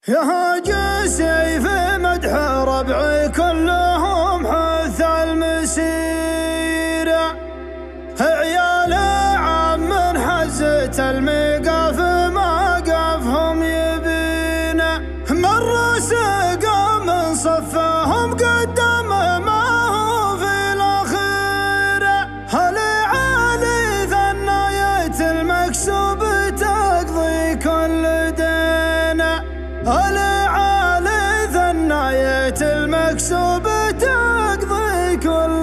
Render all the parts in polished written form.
يا جسي في مدح ربعي كلهم حث المسيرة، عيال عم حزت المقاف ما قافهم يبينا، مر سقى من صفهم قدام ما هو في الأخيرة، هل عالي ثناية المكسوب تقضي كل دينا، هل عالي ثناية المكسوب تقضي كل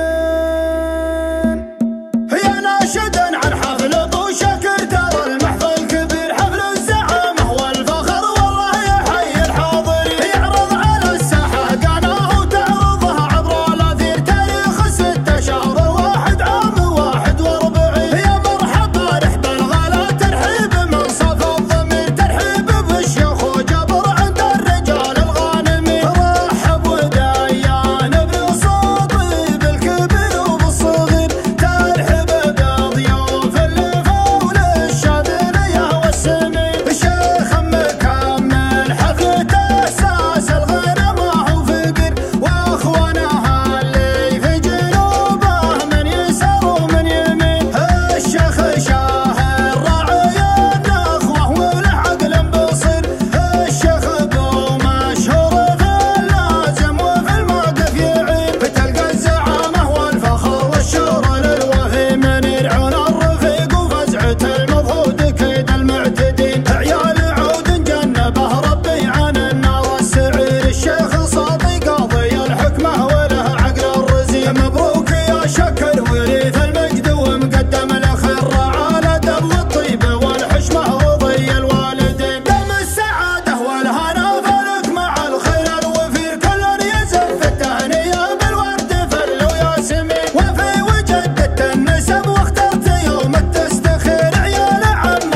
دين. يا ناشدا عن حفل ابو شكر ترى المحفل كبير، حفل الزعامه والفخر والله يحيي الحاضرين، يعرض على الساحه قناه وتعرضها عبر الاثير، تاريخ 6 شهر واحد عام 41. يا مرحبا رحب الغلا ترحيب من صف الضمير، ترحيب بالشيخ وجبر عند الرجال الغانمين، رحب وديان بصوتي بالكبير وبالصغير، ترحب بضيوف اللي فول الشاذليه والسمين، الشيخ مكمل حفلة اساس الغنى ما هو فقير، واخوانها اللي في جنوبه من يسار ومن يمين، الشيخ شاهر راعي النخوه وله عقل بصير، الشيخ ابو مشهور في اللازم وفي الموقف يعين، تلقى الزعامه والفخر والشور للوفي من يرعون الرفيق وفزعه المضهود كيد المعتدين، عيال عود جنبه ربي عن النار السعير، الشيخ صادق قاضي الحكمه وله عقل الرزين، مبروك يا شكر وريث المجد ومقدم الخير، راعى الادب والطيب والحشمه وضي الوالدين، دم السعاده والهنا فلك مع الخير الوفير، كل يزف التهنئه بالورد فل وياسمين، وفي وجدت النسب واخترت يوم التستخير، عيال عم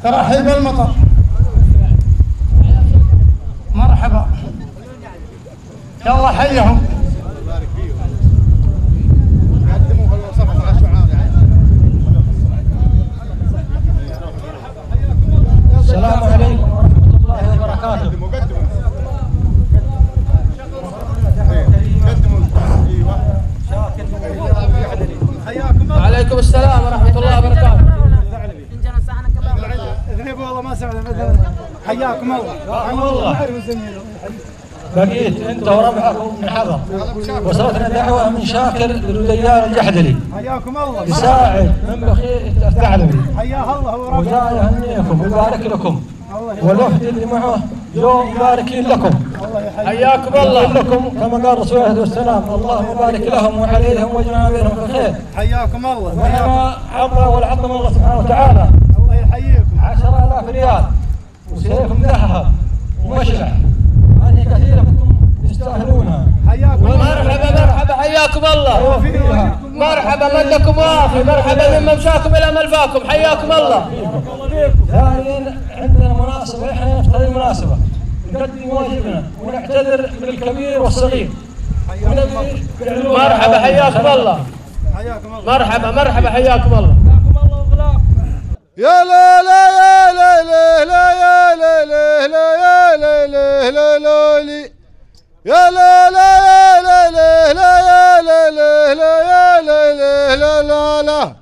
ترحيب المطر. مرحبا، يلا حيهم. السلام عليكم ورحمة الله وبركاته. وعليكم السلام ورحمة الله وبركاته. اذهبوا والله ما سمعنا حياكم الله. بقيت انت وربعكم من حضر. وصلتنا دعوة من شاكر الوديان الجحدلي. حياكم الله. يساعد من بخيت الثعلبي. حياه الله وربعكم. وجاي يهنيكم ويبارك لكم. والوفد اللي معه يوم مباركين لكم. حياكم الله لكم كما قال الرسول عليه والسلام، الله يبارك لهم وعليهم ويجمع بينهم بالخير. حياكم الله. وإنما عطى والعظم الله سبحانه وتعالى. الله يحييكم. 10,000 ريال وسيف ذهب ومشلع، هذه كثيرة انتم تستاهلونها. حياكم الله. مرحبا مرحبا، حياكم الله. مرحبا من لكم وافي، مرحبا من ممشاكم الى ملفاكم، حياكم الله. ثانيا عندنا مناسبة، احنا نفتح هذه المناسبة نقدم واجبنا ونعتذر بالكبير والصغير. مرحبا حياكم الله. مرحبا مرحبا حياكم الله. يا لا لا يا لا لا لا يا لا لا لا يا لا لا لا لا لي يا لا لا يا لا لا لا يا لا لا لا يا لا لا لا لا لا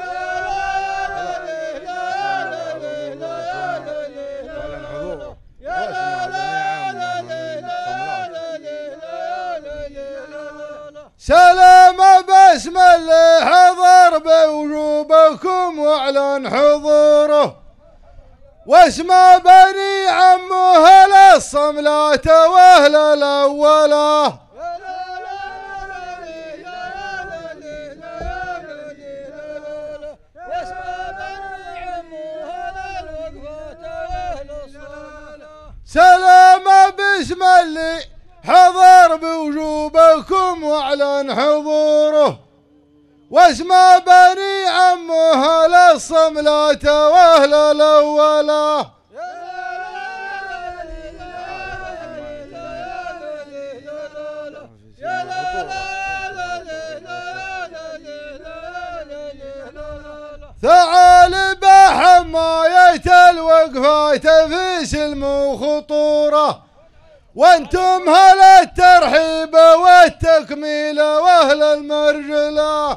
سلام باسم اللي حضر بوجوبكم واعلن حضوره، واسمى بني عمه للصملات واهل الاوله. سلام باسم اللي حضر بوجوبكم واعلن حضوره، واسمى بني عمه للصملات واهل الاوله. تعال بحماية الوقفة في سلم وخطوره، وانتم هل الترحيب والتكميل واهل المرجله.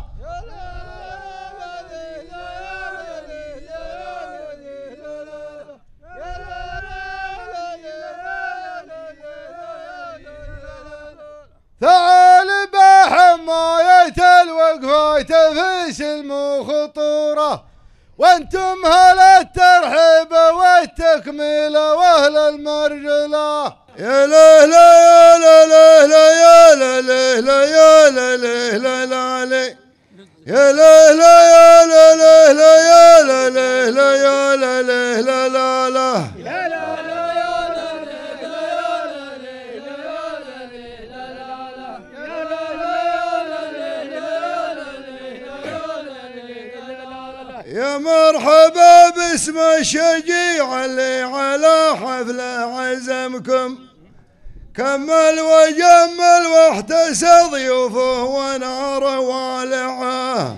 تعال بحماية الوقفة في سلم وخطوره، وانتم هل الترحيب والتكميل واهل المرجله. يا لا لا يا لا لا لا يا لا لا لا يا لا لا لا لا لا يا لا لا يا لا لا لا يا لا لا لا يا لا لا لا لا لا يا مرحبا باسم الشجيع اللي على حفله عزمكم، كمل وجمل واحتسى ضيوفه ونار والعه.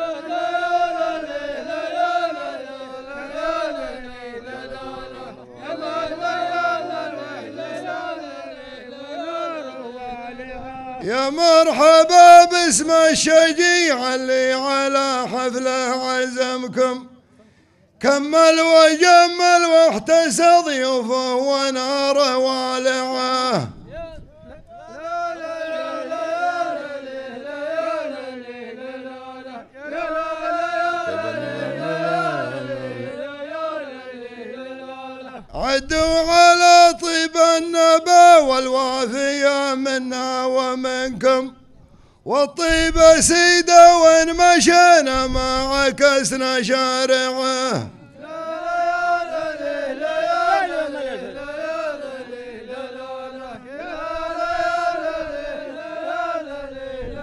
يا مرحبا باسم الشجيع اللي على حفله عزمكم، كمل وجمل واحتسى ضيوفه ونار والعه. عدوا على طيب النبا والوافية منا ومنكم، والطيب سيدة وين مشينا ما عكسنا شارعه.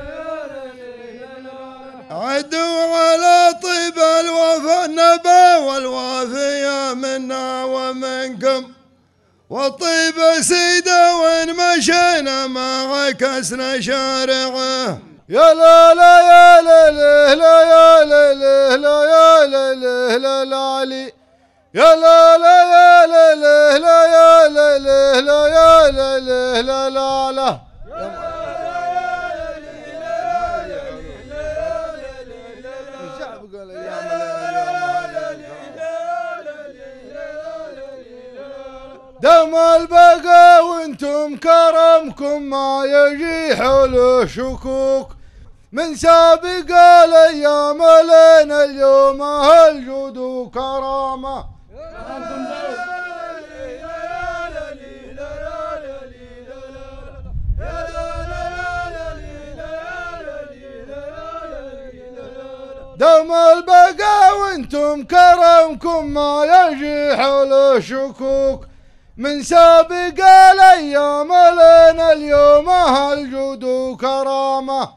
عدوا على طيب الوفا النبا الوافية منا ومنكم، والطيب سيدة وين مشينا ما عكسنا شارعه. يا لا لا يا لا لا لا يا لا لا لا يا لا لا لا لا لي يا لا لا يا لا لا لا يا لا لا لا يا لا لا لا لا لا. دم البقا وانتم كرمكم ما يجي حوله شكوك، من سابق الايام لنا اليوم هالجود وكرامه. دم البقا وانتم كرمكم ما يجي حوله شكوك، من سابق الايام لنا اليوم هالجود وكرامه.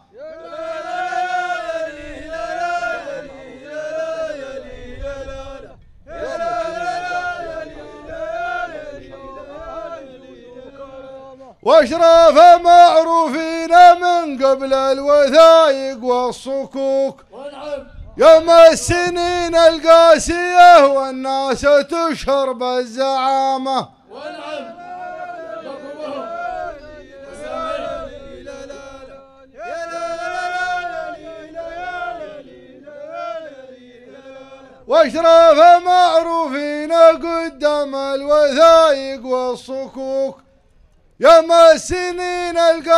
واشراف معروفين من قبل الوثايق والصكوك، يوم السنين القاسية والناس تشهر بالزعامة. واشراف معروفين قدام الوثايق والصكوك، يوم السنين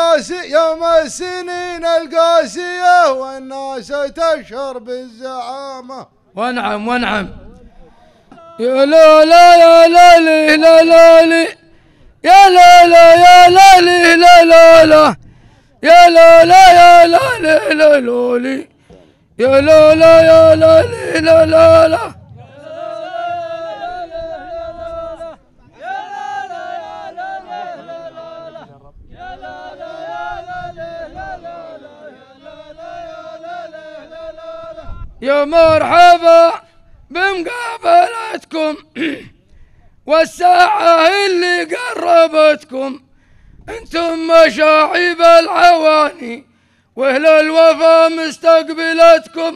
القاسية والناس تشهر بالزعامة. ونعم ونعم. يا لا لا يا لا لي لا لا لي يا لا لا يا لا لي لا لا لا يا لا لا يا لا لي لا لا لي يا لا لا يا لا لي لا لا لا. يا مرحبا بمقابلتكم والساعة اللي قربتكم، انتم مشاعب العواني واهل الوفا مستقبلتكم.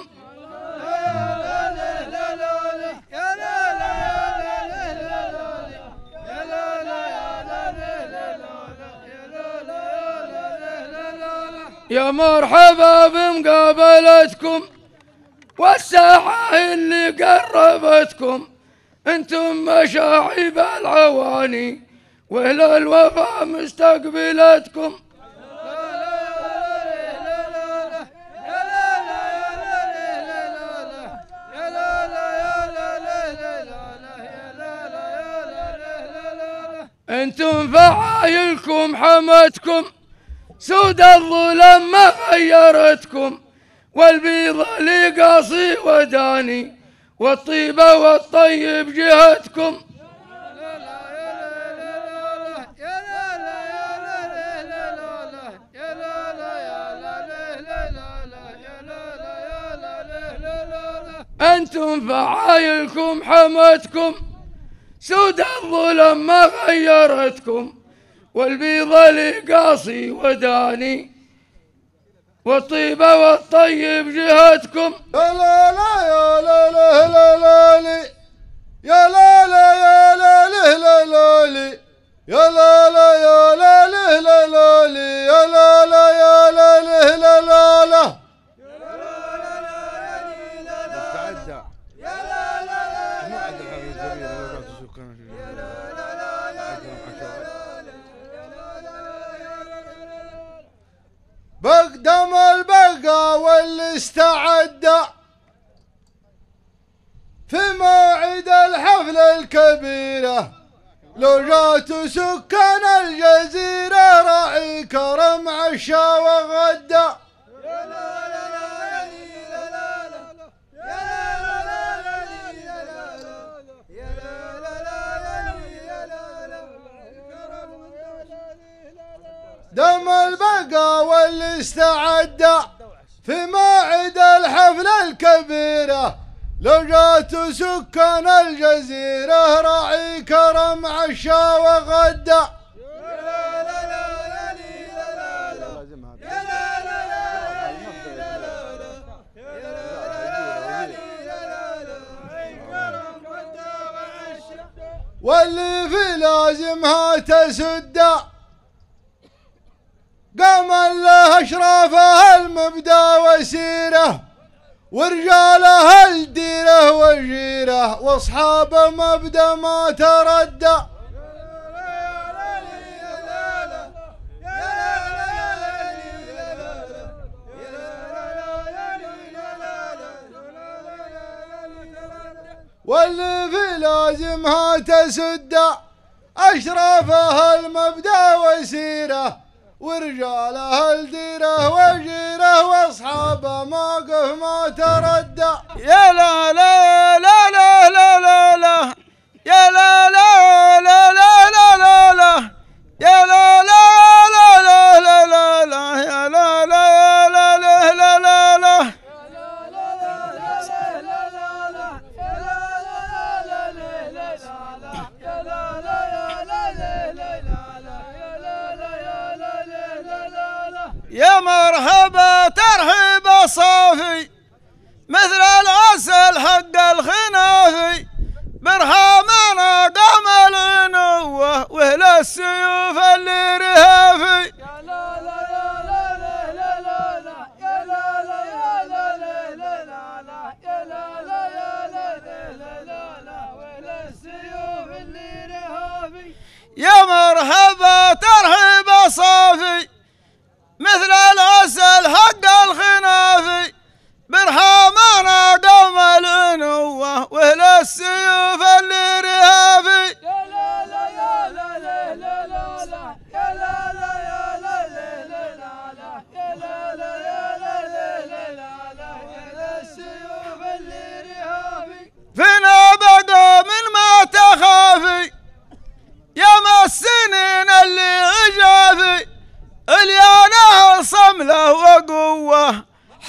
يا مرحبا بمقابلتكم والساعة اللي قربتكم، انتم مشاعب العواني واهل الوفا مستقبلتكم. انتم فعايلكم حمتكم، سود الظلم ما غيرتكم، والبيض اللي قاصي وداني والطيبة والطيب جهتكم. انتم فعايلكم حمتكم، سود الظلم ما غيرتكم، والبيض اللي قاصي وداني والطيبة والطيب جهتكم. يا لا لا يا لا لا لا لا لي يا لا لا يا لا لا لا لا لي يا لا لا يا لا لا لا لا لي يا لا لا يا لا لا لا لا لا. بقدم البقا واللي استعد في موعد الحفل الكبيرة، لو جات سكان الجزيرة راعي كرم عشا وغدا. دم البقا واللي استعد في موعد الحفل الكبيرة، لقيت سكان الجزيرة راعي كرم عشا وغدا. واللي في لازمها تسد قام له اشرافها المبدا وسيره ورجالها الديره وجيره واصحاب مبدا ما تردى. واللي في لازمها تسد اشرافها المبدا وسيره ورجالها الديره وجيره واصحاب موقف ما تردى. يا لا لا لا لا لا لا لا يا لا لا لا لا لا لا لا يا لا لا لا لا لا لا لا يا لا لا لا لا لا لا لا يا مرحبا ترحيب صافي مثل العسل حق الخنافي برهامنا قام العنوة وهل السيوف اللي رهافي. يا لا لا يا لا لا لا لا لا يا لا لا يا لا لا لا لا يا لا لا يا لا لا لا لا وهل السيوف اللي رهافي. يا مرحبا ترحيب صافي مثل العسل حق الخنافي برهامنا قوم العنوة وهل السيوف اللي رهافي. يا لا لا يا لا لا لا لا لا يا لا لا يا لا لا لا لا يا لا لا يا لا لا لا لا يا السيوف اللي رهافي. فينا بقى من ما تخافي يا ما السنين اللي عجافي اليانه صمله وقوه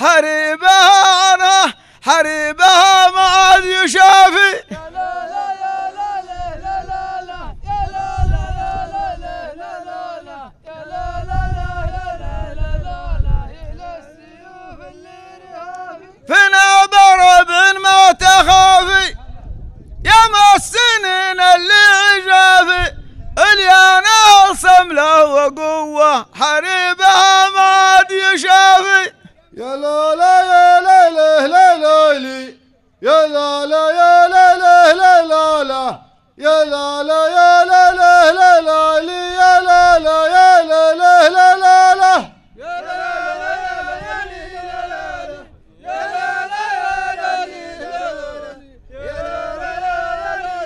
حريبها عنه حريبها ما عاد يشافي. يا لا لا يا لا لا لا لا لا يا لا لا يا لا لا لا لا يا لا لا يا لا لا لا لا يا السيوف اللي رهافي. فينا ضرب ما تخافي يا ما السنين اللي عجافي اليانه صمله وقوه حريبها ما عاد يشافي. يا لا لا يا لا لا لا لا لي يا لا لا يا لا لا لا لا لا يا لا لا يا لا لا لا لا لي يا لا لا يا لا لا لا لا لا يا لا لا يا لي لا لا لا يا لا لا يا لي لا لا يا لا لا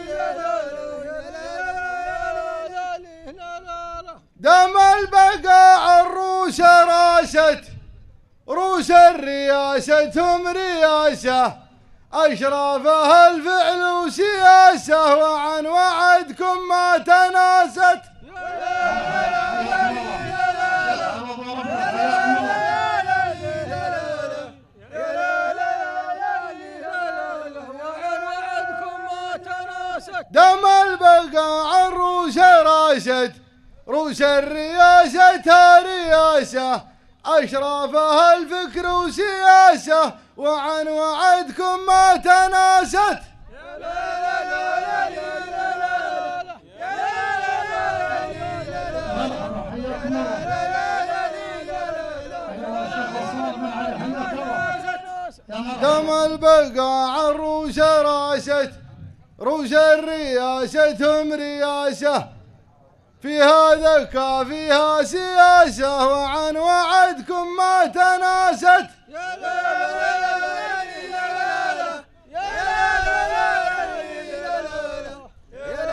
يا لا دم البقاع الروس راست روس الرياسة هم رياسة أشرافها الفعل وسياسة وعن وعدكم ما تناست. دم البقاع الروس راست روس الرياسة رياسة أشرافها الفكر وسياسة وعن وعدكم ما تناست. يا لا لا لا لا لا لا دم البقاع الروس راست روس الرياسة هم رياسة فيها ذكاء فيها سياسة وعن وعدكم ما تناست. يا لا لا لا لا لا لا يا لا لا يا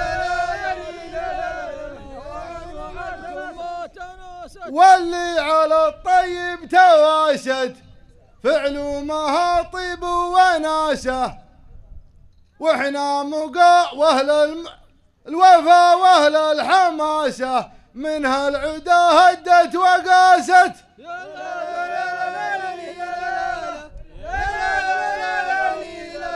لا وعن وعدكم ما تناست. واللي على الطيب تواست فعلومها طيب وناسة واحنا مقاع واهل الوفا واهل الحماسة منها العدا هدت وقاست. يا لا لا لا لا لا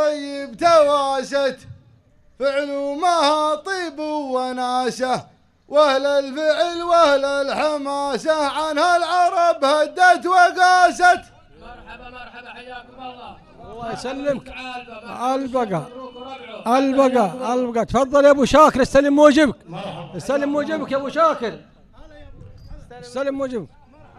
طيب تواشت فعلومها طيب وناشة واهل الفعل واهل الحماسة عنها العرب هدت وقاست. مرحبا مرحبا حياكم الله. الله يسلمك. البقى تفضل يا ابو شاكر استلم موجبك. استلم موجبك يا ابو شاكر. استلم موجبك.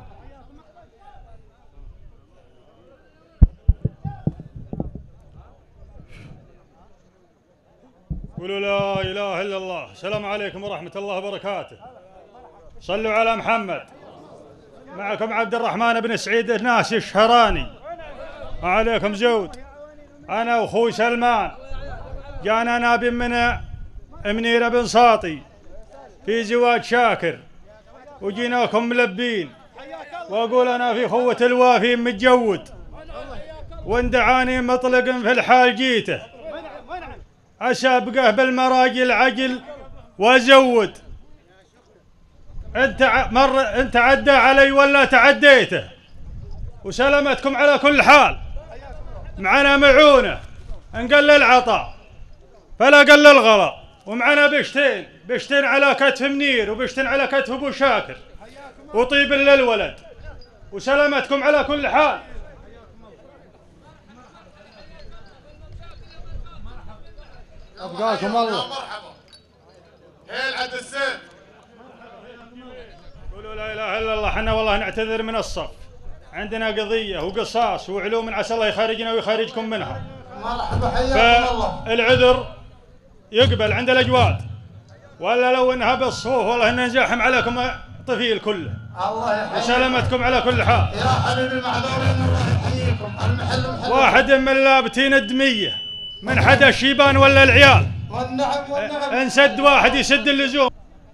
قولوا لا اله الا الله. السلام عليكم ورحمه الله وبركاته. صلوا على محمد. معكم عبد الرحمن بن سعيد الناسي الشهراني وعليكم زود. انا واخوي سلمان جانا نابي من منيره بن ساطي في زواج شاكر وجيناكم ملبين، واقول انا في خوة الوافي متجود واندعاني مطلق في الحال جيته أسابقه بالمراجل عجل وازود. انت عدى علي ولا تعديته؟ وسلامتكم على كل حال. معنا معونه نقل العطاء فلا قل الغلا، ومعنا بشتين على كتف منير وبشتين على كتف ابو شاكر وطيب للولد، وسلامتكم على كل حال. أبقاكم الله. مرحبا. هيل عد السيف. قولوا لا اله الا الله. حنا والله نعتذر من الصف، عندنا قضيه وقصاص وعلوم عسى الله يخرجنا ويخرجكم منها. مرحبا حياكم الله. فالعذر يقبل عند الاجواد، ولا لو انها بالصفوف والله ان نزاحم عليكم طفيل كله. الله يحييكم وسلامتكم على كل حال. يا حبيبي المعذورين الله يحييكم. المحل محل واحد من لابتين الدميه من حدا الشيبان ولا العيال. والنعم والنعم. انسد واحد يسد اللزوم.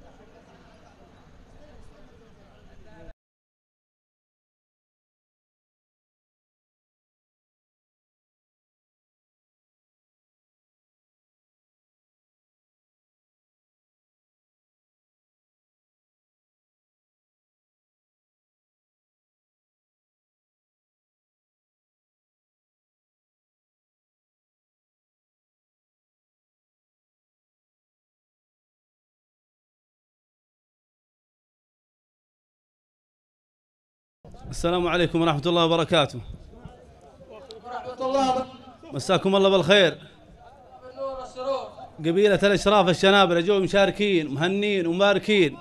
السلام عليكم ورحمة الله وبركاته. مساكم الله بالخير. قبيلة الأشراف الشنابلة جو مشاركين مهنين ومباركين،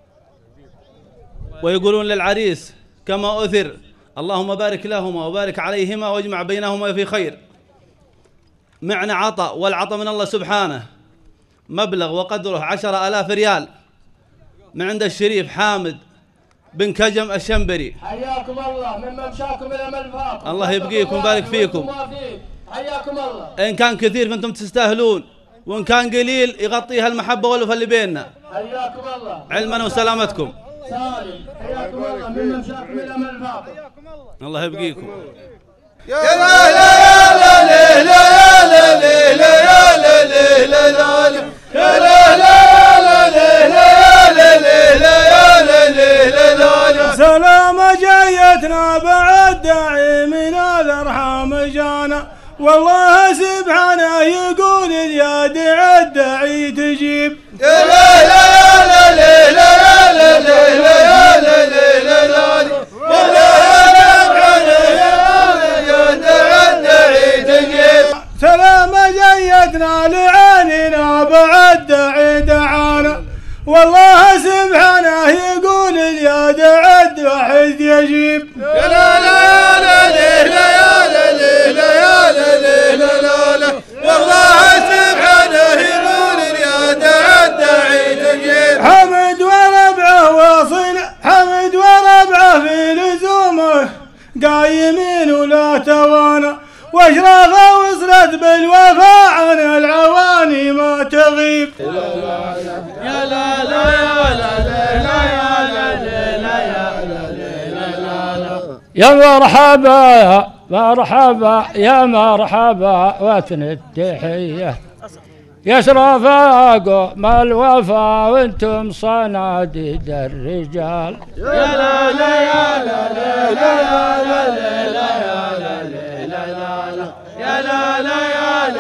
ويقولون للعريس كما أثر اللهم بارك لهما وبارك عليهما واجمع بينهما في خير. معنى عطاء، والعطاء من الله سبحانه، مبلغ وقدره 10,000 ريال من عند الشريف حامد بن كجم الشنبري. حياكم الله من ممشاكم الى ملفاكم. الله يبقيكم ويبارك فيكم. حياكم الله. ان كان كثير فانتم تستاهلون، وان كان قليل يغطيها المحبه والوفا اللي بيننا. حياكم الله. علما وسلامتكم. سالم حياكم الله من ممشاكم الى ملفاكم. الله يبقيكم. يا لا لا لا لا لا لا لا لا لا لا لا يا لا لا لا لا لا لا. سلام جيتنا بعد داعي من الارحام جانا، والله سبحانه يقول يا داعي الداعي تجيب. يا لا لا لا لا لا لا لا لا لا والله سبحانه يا داعي الداعي تجيب. سلام جيتنا لعيننا بعد داعي دعانا، والله سبحانه يقول يا داعي الداعي يجيب. يا لا لا لا لا لا لا لا لا لا والله سبحانه يقول يا داعي الداعي تجيب. حمد وربعه واصل، حمد وربعه في لزومه قايمين ولا توانى، واشرافه وصلت بالوفاء عن العواني ما تغيب. يا لا لا يا لا لا يا مرحبا يا مرحبا يا مرحبا واتن التحية يا شرفاء ما الوفا وانتم صناديد الرجال. يا لا لا يا لا لا لا لا لا لا يا لا لا لا يا لا لا يا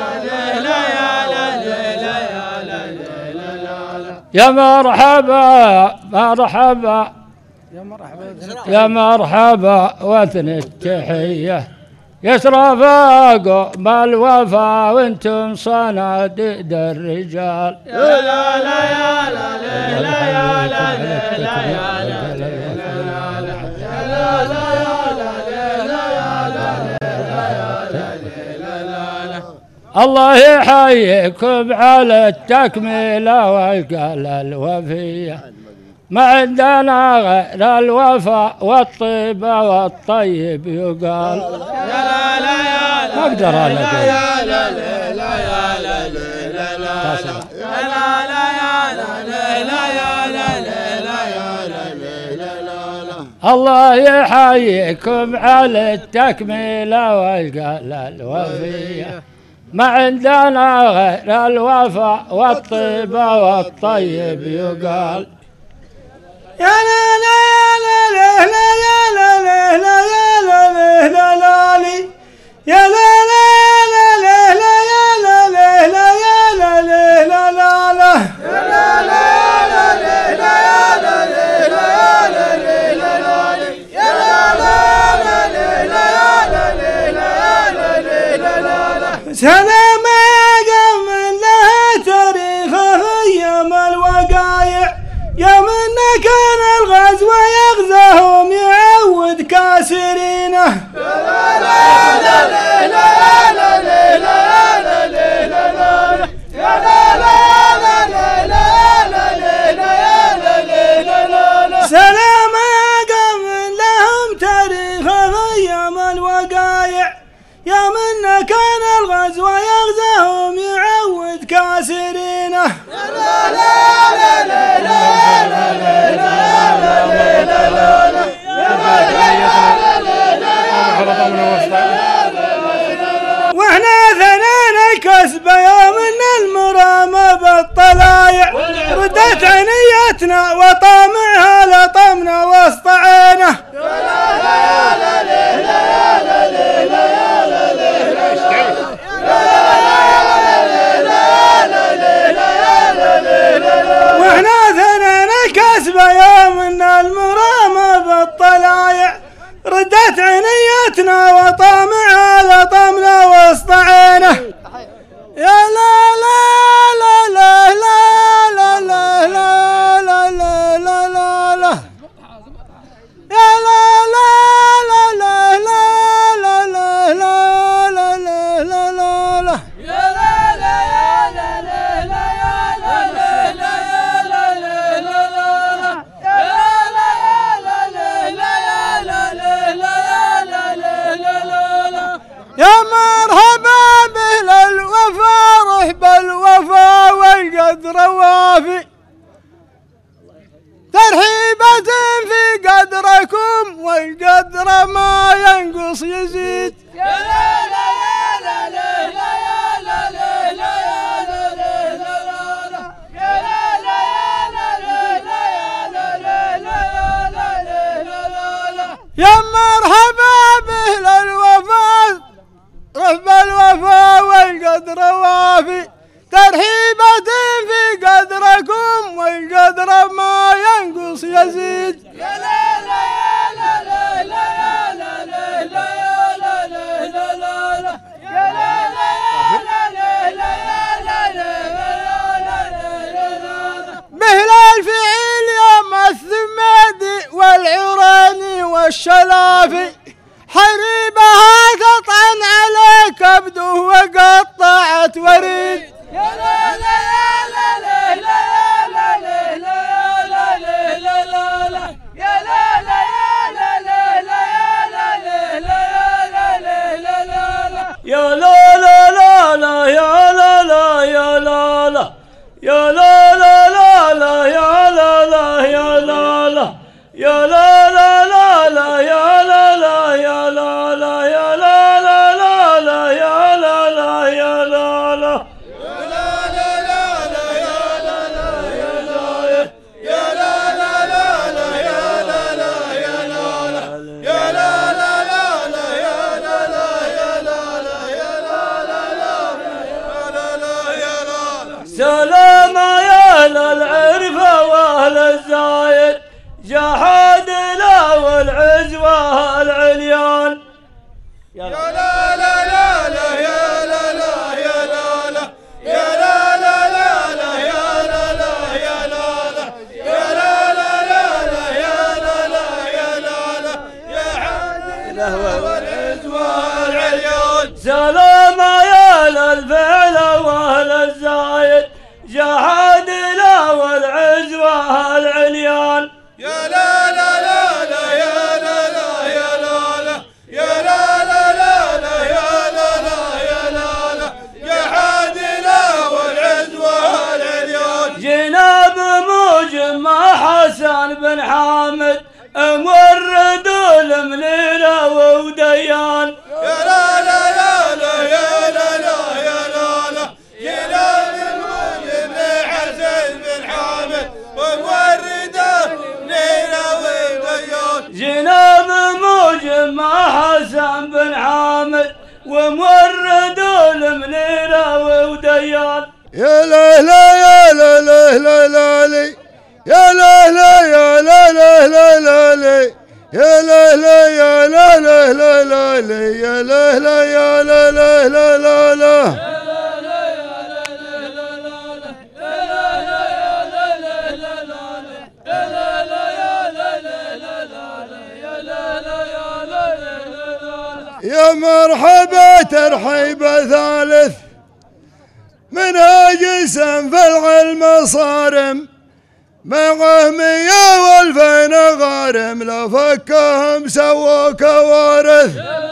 يا مرحبا مرحبا يا مرحبا وثني التحية يشرف قوم الوفا وانتم صناديد الرجال. يا لا لا يا لا لا لا يا لا لا لا يا لا الله يحييكم على التكميلة والقال الوفية ما عندنا غير الوفاء والطيبة والطيب يقال. يا لا لا يا لا ما اقدر انا يا لا لا لا يا لا لا لا يا لا لا يا لا لا يا لا لا لا الله يحييكم على التكميلة والقال الوفية ما عندنا غير الوفاء والطيبة والطيب يقال. يا لا لا لا لا يا لا لا لا يا لا لا لا لي يا لا لا لا لا يا لا لا لا يا لا لا لا لا يا لا لا لا لا يا لا لا لا يا لا لا لا يا لا سلام قام لها تاريخ ايام الوقايع يا من كان الغزو يغزاهم يعود كاسرينه. لا لا لا لا لا لا لا لا لا لا يا لا لا لا لا لا سلام قام لهم تاريخ ايام الوقايع يا من كان الغزو يغزاهم يعود كاسرينه. لا لا لا لا واحنا ثنين الكسب يوم المرامى بالطلايع ردت عنيتنا وطامعها لطمنا وسط عينه. واحنا ثنين الكسب يوم المرامى بالطلايع ردت عنيتنا وطامعها لطمنا وسط عينه. يا لا لا لا لا لا لا لا لا لا لا لا لا يا لا لا لا لا لا لا لا لا لا لا لا لا يا لا لا يا لا لا لا يا لا لا لا لا لا لا يا مرحبا بأهل الوفا رحب الوفا والقدر وافي ترحيبة في قدركم والقدر ما ينقص يزيد. يا لا لا يا لا لا لا يا لا لا لا يا لا لا لا يا لا لا يا لا لا لا يا لا لا يا مرحبا بأهل الوفا رحب الوفا والقدر وافي ترحيبة في قدركم والقدر ما ينقص يزيد. يا لا لا يا لا لا لا يا لا لا يا لا لا يا لا لا يا لا لا بهل الفعيل يوم الثميدي والعراني والشلافي حريبها تطعن عليك ابده وقطعت وريد. بن حامد مورد المليلة وديان. يا لا لا لا لا يا لا لا يا لا لا يا لا الموجب لحسن بن حامد ومورده ليلة وديان. جناب موجب مع حسن بن حامد ومورد المليلة وديان. يا لا لا يا لا لا لا لا لي يا لا لا يا لا لا لا لا لي يا لا لا يا لا لا لا لا لي يا لا لا يا لا لا لا لا لا. يا مرحبا ترحيب ثالث منهاج سنفلع المصارم معه 12000 غارم لو فكهم سووا كوارث.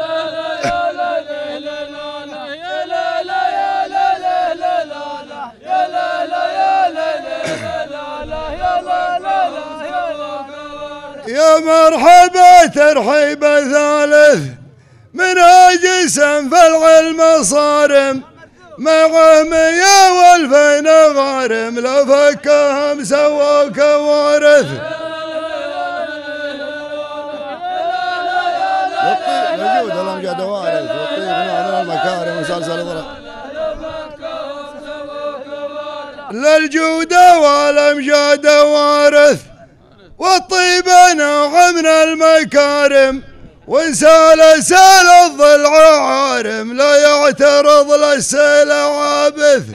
يا مرحبا ترحيب ثالث منهاج سنفلع المصارم معه 12000 غارم لو فكهم سووا كوارث. موجود الامجاد وارث والطيب نوع المكارم وسلسل ضرب للجودة والامجاد وارث والطيب نوع من المكارم وانسال سال الضلع عارم لا يعترض للسيل عابث.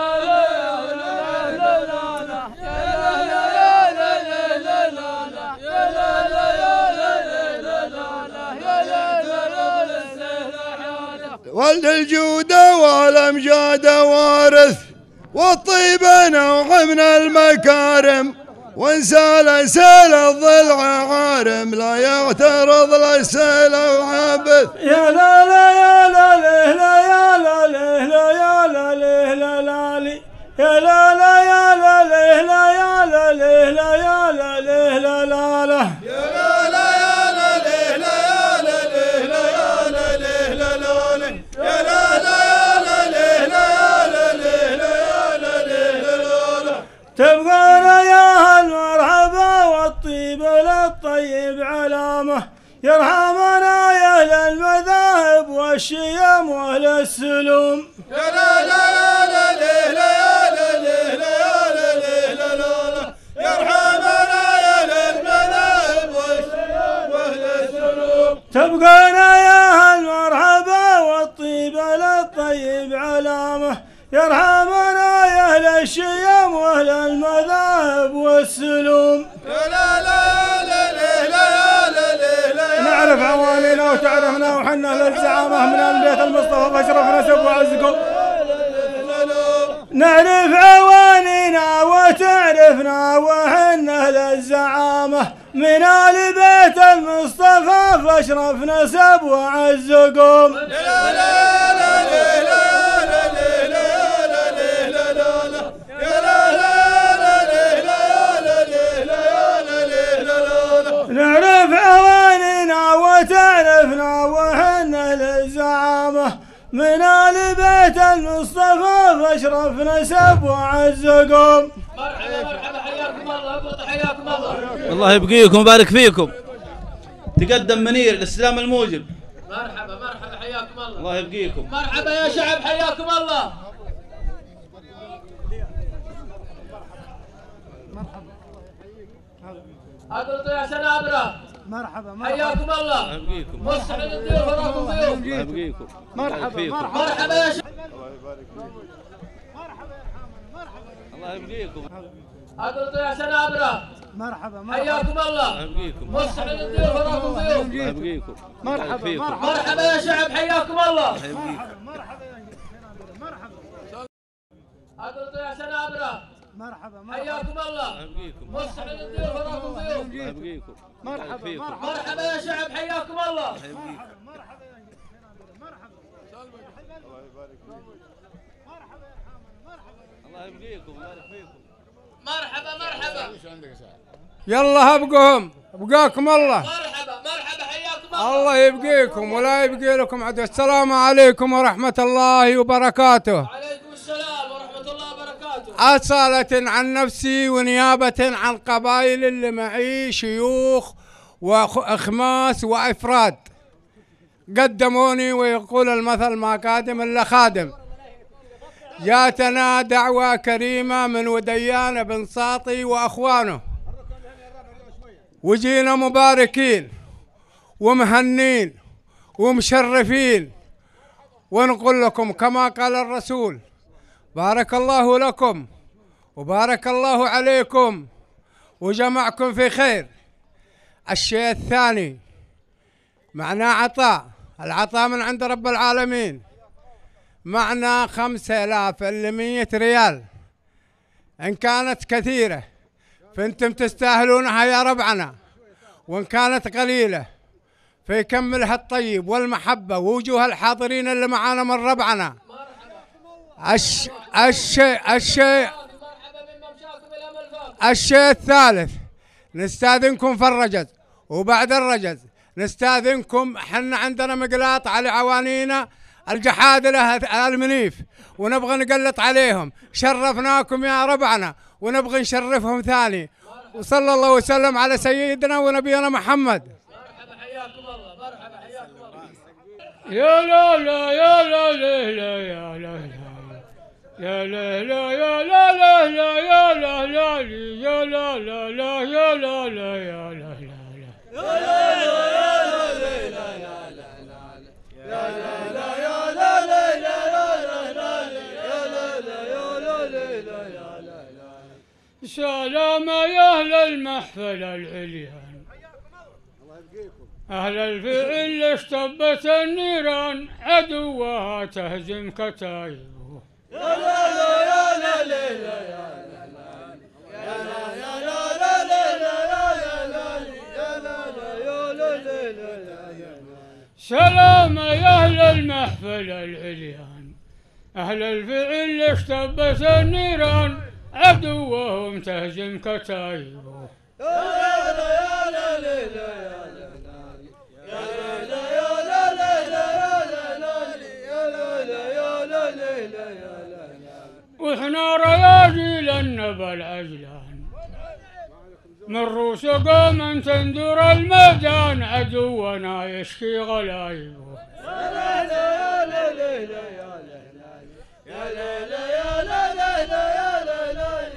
ولد الجودة والامجاد وارث والطيب نوع من المكارم وانسال سال الضلع عارم لا يعترض للسيل عابث. يا لا لا يا لا لا يا لا لا يا لا لا لا لي يا لا لا يا لا لا يا لا لا يا لا لا لا لا يا لا لا يا لا لا يا لا لا يا لا لا لا يا لا لا يا لا لا يا لا لا يا لا لا. تبغانا يا المرحبا والطيب للطيب علامه يرحمنا يا اهل المذاهب والشيم واهل السلوم. يا لا لا يا لا لا يا لا لا لا يرحمنا يا اهل المذاهب والشيم واهل السلوم. تبقانا يا المرحبا والطيب للطيب علامه يرحمنا يا اهل الشيم واهل المذاهب والسلوم. يا لا لا لا لا لا نعرف عوالينا وتعرفنا وحنا للزعامه من البيت المصطفى فاشرف نسب وعزكم. نعرف عوانينا وتعرفنا وحنا للزعامه من ال بيت المصطفى فاشرف نسب وعزكم. لا لا لا لا نعرف عوانينا وتعرفنا وحنا للزعامه من ال بيت المصطفى فاشرف نسب وعزكم. مرحبا حياكم الله حياكم الله. الله يبقيكم ويبارك فيكم. تقدم منير الاسلام الموجب. مرحبا حياكم الله. الله يبقيكم. مرحبا يا شعب حياكم الله. أقول يا سنابرة مرحبا حياكم الله. يبقيكم. مصحن الضيوف وراكم ضيوف. الله يبقيكم. مرحبا يا شعب. الله يبقيكم. أقول يا سنابرة مرحبا حياكم الله. يبقيكم. مصحن الضيوف وراكم ضيوف. الله يبقيكم. مرحبا يا شعب حياكم الله. أقول يا سنابرة مرحبا حياكم الله. مصحن الضيوف وراكم ضيوف. الله يبقيكم. مرحبا يا شعب حياكم الله. الله يبقيكم ويبارك فيكم. مرحبا يلا ابقهم ابقاكم الله. مرحبا مرحبا حياكم الله يبقيكم ولا يبقي لكم عدو. السلام عليكم ورحمة الله وبركاته. وعليكم السلام ورحمة الله وبركاته. أصالة عن نفسي ونيابة عن قبائل اللي معي شيوخ وأخماس وأفراد قدموني، ويقول المثل ما قادم إلا خادم. جاتنا دعوة كريمة من وديان بن ساطي وأخوانه، وجينا مباركين ومهنين ومشرفين، ونقول لكم كما قال الرسول: بارك الله لكم وبارك الله عليكم وجمعكم في خير. الشيء الثاني معناه عطاء، العطاء من عند رب العالمين. معنى 5000 إلا 100 ريال، إن كانت كثيرة فأنتم تستاهلونها يا ربعنا، وإن كانت قليلة فيكملها الطيب والمحبة ووجوه الحاضرين اللي معانا من ربعنا. الشيء الثالث نستاذنكم في الرجز، وبعد الرجز نستاذنكم، حنا عندنا مقلاط على عوانينا الجحادلة المنيف، ونبغى نقلط عليهم. شرفناكم يا ربعنا ونبغى نشرفهم ثاني. وصلى الله وسلم على سيدنا ونبينا محمد. مرحبا حياكم الله. مرحبا حياكم الله. يا لا لا يا لا لا لا يا لا يا لا لا يا لا لا لا يا لا لا يا لا لا لا يا لا لا يا لا سلام يا أهل المحفل العليان، أهل الفعل اشتبت النيران، عدوها تهزم كتايبه. يا لا لا يا لا لا لا يا لا يا لا لا لا يا لا يا لا يا لا. سلام يا أهل المحفل العليان، أهل الفعل اشتبت النيران، عدوهم تهزم كتايبه. يا لا يا لا لا يا لا يا لا لا. واحنا رياجيل النبى العجلان، من رؤوس قوم تندر الميدان، عدونا يشكي غلايبه. يا لا لا لا لا لا يا لا لا يا لا لا لا يا لا.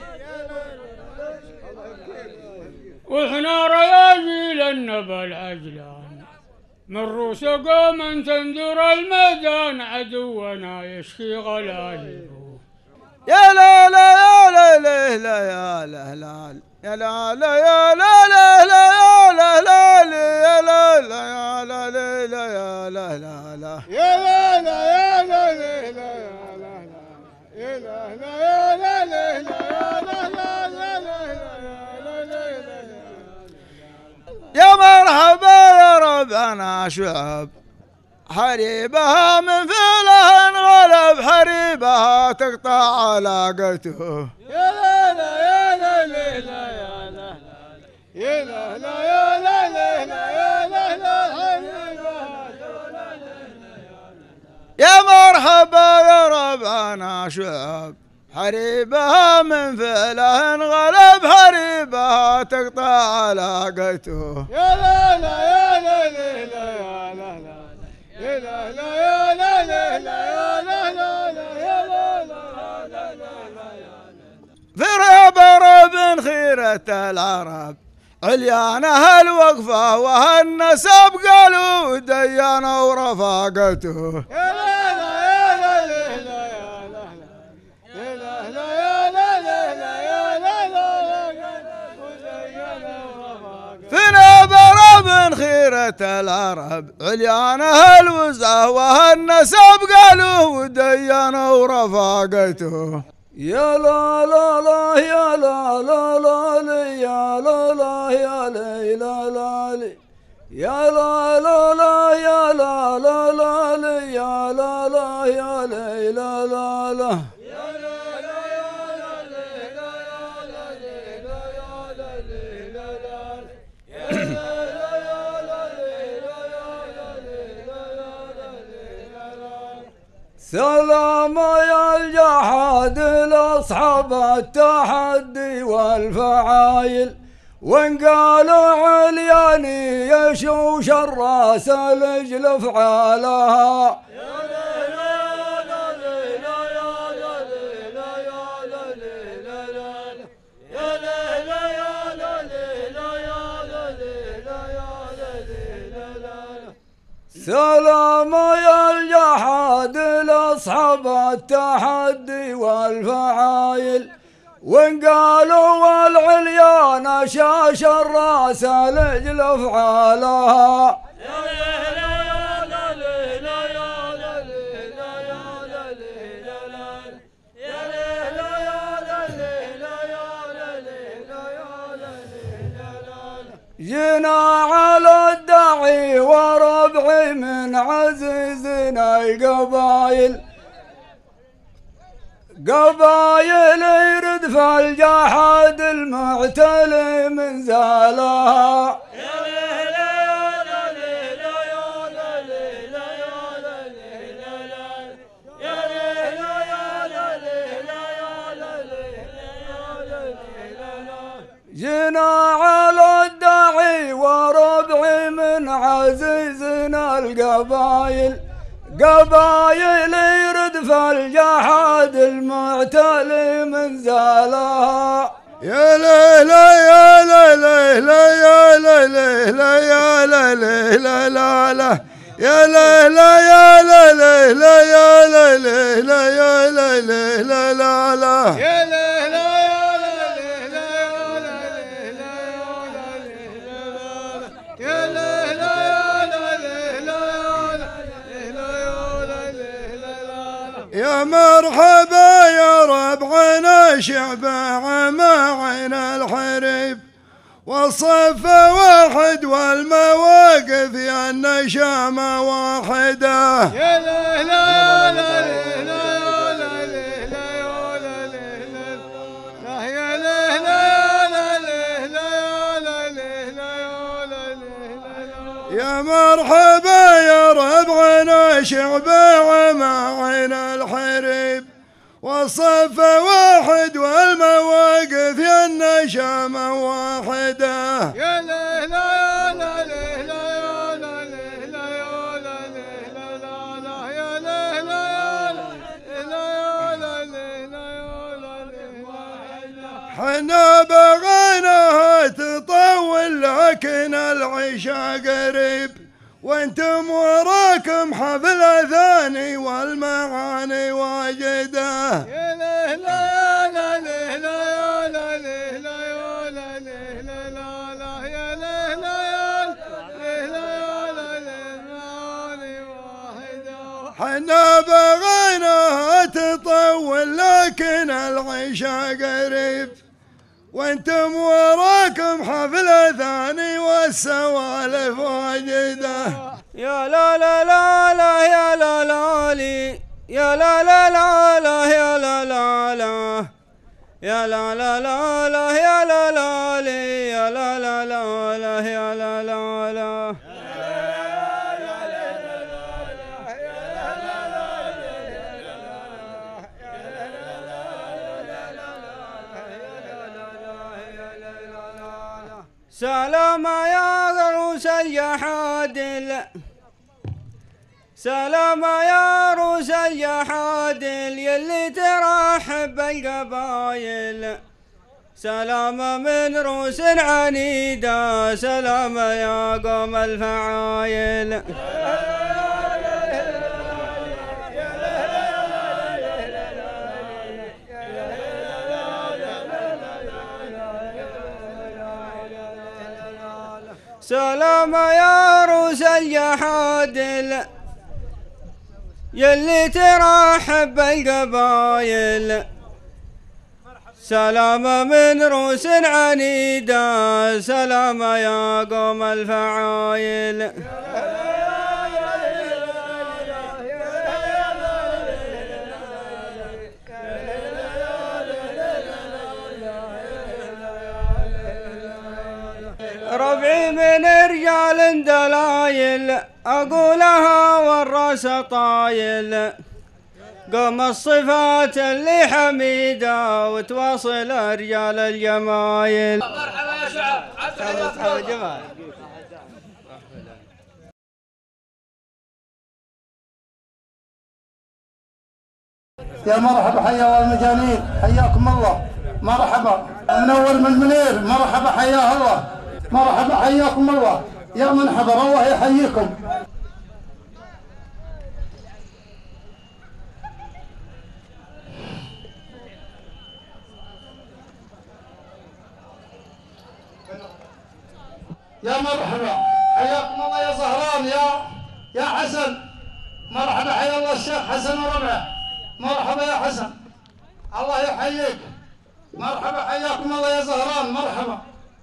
واحنا رياجيل النبى العجلان، من رؤوس قوم تندر الميدان، عدونا يشكي غلايبه. يا لا لا يا لا لا لا يا لا لا يا لا لا يا لا لا لا يا لا لا يا لا لا يا لا لا يا لا لا لا يا لا لا يا لا لا يا لا لا يا لا لا يا لا لا يا مرحبا يا ربنا شعب، حريبها من فله انغلب، حريبها تقطع علاقته. يا لا لا يا لا لا يا لا يا لا لا يا لا لا يا لا لا يا مرحبا يا ربنا شعب، حريبها من فله انغلب، حريبها تقطع علاقته. يا لا لا يا لا لا يا لا لا يا لا لا يا لا لا يا لا لا يا لا لا. في رب خيرة العرب، عليانها الوقفة وهالنسب قالوا ديانا ورفاقته. يا لا لا يا لا لا يا لا يا لا لا يا لا لا يا لا لا وديانا ورفاقته. فينا برب خيرة العرب، عليانها الوزعة وهالنسب قالوا وديانا ورفاقته. يا لا لا لا يا لا لا لا يا لا لا يا لي لا لا يا لا لا لا يا لا لا لا يا لا لا يا لي لا لا سلام يا الجحاد لأصحاب التحدي والفعايل، وإن قالوا علياني يشوش الراس لجل افعالها. سلام يا الجحاد لأصحاب التحدي والفعايل، وإن قالوا والعليان شاش الراس لجل افعالها. جينا على الداعي وربعي من عزيزنا القبايل، قبايل يرد في الجحاد المعتلي من زالها. جينا على الداعي وربعي من عزيزنا القبايل، قبايل يرد في الجحاد المعتلي من زالها. يا لا لا يا لا لا لا يا لا لا لا يا لا لا لا لا لا يا لا لا يا لا لا لا يا لا لا لا يا لا لا لا لا لا يا لا لا يا مرحبا يا ربعنا شعب عماعين الحريب، والصف واحد والمواقف يا النشامة واحدة. يا لا لا لا يا مرحبا يا ربعنا شعب عماعين الحريب، والصف واحد والمواقف يا النشامة واحدة. يا لا لا لا حنا بغيناها تطول لكن العشاء قريب، وانتم وراكم حفلة ثاني والمعاني واجدة. يا لا لا لا لا لا لا حنا بغيناها تطول لكن العشاء قريب، وانتم وراكم حفلة ثاني والسوالف واجدة. يا لا لا لا لا يا لا لا لي يا لا لا لا لا يا لا لا لا يا لا لا لا لا يا لا لا لي يا لا لا لا لا يا لا لا لا. سلام يا عروس الجحاد، سلام يا عروس الجحاد يلي ترحب بالقبايل، سلام من روس عنيدة، سلام يا قوم الفعايل. سلام يا عروس الجحاد يلي ترحب بالقبايل، سلام من روس عنيدة، سلام يا قوم الفعايل. ربعي من رجال دلايل أقولها والراس طايل، قوم الصفات اللي حميدة وتواصل رجال الجمايل. مرحبا يا شعب عبد الجمال. يا مرحبا حيا والمجانين حياكم الله. مرحبا منور من منير. مرحبا حياه الله. مرحبا حياكم الله. يا من حضر الله يحييكم. يا مرحبا حياكم الله يا زهران يا حسن. مرحبا حيا الله الشيخ حسن وربعه. مرحبا يا حسن الله يحييك. مرحبا حياكم الله يا زهران. مرحبا.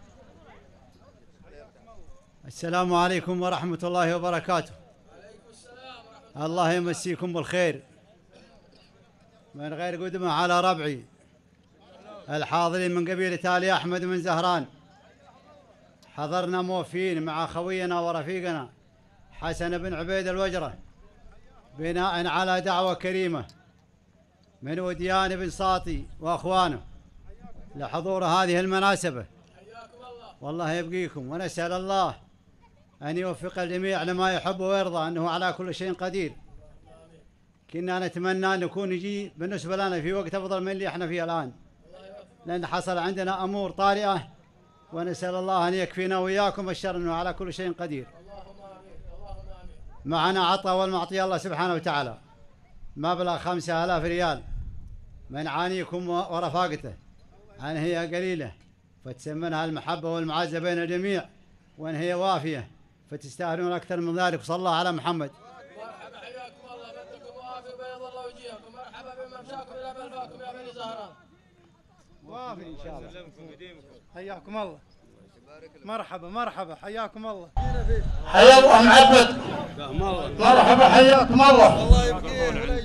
السلام عليكم ورحمة الله وبركاته. الله يمسيكم بالخير. من غير قدمة على ربعي الحاضرين من قبيلة آل أحمد من زهران، حضرنا موفين مع خوينا ورفيقنا حسن بن عبيد الوجرة بناء على دعوة كريمة من وديان بن ساطي وأخوانه لحضور هذه المناسبة. والله يبقيكم، ونسأل الله أن يوفق الجميع لما يحب ويرضى، أنه على كل شيء قدير. كنا نتمنى أن نكون نجي بالنسبة لنا في وقت أفضل من اللي احنا فيه الآن، لأن حصل عندنا أمور طارئة، ونسأل الله أن يكفينا وإياكم الشر، أنه على كل شيء قدير. معنا عطاء والمعطي الله سبحانه وتعالى مبلغ 5000 ريال من عانيكم ورفاقته، أن هي قليلة فتسمنها المحبة والمعزة بين الجميع، وأن هي وافية فتستاهلون أكثر من ذلك. صلى الله على محمد. مرحبا حياكم الله بدكم وافي بيض الله وجيهكم. مرحبا بممشاكم إلى بلفاكم يا بني زهران. وافي إن شاء الله. حياكم الله. مرحبا حياكم الله. حيا الله معبد. مرحبا حياكم الله. الله يبقيك.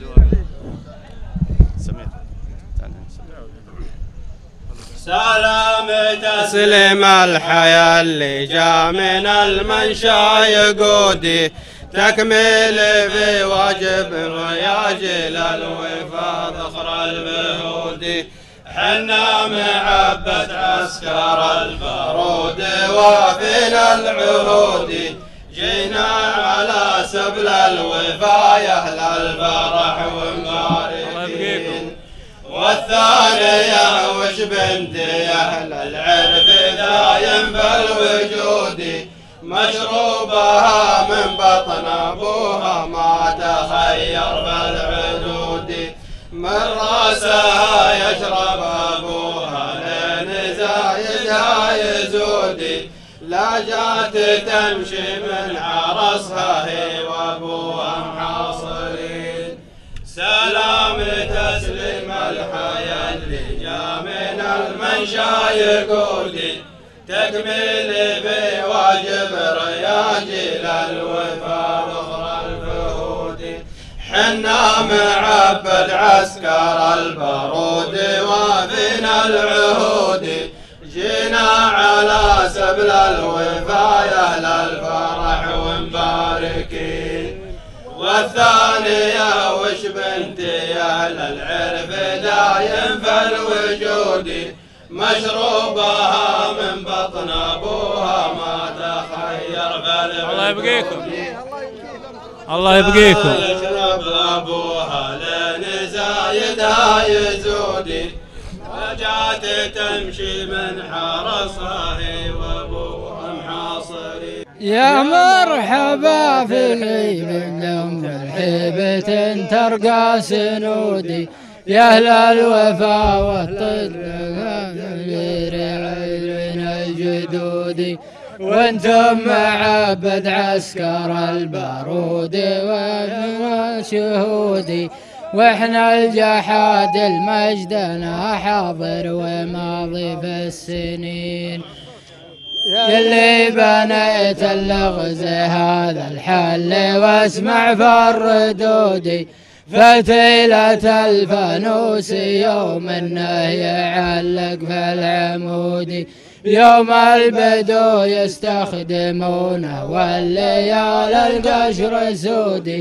سلام تسليم الحياة اللي جاء من المنشا يقودي، تكميل في واجب وياجل الوفا ذخر البهودي. حنا معبد عسكر البارود وفينا العهود، جينا على سبل الوفا يا اهل الفرح ومباركين. والثانية وش بنت يا اهل العرف دايم بالوجود، مشروبها من بطن ابوها ما تخير بالعدود. من راسها يشرب ابوها لين زايدها يزودي، لا جات تمشي من عرسها هي وابوها محاصرين. سلام تسليم الحياة اللي جاء من المنشا يقودي، تكميل بواجب رياجل الوفا ذخر الفهود. حنا معبد عسكر البارود وفينا العهود، جينا على سبل الوفا يا اهل الفرح ومباركين. والثانية وش بنت يا اهل العرف دايم في الوجود، مشروبها من بطن ابوها ما تخير بالعدود. الله يبقيكم. الله يبقيكم. يشرب ابوها لين زايدها يزودي، وجات تمشي من حرسها هي وابوها محاصرين. يا مرحبا في العيد اليوم الحبة ترقى سنودي، يا اهل الوفا والطلق من الجدود. وانتم معبد عسكر البارود والشهود، واحنا الجحاد المجدنا حاضر وماضي في السنين. يلي بنيت اللغز هذا الحل واسمع في الردود، فتيلة الفانوس يوم انه يعلق في العمود. يوم البدو يستخدمونه والليالي القشر سودي،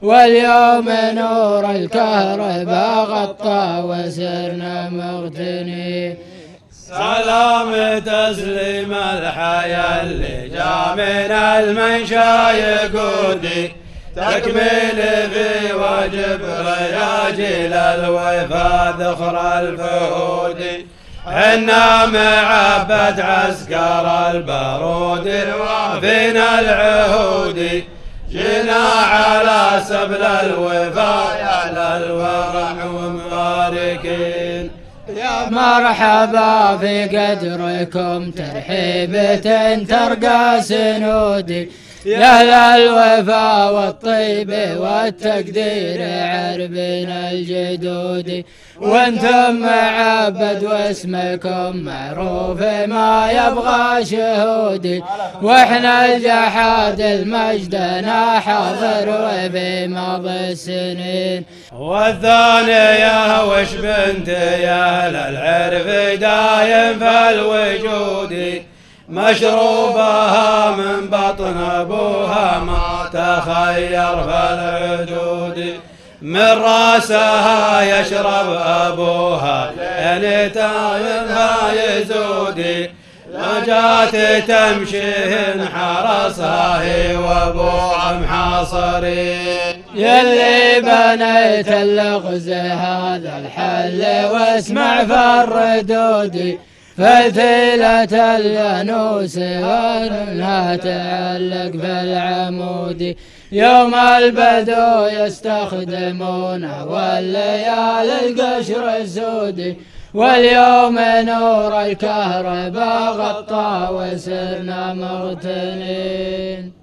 واليوم نور الكهرباء غطى وسرنا مغتنين. سلام تسليم الحياة اللي جاء من المنشا يقودي، تكميل في وجب رياجيل الوفا ذخر الفهود. حنا معبد عسكر البارود وفينا العهود، جينا على سبل الوفاء على الورع ومباركين. يا مرحبا في قدركم ترحيبة ترقى سنودي، يا أهل الوفا والطيب والتقدير عربنا الجدود. وانتم معبد واسمكم معروف ما يبغى شهودي، واحنا الجحاد المجدنا حاضر وفي مضى السنين. والثانية وش بنت يا للعرف دايم في الوجود، مشروبها من بطن ابوها ما تخير في العدود. من راسها يشرب ابوها يعني تايمها يزودي، نجات تمشي حرسها هي وابوها محاصرين. يلي بنيت اللغز هذا الحل واسمع في الردود، فتيلة اليانوس وانها تعلق في العمود. يوم البدو يستخدمونه والليالي القشر السودي، واليوم نور الكهرباء غطى وسرنا مغتنين.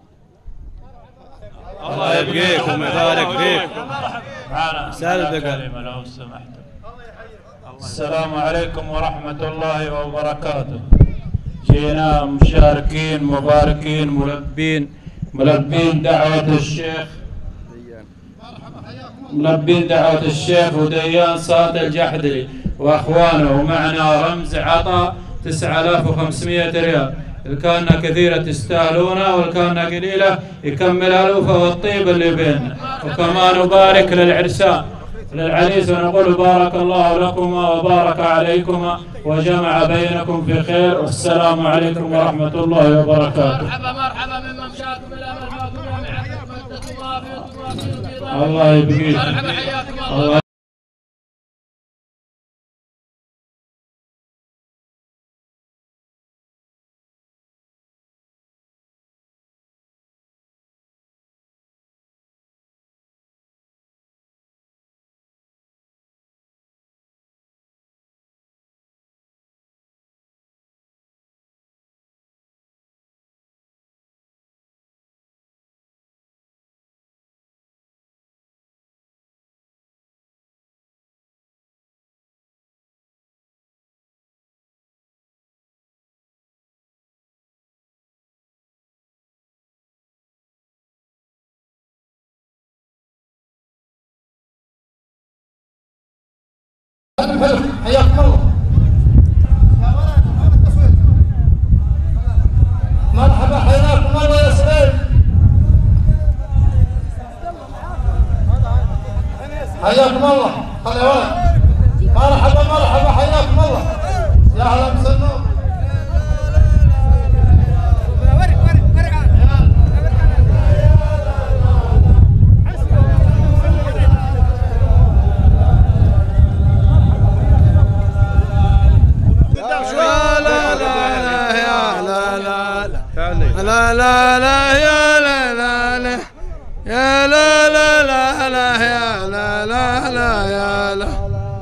الله يبقيكم ويبارك فيكم. سلبك كلمة لو سمحت. السلام عليكم ورحمة الله وبركاته. جينا مشاركين مباركين ملبين دعوة الشيخ، ملبين دعوة الشيخ وديان صاد الجحدري واخوانه، ومعنا رمز عطاء 9500 ريال. الكانة كثيرة تستاهلونها والكانة قليلة يكمل الألوفة والطيب اللي بيننا. وكمان نبارك للعرسان للعريس ونقول بارك الله لكما وبارك عليكما وجمع بينكم في خير، والسلام عليكم ورحمة الله وبركاته. مرحبا مرحبا من ممشاكم إلى مرحباكم يا معكم مدة الله الله يبقيك. مرحبا حياكم الله. حياكم الله. مرحبا حياكم الله يا سليم. حياكم الله. خلي ولد. مرحبا مرحبا حياكم الله. يا هلا مسنون. لا لا لا يا لا لا لا يا لا لا لا لا يا لا لا لا يا لا.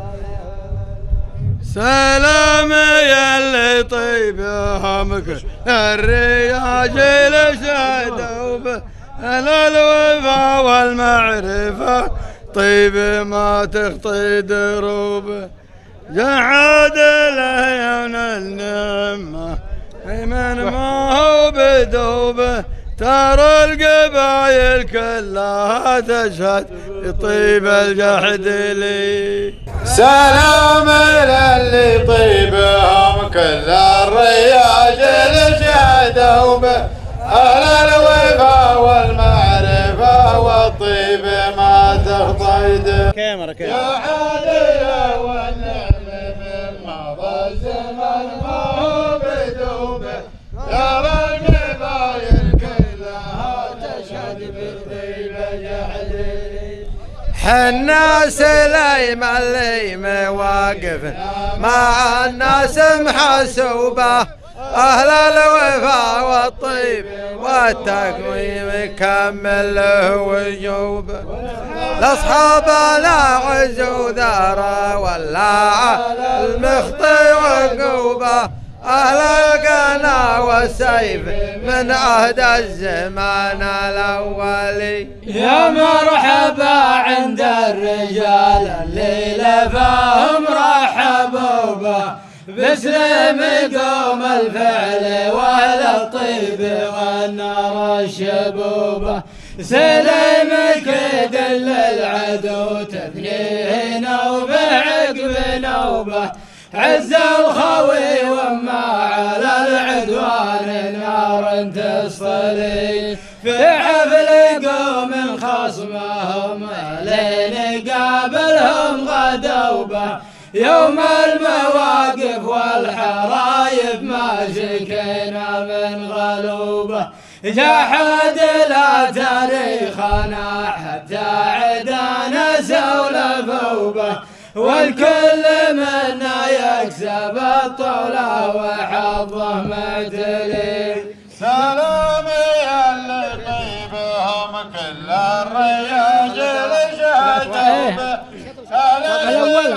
سلام يا اللي طيب همك الرياجيل شهدوا على الوفا والمعرفة طيب ما تخطي دروبه. جحد العيون النعمة من ما هو بدوبه، ترى القبايل كلها تشهد يطيب الجحد لي. سلام للي طيبهم كل الرياجيل شهدوا به، أهل الوفا والمعرفة والطيب تخطيد كاميرا يا عادل والنعم من مضى الزمن ما هو بدوبه يا القبايل كلها تشهد بالطيبه جحدي حنا سليم الليم واقف مع الناس محسوبه أهل الوفا والطيب والتقويم كمل له وجوبه لأصحابنا عز وذارة ولا المخطي وقوبه أهل القنا والسيف من عهد الزمان الأولي يا مرحبا عند الرجال اللي لفاهم رحبوا به بسلم قوم الفعل واهل الطيب والنار الشبوبه سلم كيد للعدو تثنيه نوبه عقب نوبه عز الخوي وما على العدوان نار تصطلي في حفل قوم خصمهم لين قابلهم غدوبه يوم المواقف والحرايب ما شكينا من غلوبه جحد لا تاريخنا حتى عدانا سولفوا به والكل منا يكسب الطولة وحظه معتلي سلامي اللي طيبهم كل الرياجل شهدوا به الأول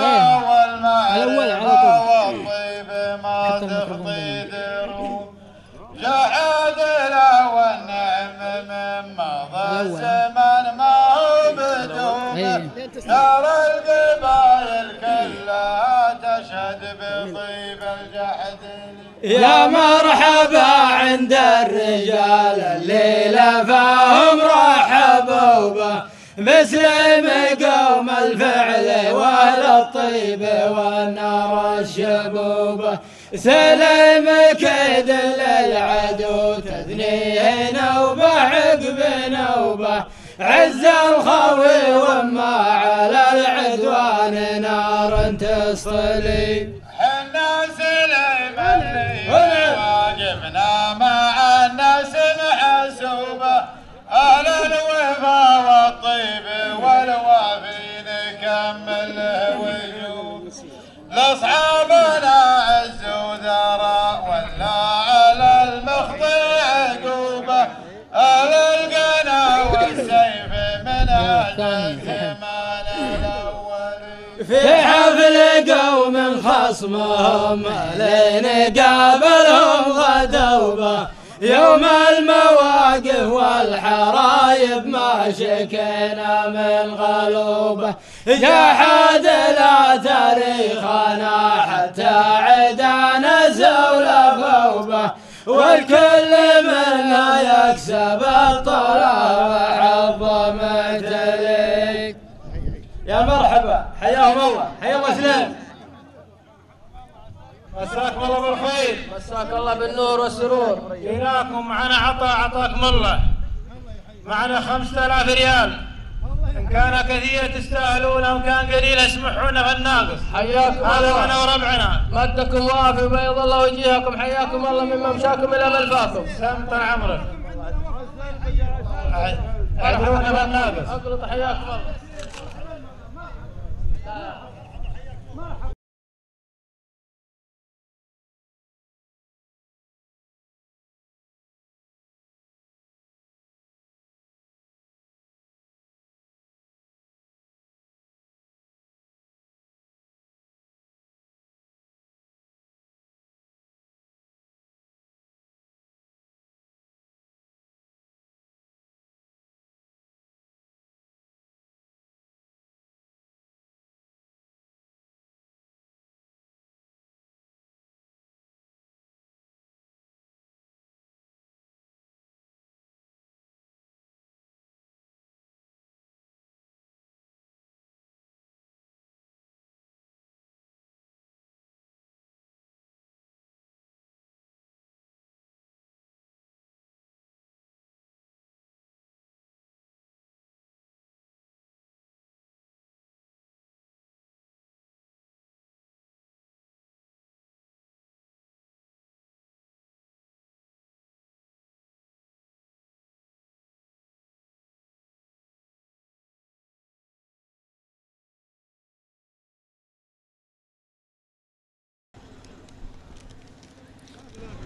والطيب ما تخطي دروب جحد لا والنعم من مضى الزمن ما هو بدوبه دار القبايل كلها تشهد بطيب الجحد يا مرحبا عند الرجال اللي لفاهم رحبوا به بسلم قوم الفعل واهل الطيب والنار الشبوبه سلم كيد للعدو تثنيه نوبه عقب نوبه عز الخوي وما على العدوان نار تصطلي حنا سليمان واقفنا مع الناس محسوبه أهل الوفا والطيب والوافي نكمل وجوب لأصحابنا عز وذراء ولا على المخطي عقوبة أهل القنا والسيف من عهد الزمان الأولي في حفل قوم خصمهم لين قابلهم غدوبه يوم المواقف والحرايب ما شكينا من غلوبه جحد لا تاريخنا حتى عدانا سولفوا به والكل منا يكسب الطلع وحظه معتلي يا مرحبا حياهم الله حيا الله سلام مساكم الله بالخير مساك الله بالنور والسرور جيناكم معنا عطاكم الله معنا 5000 ريال إن كان كثير تستاهلون أو كان قليل اسمحونا في الناقص حياكم الله هذا أنا وربعنا مدكم وافي بيض الله وجيهكم حياكم الله من ممشاكم إلى ملفاكم سمط عمرك اعذرونا في الناقص أقلط حياكم الله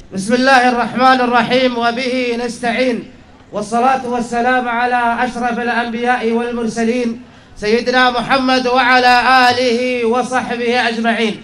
بسم الله الرحمن الرحيم وبه نستعين، والصلاة والسلام على أشرف الأنبياء والمرسلين سيدنا محمد وعلى آله وصحبه أجمعين.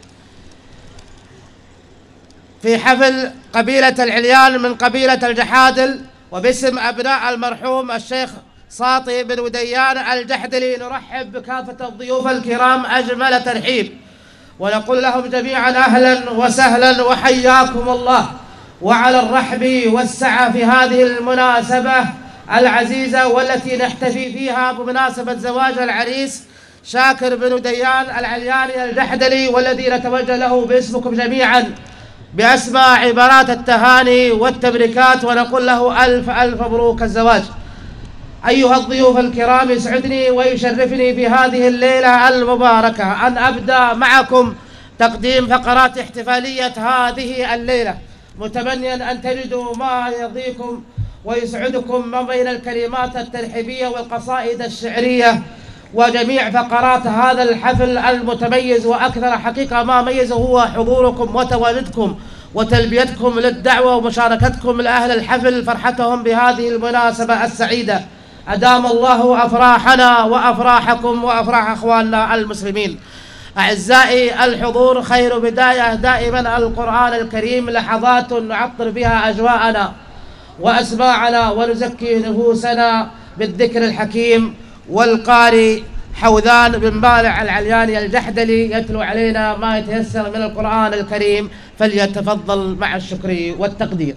في حفل قبيلة العليان من قبيلة الجحادل وباسم أبناء المرحوم الشيخ ساطي بن وديان الجحدلي نرحب بكافة الضيوف الكرام أجمل ترحيب، ونقول لهم جميعا أهلا وسهلا وحياكم الله، وعلى الرحب والسعة في هذه المناسبة العزيزة والتي نحتفي فيها بمناسبة زواج العريس شاكر بن وديان العلياني الجحدلي، والذي نتوجه له باسمكم جميعا بأسماء عبارات التهاني والتبريكات، ونقول له ألف ألف مبروك الزواج. أيها الضيوف الكرام، يسعدني ويشرفني في هذه الليلة المباركة أن أبدأ معكم تقديم فقرات احتفالية هذه الليلة، متمنيا أن تجدوا ما يرضيكم ويسعدكم ما بين الكلمات الترحيبية والقصائد الشعرية وجميع فقرات هذا الحفل المتميز. وأكثر حقيقة ما ميزه هو حضوركم وتواجدكم وتلبيتكم للدعوة ومشاركتكم لأهل الحفل فرحتهم بهذه المناسبة السعيدة. أدام الله أفراحنا وأفراحكم وأفراح أخواننا المسلمين. أعزائي الحضور، خير بداية دائما القرآن الكريم، لحظات نعطر بها أجواءنا وأسماعنا ونزكي نفوسنا بالذكر الحكيم. والقارئ حوذان بن بالع العلياني الجحدلي يتلو علينا ما يتيسر من القرآن الكريم، فليتفضل مع الشكر والتقدير.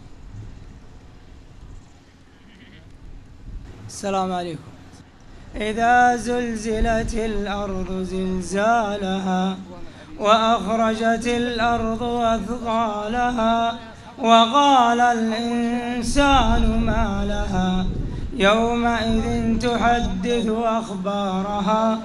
السلام عليكم. إذا زلزلت الأرض زلزالها وأخرجت الأرض أثقالها وقال الإنسان ما لها يومئذ تحدث أخبارها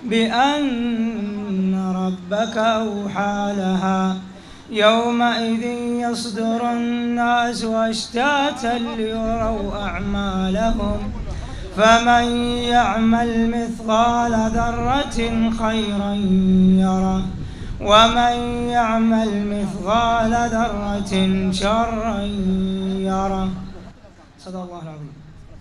بأن ربك أوحى لها يومئذ يصدر الناس أشتاتا ليروا أعمالهم فمن يعمل مثقال ذرة خيرا يره ومن يعمل مثقال ذرة شرا يره. صدق الله العظيم.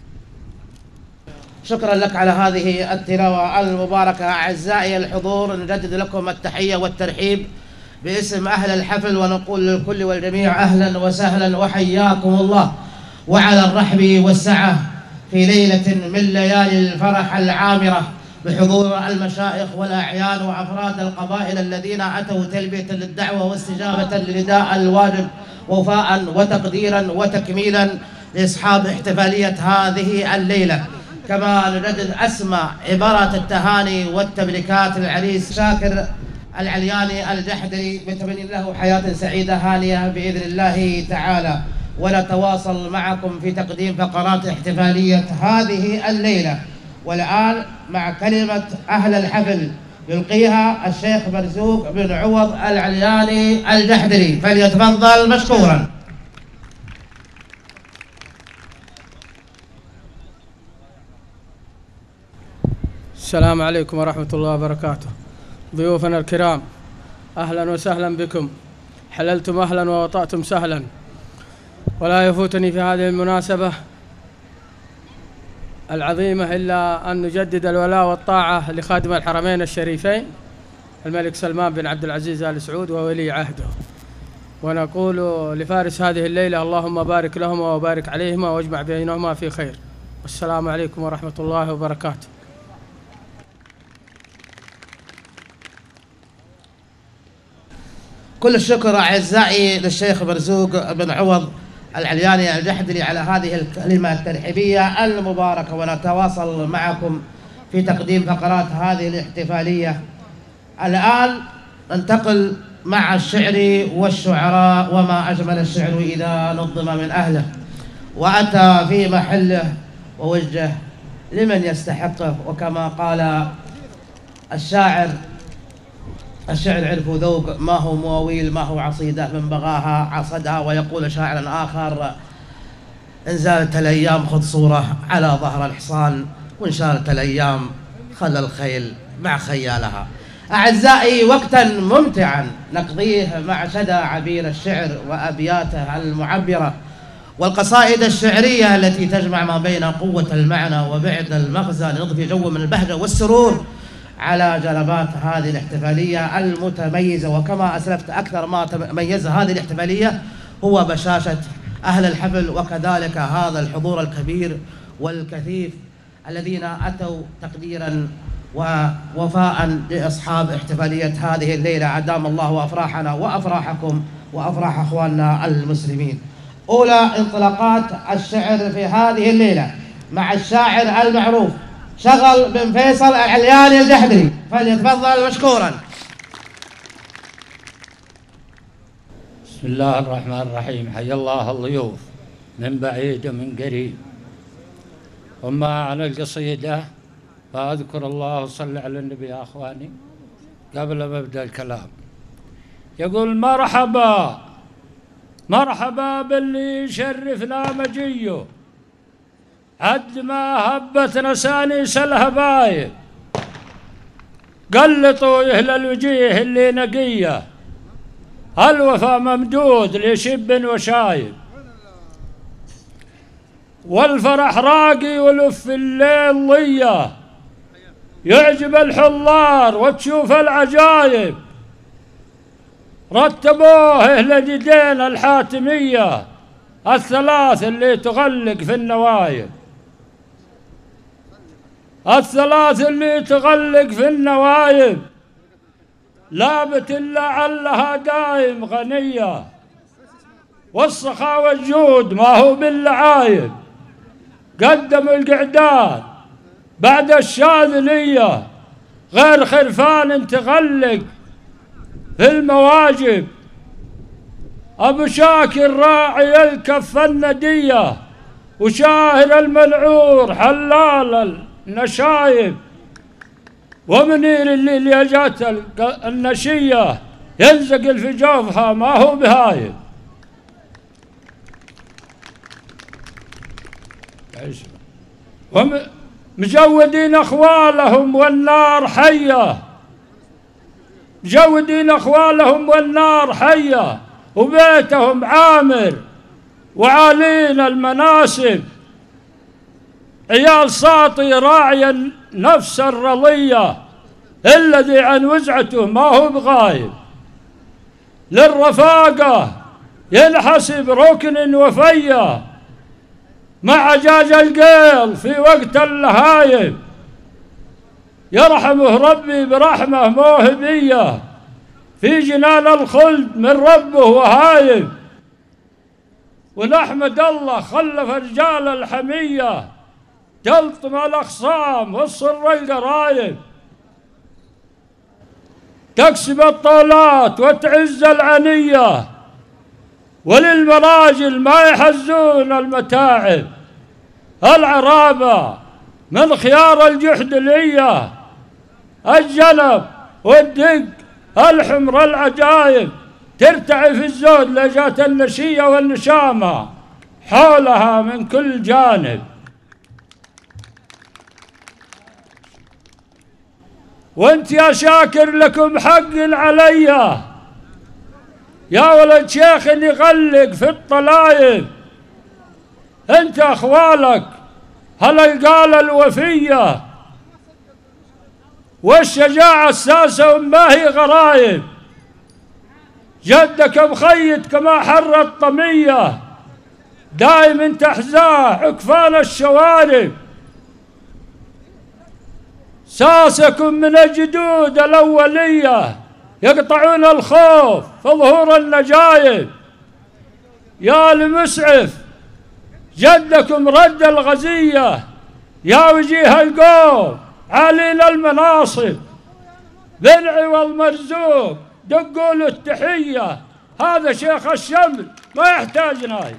شكرا لك على هذه التلاوة المباركة. أعزائي الحضور، نجدد لكم التحية والترحيب باسم أهل الحفل، ونقول للكل والجميع أهلا وسهلا وحياكم الله، وعلى الرحب والسعة في ليلة من ليالي الفرح العامرة بحضور المشايخ والأعيان وأفراد القبائل الذين أتوا تلبية للدعوة واستجابة لنداء الواجب وفاء وتقديرا وتكميلا لأصحاب احتفالية هذه الليلة. كما نجدد أسمى عبارات التهاني والتبريكات للعريس شاكر العلياني الجحدلي، بنتمنى له حياة سعيدة هانية بإذن الله تعالى. ونتواصل معكم في تقديم فقرات احتفالية هذه الليلة. والآن مع كلمة أهل الحفل يلقيها الشيخ مرزوق بن عوض العلياني الجحدلي، فليتفضل مشكورا. السلام عليكم ورحمة الله وبركاته. ضيوفنا الكرام، أهلا وسهلا بكم. حللتم أهلا ووطأتم سهلا. ولا يفوتني في هذه المناسبة العظيمة إلا أن نجدد الولاء والطاعة لخادم الحرمين الشريفين الملك سلمان بن عبد العزيز آل سعود وولي عهده، ونقول لفارس هذه الليلة اللهم بارك لهما وبارك عليهما واجمع بينهما في خير. والسلام عليكم ورحمة الله وبركاته. كل الشكر أعزائي للشيخ مرزوق بن عوض العلياني الجحدلي على هذه الكلمة الترحيبية المباركة. ونتواصل معكم في تقديم فقرات هذه الاحتفالية. الآن ننتقل مع الشعر والشعراء، وما أجمل الشعر إذا نظم من أهله وأتى في محله ووجه لمن يستحقه. وكما قال الشاعر عرفوا ذوق، ما هو مواويل ما هو عصيدة، من بغاها عصدها. ويقول شاعر آخر إن زالت الأيام خذ صورة على ظهر الحصان، وإن شالت الأيام خلى الخيل مع خيالها. أعزائي وقتا ممتعا نقضيه مع شدى عبير الشعر وأبياته المعبرة والقصائد الشعرية التي تجمع ما بين قوة المعنى وبعد المغزى لنضفي جو من البهجة والسرور على جلبات هذه الاحتفالية المتميزة. وكما أسلفت أكثر ما تميز هذه الاحتفالية هو بشاشة أهل الحفل وكذلك هذا الحضور الكبير والكثيف الذين أتوا تقديرا ووفاء لأصحاب احتفالية هذه الليلة. أدام الله أفراحنا وأفراحكم وأفراح أخواننا المسلمين. أولى انطلاقات الشعر في هذه الليلة مع الشاعر المعروف شغل بن فيصل العلياني الجحدري، فليتفضل مشكورا. بسم الله الرحمن الرحيم. حي الله الضيوف من بعيد ومن قريب. وما عن القصيدة فأذكر الله وصلي على النبي يا أخواني قبل ما أبدأ الكلام. يقول مرحبا مرحبا باللي يشرفنا مجيه، عد ما هبت نسانيس الهبايب، قلطوا يهل الوجيه اللي نقيه، الوفا ممدود لشب وشايب، والفرح راقي ولف الليل ضيه، يعجب الحضار وتشوف العجايب، رتبوه اهل جدين الحاتميه الثلاث اللي تغلق في النوايب، الثلاث اللي تغلق في النوايب، لابت إلا علها دايم غنية، والسخاء والجود ما هو باللعايب، قدموا القعدان بعد الشاذلية، غير خرفان تغلق في المواجب، أبو شاكر راعي الكف الندية، وشاهر الملعور حلال النشايب، ومنير اللي جات النشية ينزقل في جوفها ما هو بهايب. مجودين أخوالهم والنار حية، مجودين أخوالهم والنار حية، وبيتهم عامر وعالين المناسب، عيال ساطي راعي نفس الرضية، الذي عن وزعته ما هو بغايب، للرفاقة ينحسب ركن وفية، مع جاج القيل في وقت اللهايب، يرحمه ربي برحمة موهبية، في جنان الخلد من ربه وهايب، ونحمد الله خلف رجال الحمية، تلطم الأخصام والصر القرايب، تكسب الطولات وتعز العنية، وللمراجل ما يحزون المتاعب، العرابة من خيار الجحدلية، الجنب والدق الحمر العجايب، ترتعي في الزود لجات النشية والنشامة حولها من كل جانب. وانت يا شاكر لكم حق عليا، يا ولد شيخ يغلق في الطلايب، انت اخوالك هالقالة الوفية، والشجاعة الساسة وما هي غرايب، جدك مخيط كما حر الطمية، دايم تحزاه عكفان الشوارب، ساسكم من الجدود الأولية، يقطعون الخوف في ظهور النجايب، يا المسعف جدكم رد الغزية، يا وجيه القوم عالين المناصب، بنعي والمرزوق دقوا له التحية، هذا شيخ الشمل ما يحتاج نايب،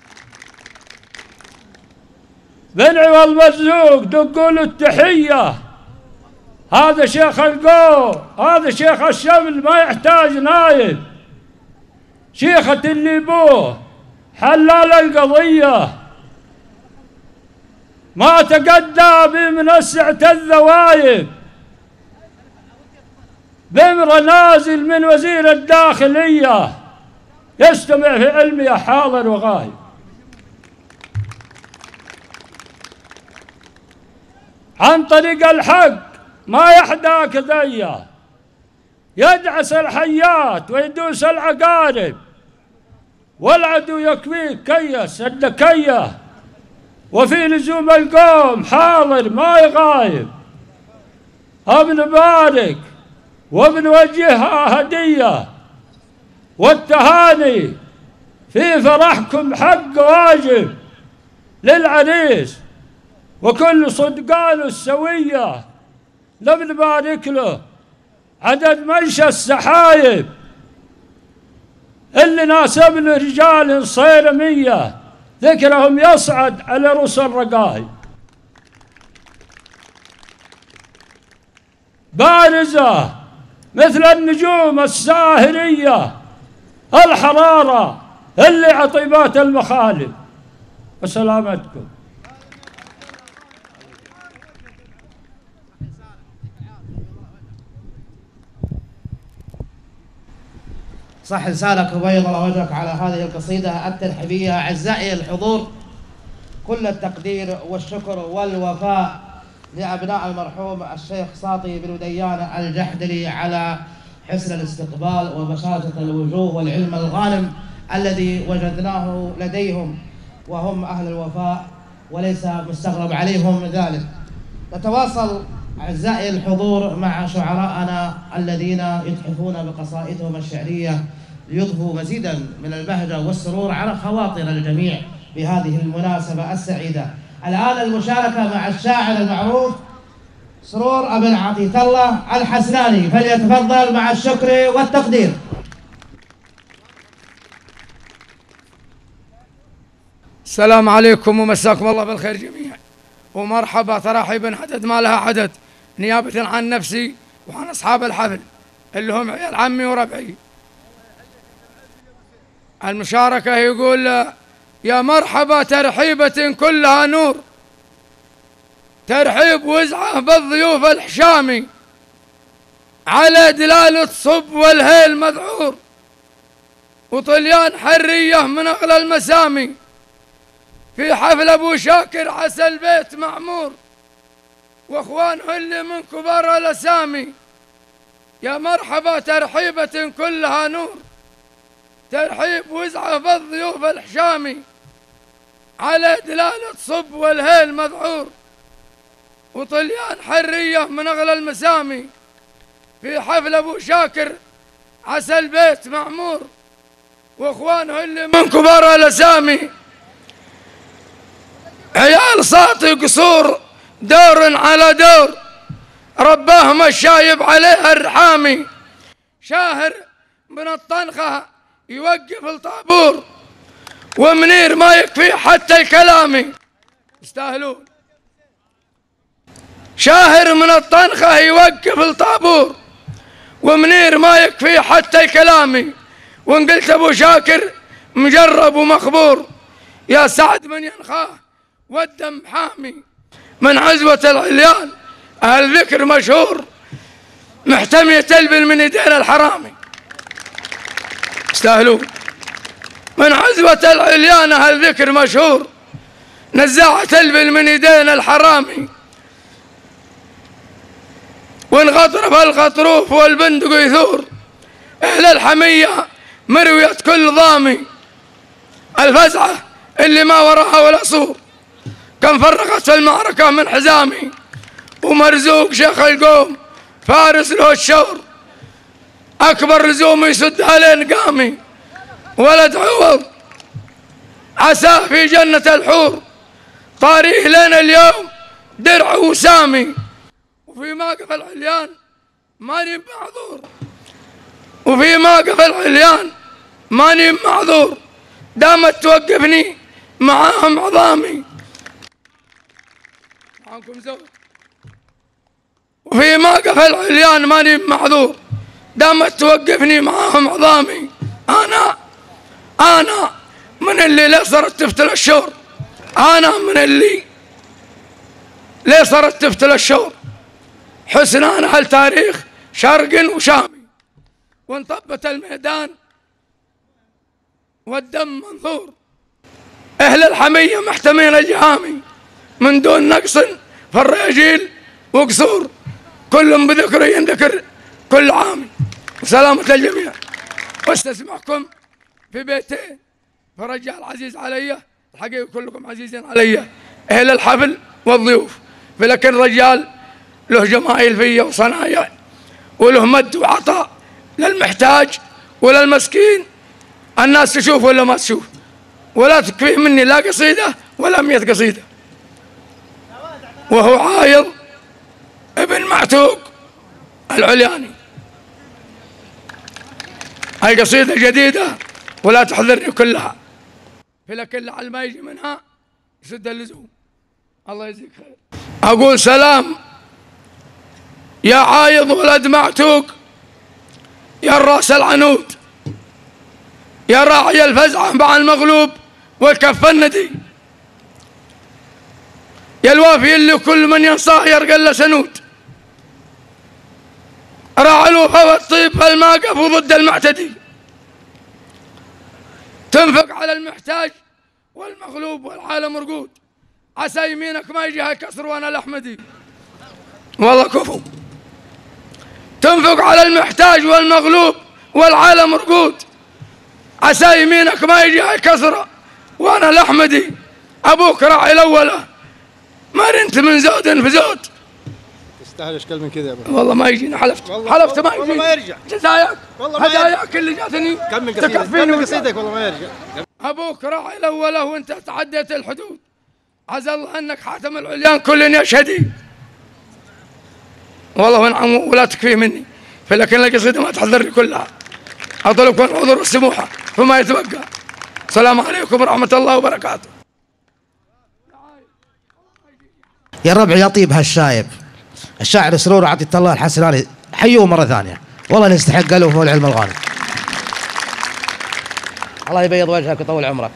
بنعي والمرزوق دقوا له التحية، هذا شيخ القوم، هذا شيخ الشمل ما يحتاج نايب، شيخة اللي بوه حلال القضية، ما تقدى بمنسعة الذوايب، بامر نازل من وزير الداخلية يستمع في علمي حاضر وغايب. عن طريق الحق ما يحداك ذيه، يدعس الحيات ويدوس العقارب، والعدو يكفيك كيس الدكيه، وفي لزوم القوم حاضر ما يغايب. ابن بارك وبنوجهها هديه والتهاني في فرحكم حق واجب للعريس، وكل صدقانه السويه نبي نبارك له عدد منشى السحايب اللي ناسبن رجال صيرميه ذكرهم يصعد على رؤوس الرقايب. بارزة مثل النجوم الساهرية الحرارة اللي عطيبات المخالب. وسلامتكم. صح لسانك وبيض الله وجهك على هذه القصيدة الترحيبية. أعزائي الحضور، كل التقدير والشكر والوفاء لأبناء المرحوم الشيخ ساطي بن وديان الجحدلي على حسن الاستقبال وبشاشة الوجوه والعلم الغانم الذي وجدناه لديهم، وهم أهل الوفاء وليس مستغرب عليهم ذلك. نتواصل أعزائي الحضور مع شعراءنا الذين يتحفون بقصائدهم الشعرية ليضفوا مزيدا من البهجة والسرور على خواطر الجميع بهذه المناسبة السعيدة. الآن المشاركة مع الشاعر المعروف سرور أبن عطية الله الحسناني، فليتفضل مع الشكر والتقدير. السلام عليكم ومساكم الله بالخير جميعا، ومرحبا ترحيبا عدد ما لها عدد، نيابة عن نفسي وعن أصحاب الحفل اللي هم عيال عمي وربعي. المشاركة يقول: يا مرحبا ترحيبة كلها نور، ترحيب وزعه بالضيوف الحشامي، على دلالة صب والهيل مذعور، وطليان حرية من أغلى المسامي، في حفل أبو شاكر عسى البيت معمور، واخوانه اللي من كبار الأسامي. يا مرحبا ترحيبة كلها نور، ترحيب وزعه بالضيوف الحشامي، على دلالة صب والهيل مذعور، وطليان حرية من أغلى المسامي، في حفل أبو شاكر عسى البيت معمور، واخوانه اللي من كبار الأسامي. عيال ساطي قصور دور على دور، رباهم الشايب عليها الرحامي، شاهر من الطنخة يوقف الطابور، ومنير ما يكفي حتى الكلامي. يستاهلون. شاهر من الطنخة يوقف الطابور، ومنير ما يكفي حتى الكلامي، وان قلت ابو شاكر مجرب ومخبور، يا سعد من ينخاه والدم حامي، من عزوة العليان أهل ذكر مشهور، محتمية تلبل من يدين الحرامي. يستاهلون. من عزوة العليان أهل ذكر مشهور، نزاعة تلبل من يدين الحرامي، وانغطرف الغطروف والبندق يثور، أهل الحمية مروية كل ضامي، الفزعة اللي ما وراها ولا صور، كم فرقت في المعركة من حزامي، ومرزوق شيخ القوم فارس له الشور، أكبر لزوم يسدها لين قامي، ولد عوض عساه في جنة الحور، طاريه لنا اليوم درع وسامي، وفي موقف العليان ماني معذور، وفي موقف العليان ماني معذور، دامت توقفني معاهم عظامي. معاكم زود. وفي موقف العليان ماني معذور، دامت توقفني معاهم عظامي. أنا من اللي ليه صارت تفتل الشور، أنا من اللي ليه صارت تفتل الشور، حسنان هالتاريخ شرق وشامي، وانطبت الميدان والدم منثور. أهل الحمية محتمين الجهامي من دون نقص في الرجيل وقصور، كل بذكر ينذكر كل عام. سلامة الجميع. واستسمعكم في بيتين، فرجال عزيز علي، الحقيقة كلكم عزيزين علي، أهل الحفل والضيوف، فلكن رجال له جمايل فيا وصنايع، وله مد وعطاء للمحتاج وللمسكين. الناس تشوف ولا ما تشوف، ولا تكفيه مني لا قصيدة ولا 100 قصيدة. وهو عايض ابن معتوق العلياني. هاي قصيدة جديدة ولا تحضرني كلها، لكن لعل ما يجي منها يسد اللزوم. الله يجزيك خير. أقول سلام يا عايض ولد معتوق، يا الراس العنود، يا راعي الفزعة مع المغلوب والكف الندي، يا الوافي اللي كل من ينصاه يرقى له سنود، راعي الوفا والطيب الماقف وضد المعتدي، تنفق على المحتاج والمغلوب والعالم رقود، عسى يمينك ما يجيها كسر وانا الاحمدي. والله كفو. تنفق على المحتاج والمغلوب والعالم رقود، عسى يمينك ما يجيها كسر وانا الاحمدي. ابوك راعي الاولى ما رنت من زود في زود. تستاهل اشكال من كذا يا ابو. والله ما يجينا، حلفت ما يجي. والله ما يرجع. جزاياك والله ما هداياك اللي جاتني كمل قصيدك والله ما يرجع. ابوك راعي الاولى وانت تعديت الحدود، عسى الله انك حاتم العليان كل يشهدي. والله ونعم ولا تكفيه مني، فلكن القصيده ما تحضرني كلها. اطلبكم العذر والسموحه فما يتبقى. السلام عليكم ورحمه الله وبركاته. يا الربع يطيب هالشايب، الشاعر سرور عطية الله الحسناني، حيوه مرة ثانية، والله نستحق له فوق العلم الغالي. الله يبيض وجهك ويطول عمرك.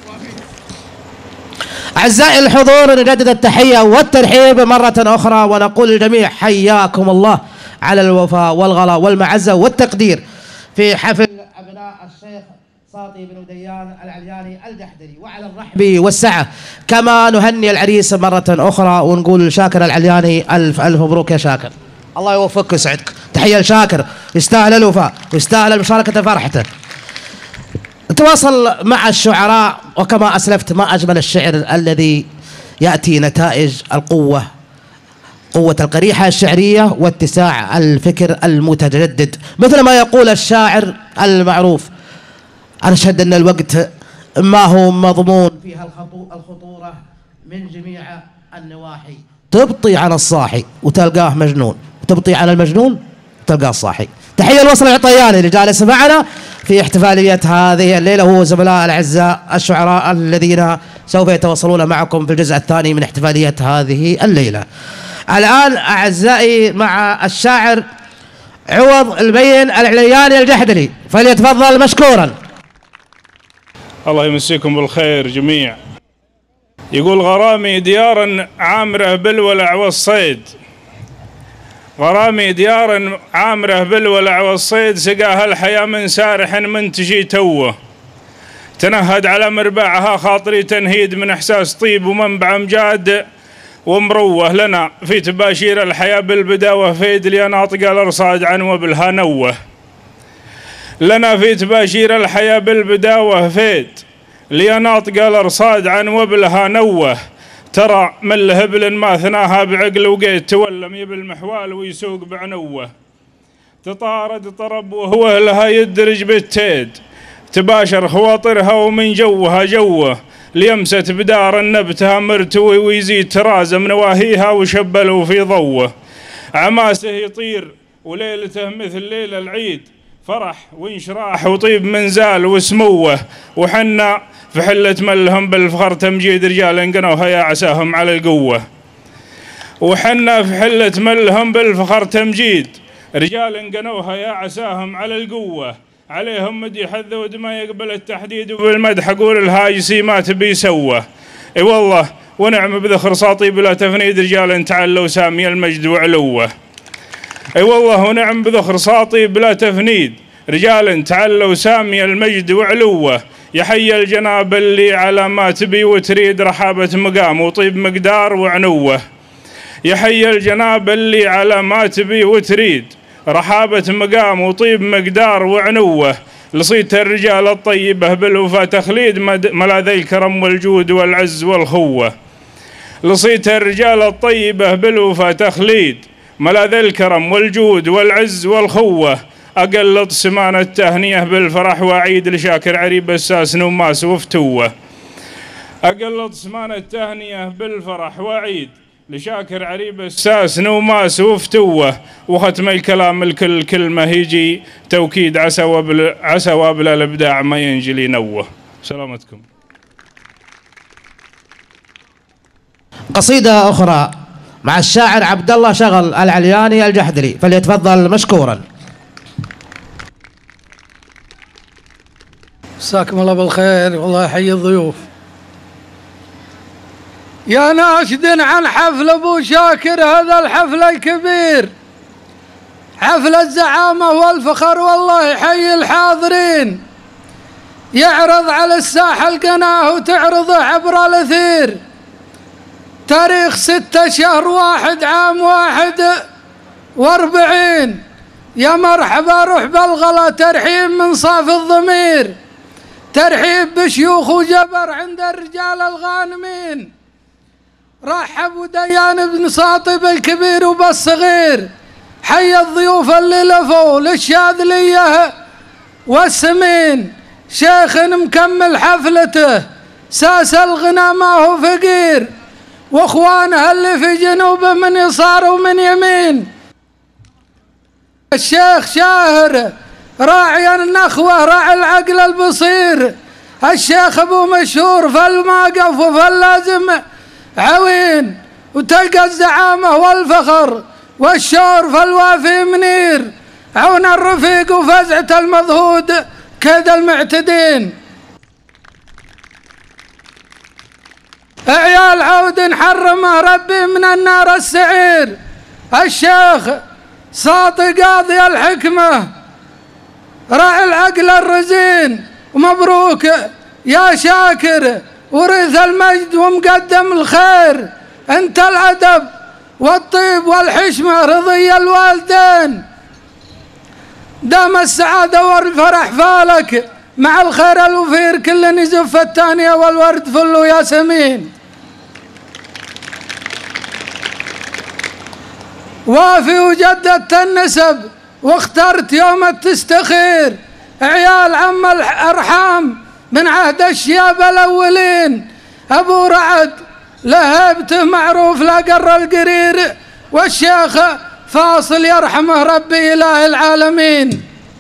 أعزائي الحضور، نجدد التحية والترحيب مرة أخرى ونقول للجميع حياكم الله على الوفاء والغلاء والمعزة والتقدير في حفل أبناء الشيخ ساطي بن وديان العلياني الجحدري، وعلى الرحب والسعة. كما نهني العريس مرة أخرى ونقول لشاكر العلياني ألف ألف مبروك يا شاكر، الله يوفقك ويسعدك. تحية لشاكر، يستاهل الوفاء ويستاهل مشاركة فرحته. نتواصل مع الشعراء، وكما أسلفت ما أجمل الشعر الذي يأتي نتائج القوة، قوة القريحة الشعرية واتساع الفكر المتجدد، مثل ما يقول الشاعر المعروف: أنا أشهد أن الوقت ما هو مضمون فيها الخطورة من جميع النواحي، تبطي عن الصاحي وتلقاه مجنون، وتبطي عن المجنون وتلقاه صاحي. تحية الوصل العطياني اللي جالس معنا في احتفالية هذه الليلة، هو زملاء الأعزاء الشعراء الذين سوف يتواصلون معكم في الجزء الثاني من احتفالية هذه الليلة. الآن أعزائي مع الشاعر عوض البين العلياني الجحدري، فليتفضل مشكورا. الله يمسيكم بالخير جميع. يقول: غرامي ديار عامرة بالولع والصيد، غرامي ديار عامرة بالولع والصيد، سقاها الحياة من سارح منتشي توه، تنهد على مربعها خاطري تنهيد من إحساس طيب ومنبع مجاد ومروه، لنا في تباشير الحياة بالبداوة فيد لي ناطق الأرصاد عن وبلها نوه، لنا في تباشير الحياة بالبداوة فيد لي ناطق الأرصاد عن وبلها نوه، ترى من لهبل ما ثناها بعقل وقيت تولم يب المحوال ويسوق بعنوه، تطارد طرب وهو لها يدرج بالتيد، تباشر خواطرها ومن جوها جوه، ليمست بدار النبتها مرتوي ويزيد ترازم نواهيها وشبلوا في ضوه، عماسه يطير وليلته مثل ليل العيد، فرح وانشراح وطيب منزال وسموه، وحنا في حلة ملهم بالفخر تمجيد رجال انقنوها يا عساهم على القوة، وحنا في حلة ملهم بالفخر تمجيد رجال انقنوها يا عساهم على القوة، عليهم مدي حذود ما يقبل التحديد، وبالمدح اقول الهاجسي ما تبي سوه، اي والله ونعم بذخر ساطي بلا تفنيد رجال تعلوا سامي المجد وعلوه، اي والله ونعم بذخر ساطي بلا تفنيد، رجال تعلوا سامي المجد وعلوه، يحيى الجناب اللي على ما تبي وتريد رحابة مقام وطيب مقدار وعنوه. يحيى الجناب اللي على ما تبي وتريد رحابة مقام وطيب مقدار وعنوه، لصيت الرجال الطيبة بالوفا تخليد ملاذ الكرم والجود والعز والخوة. لصيت الرجال الطيبة بالوفا تخليد ملاذ الكرم والجود والعز والخوة، أقلط سمان التهنية بالفرح وعيد لشاكر عريب الساس نوماس وفتوه. أقلط سمان التهنية بالفرح وعيد لشاكر عريب الساس نوماس وفتوه. وختم الكلام الكل كلمة يجي توكيد عسى وابل الابداع ما ينجلي نوه. سلامتكم. قصيدة أخرى مع الشاعر عبد الله شغل العلياني الجحدلي، فليتفضل مشكورا. مساكم الله بالخير والله يحيي الضيوف. يا ناشد عن حفل ابو شاكر، هذا الحفل الكبير حفل الزعامة والفخر والله يحيي الحاضرين. يعرض على الساحة القناة وتعرضه عبر الأثير، تاريخ 6 شهر 1 عام 41. يا مرحبا روح بالغلا ترحيب من صاف الضمير، ترحيب بشيوخ وجبر عند الرجال الغانمين. رحبوا ديان بن ساطي بالكبير وبالصغير، حي الضيوف اللي لفوا للشاذلية والسمين. شيخ مكمل حفلته ساس الغنى ما هو فقير، واخوانه اللي في جنوبه من يسار ومن يمين. الشيخ شاهر راعي النخوة راعي العقل البصير، الشيخ ابو مشهور فالماقف وفاللازم عوين، وتلقى الزعامة والفخر والشور فالوافي منير، عون الرفيق وفزعة المضهود كيد المعتدين. عيال عود حرمه ربي من النار السعير، الشيخ ساطي قاضي الحكمة راعي العقل الرزين. ومبروك يا شاكر ورث المجد ومقدم الخير، انت الأدب والطيب والحشمة رضي الوالدين. دام السعادة والفرح فالك مع الخير الوفير، كل يزف الثانية والورد فل ياسمين. وافي وجددت النسب واخترت يوم التستخير، عيال عم الأرحام من عهد الشياب الأولين. أبو رعد لهبته معروف لا قر القرير، والشيخ فاصل يرحمه ربي إله العالمين.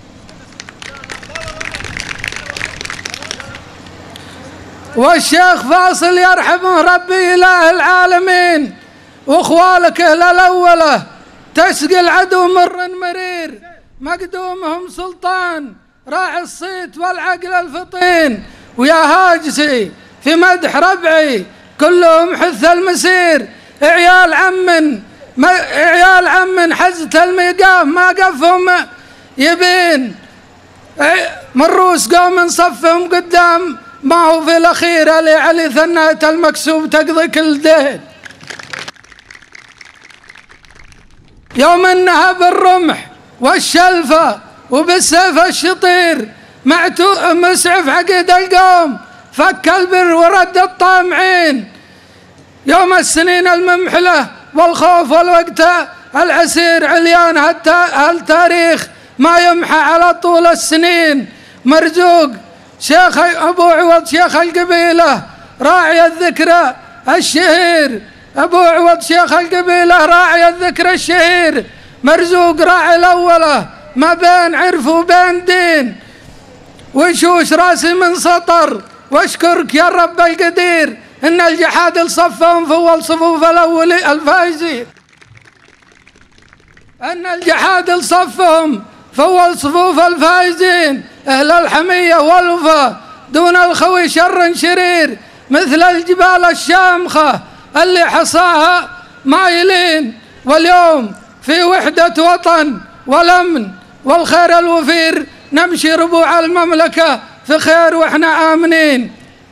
والشيخ فاصل يرحمه ربي إله العالمين. واخوالك الأولى تسقي العدو مر مرير، مقدومهم سلطان راعي الصيت والعقل الفطين. ويا هاجسي في مدح ربعي كلهم حث المسير، عيال عم حزة الميقام ما قفهم يبين، من روس قوم صفهم قدام ما هو في الأخير. علي ثناية المكسوب تقضي كل دين، يوم انها بالرمح والشلفة وبالسيف الشطير، مسعف عقيد القوم فك البر ورد الطامعين. يوم السنين الممحلة والخوف والوقت العسير، عليان هالتاريخ ما يمحى على طول السنين. مرزوق شيخ أبو عوض شيخ القبيلة راعي الذكرى الشهير، أبو عوض شيخ القبيلة راعي الذكرى الشهير. مرزوق راعي الأولى ما بين عرف وبين دين، وشوش راسي من سطر واشكرك يا رب القدير، إن الجحاد لصفهم فول صفوف الأولي الفايزين. أن الجحاد لصفهم فول صفوف الفايزين، أهل الحمية والوفا دون الخوي شر شرير، مثل الجبال الشامخة اللي حصاها مايلين. واليوم في وحدة وطن والأمن والخير الوفير نمشي ربوع المملكة في خير وإحنا آمنين.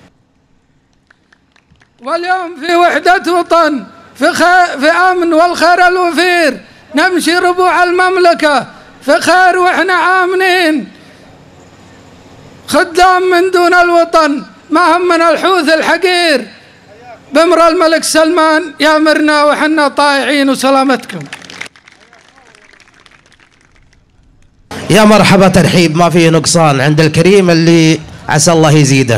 واليوم في وحدة وطن في أمن والخير الوفير نمشي ربوع المملكة في خير وإحنا آمنين. خدام من دون الوطن ما همنا الحوث الحقير، بأمر الملك سلمان يأمرنا وحنا طائعين. وسلامتكم. يا مرحبا، ترحيب ما فيه نقصان عند الكريم اللي عسى الله يزيده.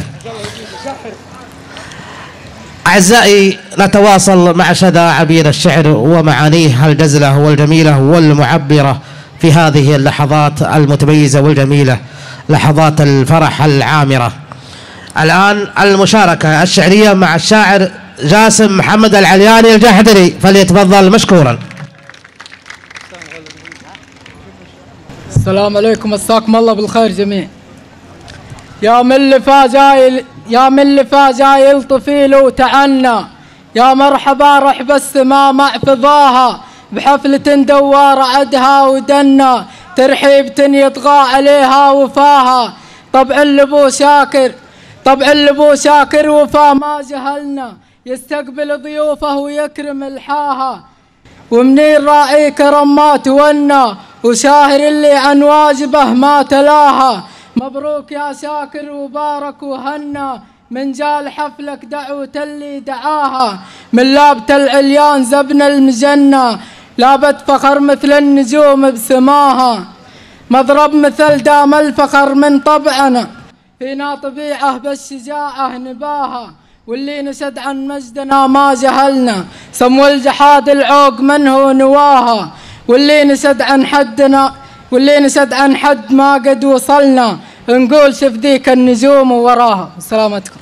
أعزائي، نتواصل مع شذا عبير الشعر ومعانيه الجزلة والجميلة والمعبرة في هذه اللحظات المتميزة والجميلة، لحظات الفرح العامرة. الآن المشاركة الشعرية مع الشاعر جاسم محمد العلياني الجحدري، فليتفضل مشكورا. السلام عليكم، مساكم الله بالخير جميع. يا من اللي فاجا يلطفي له وتعنى، يا مرحبا رحب السماء مع فضاها، بحفلة دوار عدها ودنا، ترحيب يطغى عليها وفاها. طبع اللي بو شاكر وفا ما جهلنا، يستقبل ضيوفه ويكرم الحاها، ومنين راعي كرم ما تونى، وشاهر اللي عن واجبه ما تلاها. مبروك يا شاكر وبارك وهنا، من جال حفلك دعوة اللي دعاها، من لابة العليان زبن المجنة، لابت فخر مثل النجوم بسماها. مضرب مثل دام الفخر من طبعنا، فينا طبيعة بالشجاعة نباها، واللي نشد عن مجدنا ما جهلنا، سمو الجحاد العوق من هو نواها، واللي نشد عن حد ما قد وصلنا، نقول شف ذيك النجوم وراها. سلامتكم.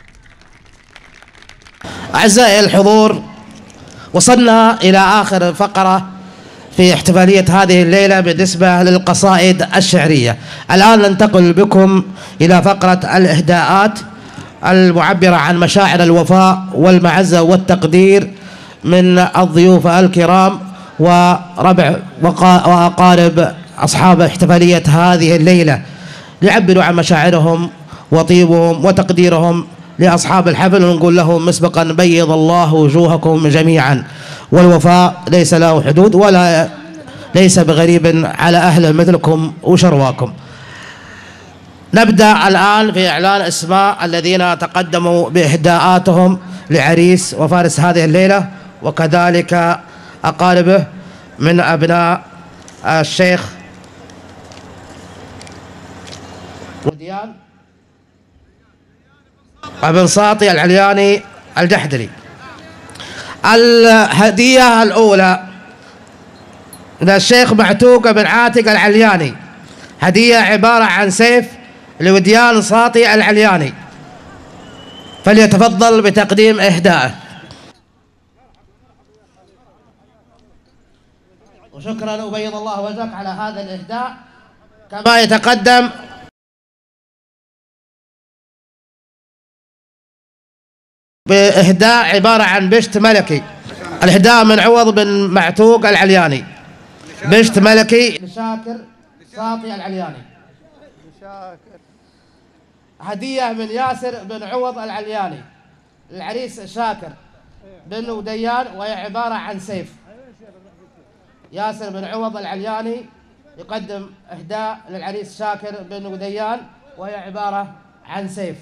أعزائي الحضور، وصلنا إلى آخر فقرة في احتفالية هذه الليلة بالنسبة للقصائد الشعرية. الآن ننتقل بكم إلى فقرة الإهداءات المعبرة عن مشاعر الوفاء والمعزة والتقدير من الضيوف الكرام وربع وأقارب أصحاب احتفالية هذه الليلة، ليعبروا عن مشاعرهم وطيبهم وتقديرهم لأصحاب الحفل، ونقول لهم مسبقا بيض الله وجوهكم جميعا، والوفاء ليس له حدود ولا ليس بغريب على أهل مثلكم وشرواكم. نبدأ الآن في إعلان أسماء الذين تقدموا بإهداءاتهم لعريس وفارس هذه الليلة، وكذلك أقاربه من أبناء الشيخ وديان ابن ساطي العلياني الجحدري. الهدية الأولى للشيخ معتوق بن عاتق العلياني، هدية عبارة عن سيف لوديان ساطي العلياني، فليتفضل بتقديم إهدائه. وشكرا وبيض الله وجهك على هذا الإهداء. كما يتقدم بإهداء عبارة عن بشت ملكي، الإهداء من عوض بن معتوق العلياني، بشت ملكي لشاكر ساطي العلياني. هدية من ياسر بن عوض العلياني للعريس شاكر بن وديان، وهي عبارة عن سيف. ياسر بن عوض العلياني يقدم إهداء للعريس شاكر بن وديان، وهي عبارة عن سيف.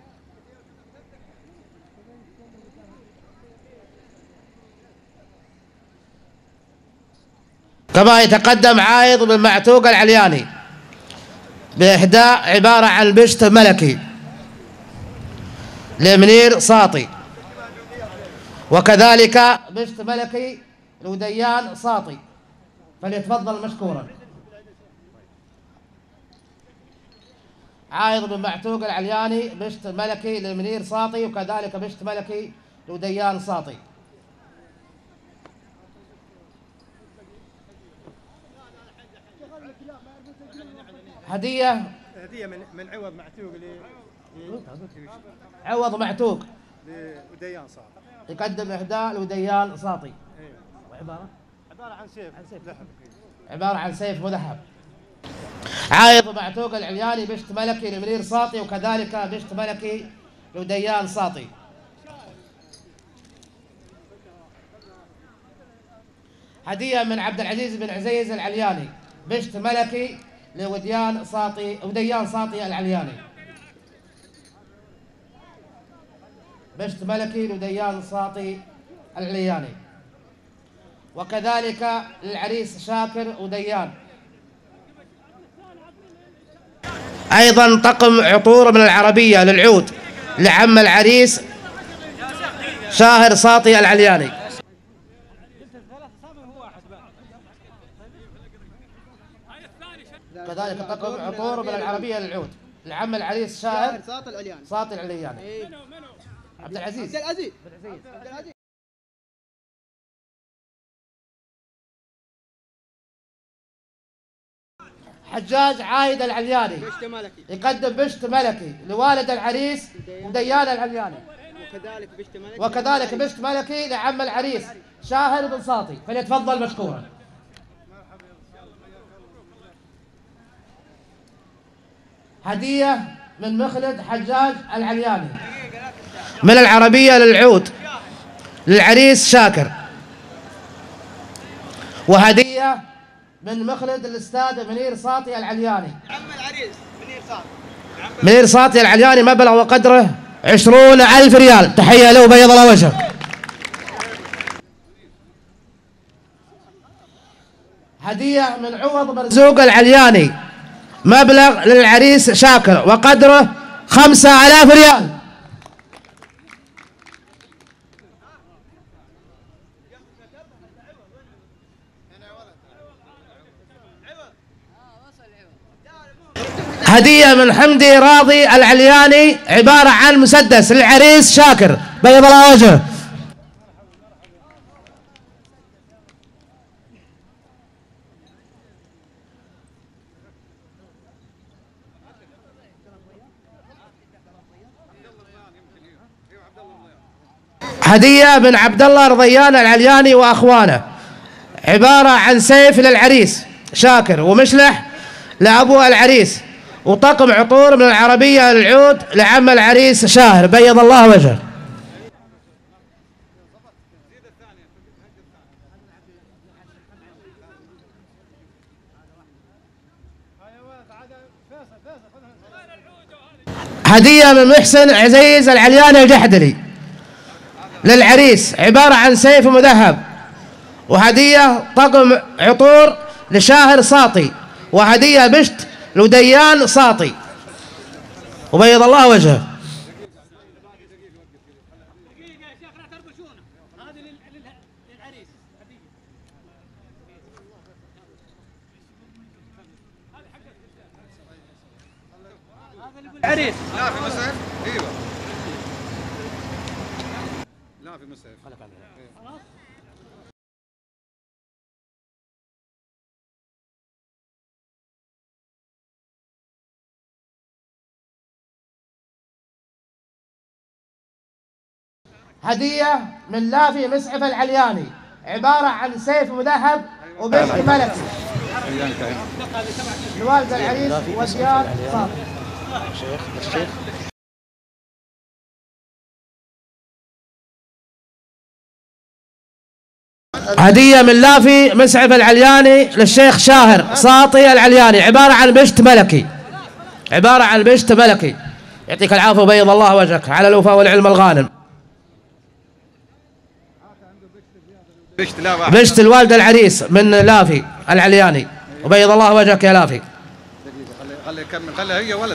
كما يتقدم عايض بن معتوق العلياني بإهداء عبارة عن بشت ملكي لمنير ساطي، وكذلك بشت ملكي لوديان ساطي، فليتفضل مشكورا. عايض بن معتوق العلياني بشت ملكي لمنير ساطي، وكذلك بشت ملكي لوديان ساطي. هدية من عوض معتوق عوض معتوق لوديان ساطي، يقدم إهداء لوديان ساطي. وعبارة عبارة عن سيف مذهب. عايض ومعتوق العلياني بشت ملكي لمنير ساطي، وكذلك بشت ملكي لديان ساطي. هدية من عبد العزيز بن عزيز العلياني بشت ملكي لوديان ساطي العلياني. بشت ملكي لديان ساطي العلياني. وكذلك للعريس شاكر وديان. أيضا طقم عطور من العربية للعود لعم العريس شاهر ساطي العلياني. كذلك طقم عطور من العربية للعود لعم العريس شاهر ساطي العلياني. عبد العزيز. حجاج عايد العلياني يقدم بشت ملكي لوالد العريس وديان العلياني. وكذلك بشت ملكي لعم العريس شاهر بن ساطي، فليتفضل مشكورا. هدية من مخلد حجاج العلياني من العربية للعود للعريس شاكر. وهدية من مخلد الأستاذ منير ساطي العلياني. عم العريس منير ساطي العلياني مبلغ وقدره 20,000 ريال. تحية له بيض الله وجهه. هدية من عوض مرزوق العلياني مبلغ للعريس شاكر وقدره 5,000 ريال. هدية من حمدي راضي العلياني عبارة عن مسدس للعريس شاكر بيض الله وجهه. هدية من عبد الله رضيان العلياني واخوانه عبارة عن سيف للعريس شاكر ومشلح لأبو العريس، وطقم عطور من العربية للعود لعم العريس شاهر بيض الله وجهه. هدية من محسن عزيز العلياني الجحدلي للعريس عبارة عن سيف مذهب. وهدية طقم عطور لشاهر ساطي. وهدية بشت لديان ساطي وبيض الله وجهه. العريس لا في مصحف. ايوه لا في مصحف. هدية من لافي مسعف العلياني عبارة عن سيف مذهب وبشت ملكي لوالد العريس وديان صاطي. الشيخ هدية من لافي مسعف العلياني للشيخ شاهر ساطي العلياني عبارة عن بشت ملكي. عبارة عن بشت ملكي. يعطيك العافية وبيض الله وجهك على الوفاء والعلم الغانم. بشت الوالد العريس من لافي العلياني وبيض الله وجهك يا لافي. خلي يكمل. خلي هي ولد.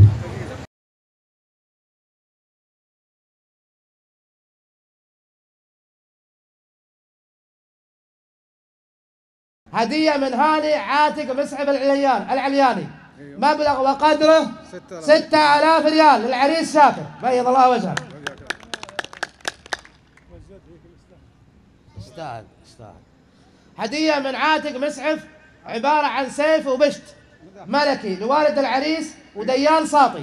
هدية من هاني عاتق مسعف العلياني مبلغ وقدره 6,000 ريال للعريس شاكر بيض الله وجهه. استاهل. هدية من عاتق مسعف عبارة عن سيف وبشت ملكي لوالد العريس وديان ساطي.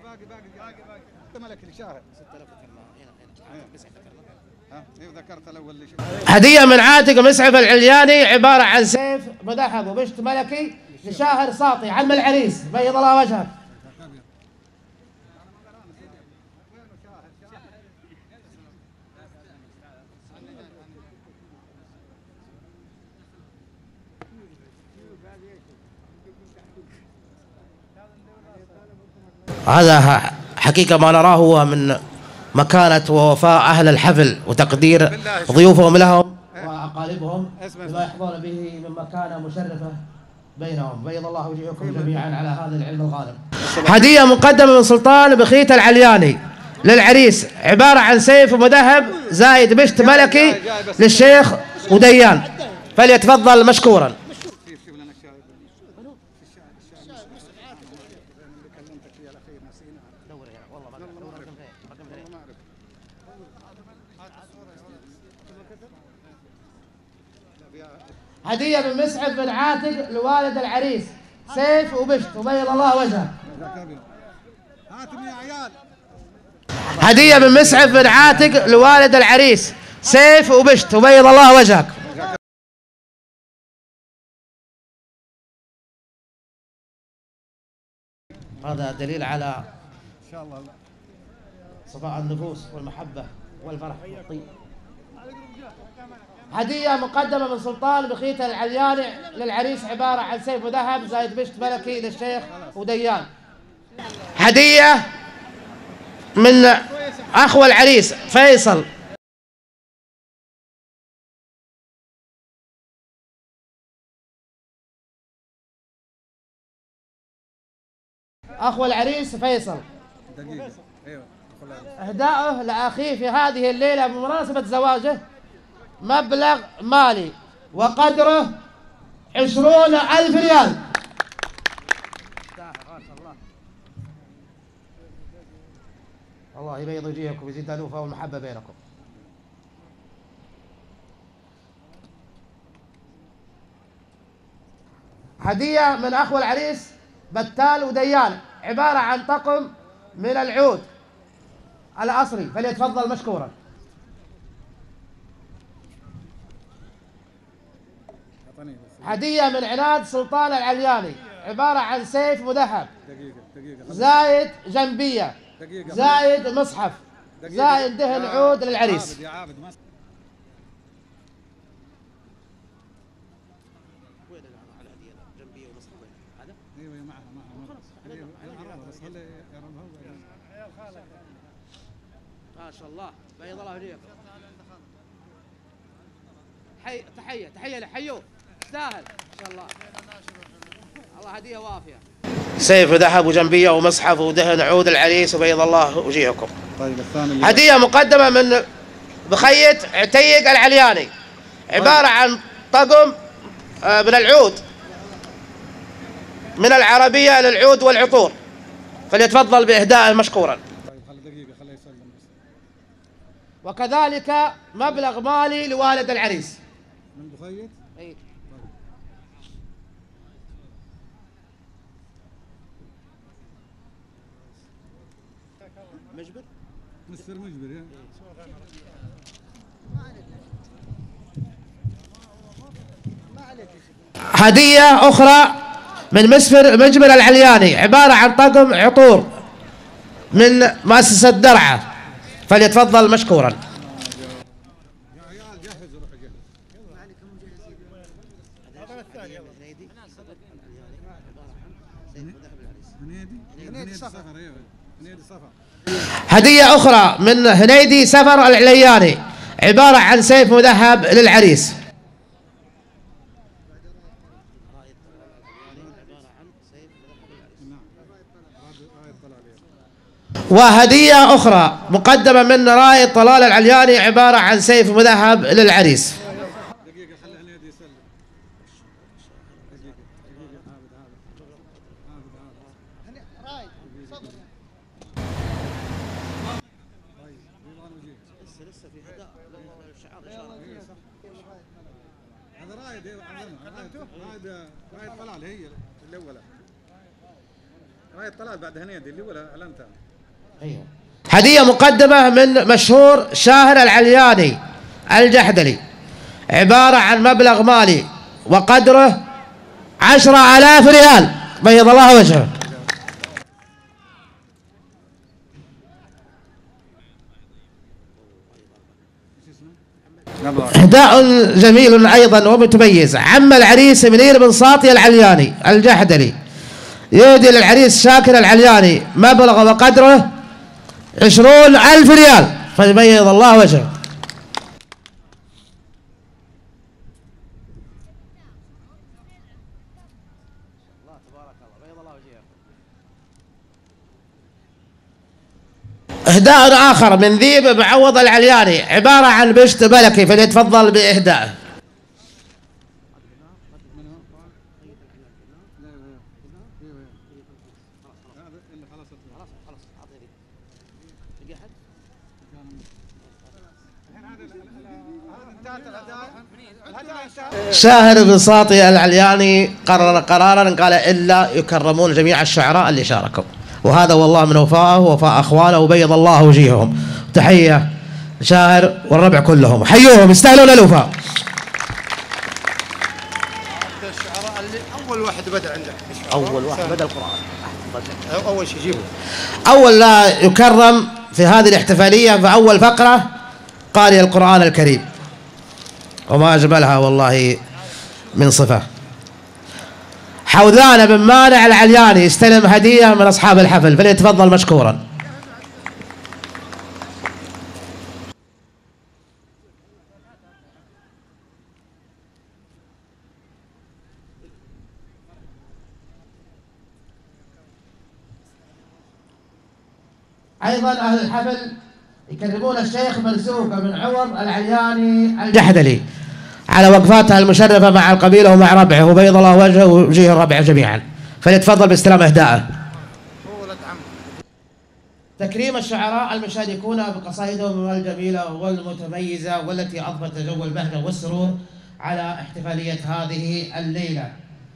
باقي ملك اللي شاهد 6000 ذكرت الاول اللي هدية من عاتق مسعف العلياني عبارة عن سيف مذهب وبشت ملكي لشاهر ساطي عم العريس بيض الله وجهك. هذا حقيقة ما نراه هو من مكانة ووفاء أهل الحفل وتقدير ضيوفهم لهم وأقاربهم بما يحظون به من مكانة مشرفة بينهم. بيض الله وجهكم جميعا على هذا العلم الغانم. هدية مقدمة من سلطان بخيت العلياني للعريس عبارة عن سيف ومذهب زايد بشت ملكي للشيخ وديان، فليتفضل مشكورا. هدية من مسعف بن عاتق لوالد العريس سيف وبشت وبيض الله وجهه. هدية من مسعف بن عاتق لوالد العريس سيف وبشت وبيض الله وجهك. هذا دليل على صفاء النفوس والمحبة والفرح والطيب. هدية مقدمة من سلطان بخيت العلياني للعريس عبارة عن سيف وذهب زايد بشت ملكي للشيخ وديان. هدية من أخو العريس فيصل أخو العريس فيصل إهداؤه لأخيه في هذه الليلة بمناسبة زواجه مبلغ مالي وقدره 20,000 ريال. الله يبيض وجهكم ويزيد الألوفة والمحبة بينكم. هدية من أخو العريس بتال وديان عبارة عن طقم من العود الأصلي، فليتفضل مشكورا. هدية من عناد سلطان العلياني عبارة عن سيف مذهب زايد جنبية زايد مصحف زايد دهن عود للعريس. ما شاء الله بيض الله وجهكم. تحية لحيوه يستاهل ما شاء الله. الله هدية وافية. سيف ذهب وجنبية ومصحف ودهن عود العريس وبيض الله وجهكم. طيب الثاني هدية مقدمة من بخيت عتيق العلياني عبارة عن طقم من العود من العربية للعود والعطور، فليتفضل بإهدائه مشكورا. وكذلك مبلغ مالي لوالد العريس من بخيت. أي. مجبر مستر مجبر يا هدية أخرى من مسفر مجبر العلياني عبارة عن طقم عطور من مؤسسة درعا، فليتفضل مشكورا. هدية أخرى من هنيدي سفر العلياني عبارة عن سيف مذهب للعريس. وهدية أخرى مقدمة من رائد طلال العلياني عبارة عن سيف مذهب للعريس. هذا رايد رايد طلال هي الاولى هاي الطلال بعد هنية اللي ولا اعلنتها. ايوه. هدية مقدمة من مشهور شاهر العلياني الجحدلي، عبارة عن مبلغ مالي وقدره 10,000 ريال، بيض الله وجهه. إهداء جميل أيضا ومتميز. عم العريس منير بن ساطي العلياني الجحدلي يهدي للعريس شاكر العلياني مبلغ وقدره 20,000 ريال، فبيض الله وجهه. إهداء آخر من ذيب معوض العلياني، عبارة عن بشت ملكي، فليتفضل بإهدائه. شاهر بن ساطي العلياني قرر قرارا قال إلا يكرمون جميع الشعراء اللي شاركوا، وهذا والله من وفائه ووفاء أخوانه، وبيض الله وجيههم. تحية شاهر والربع كلهم، حيوهم يستاهلون الوفاء. الشعراء اللي أول واحد بدأ عنده، أول واحد بدأ القرآن، أول شيء يجيبه. أول لا يكرم في هذه الاحتفالية فأول فقرة قارئ القرآن الكريم، وما أجملها والله من صفة. حوذان بن مانع العلياني يستلم هدية من أصحاب الحفل، فليتفضل مشكورا. أيضا أهل الحفل يكرمون الشيخ مرزوق بن عوض العلياني الجحدلي على وقفاتها المشرفة مع القبيلة ومع ربعه، وبيض الله وجهه ووجيه الربع جميعا، فليتفضل باستلام إهدائه. تكريم الشعراء المشاركون بقصائدهم الجميلة والمتميزة والتي أضفت جو البهجة والسرور على احتفالية هذه الليلة.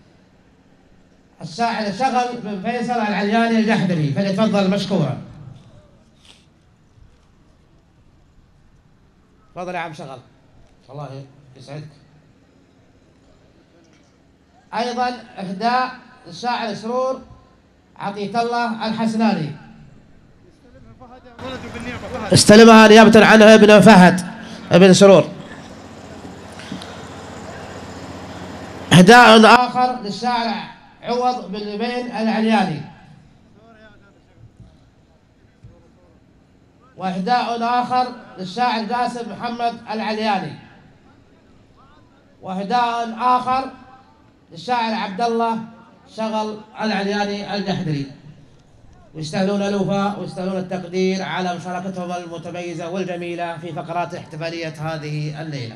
الشاعر شغل بن فيصل العلياني الجحدلي، فليتفضل مشكورا. تفضل يا عم شغل، الله يسعدك. أيضا إهداء الشاعر سرور عطية الله الحسناني، استلمها نيابة عنه ابن فهد ابن سرور. إهداء آخر للشاعر عوض بن لبين العلياني، وإهداء آخر للشاعر قاسم محمد العلياني، وإهداء آخر للشاعر عبد الله شغل العلياني الجحدلي، ويستاهلون الوفاء ويستاهلون التقدير على مشاركتهم المتميزة والجميلة في فقرات احتفالية هذه الليلة.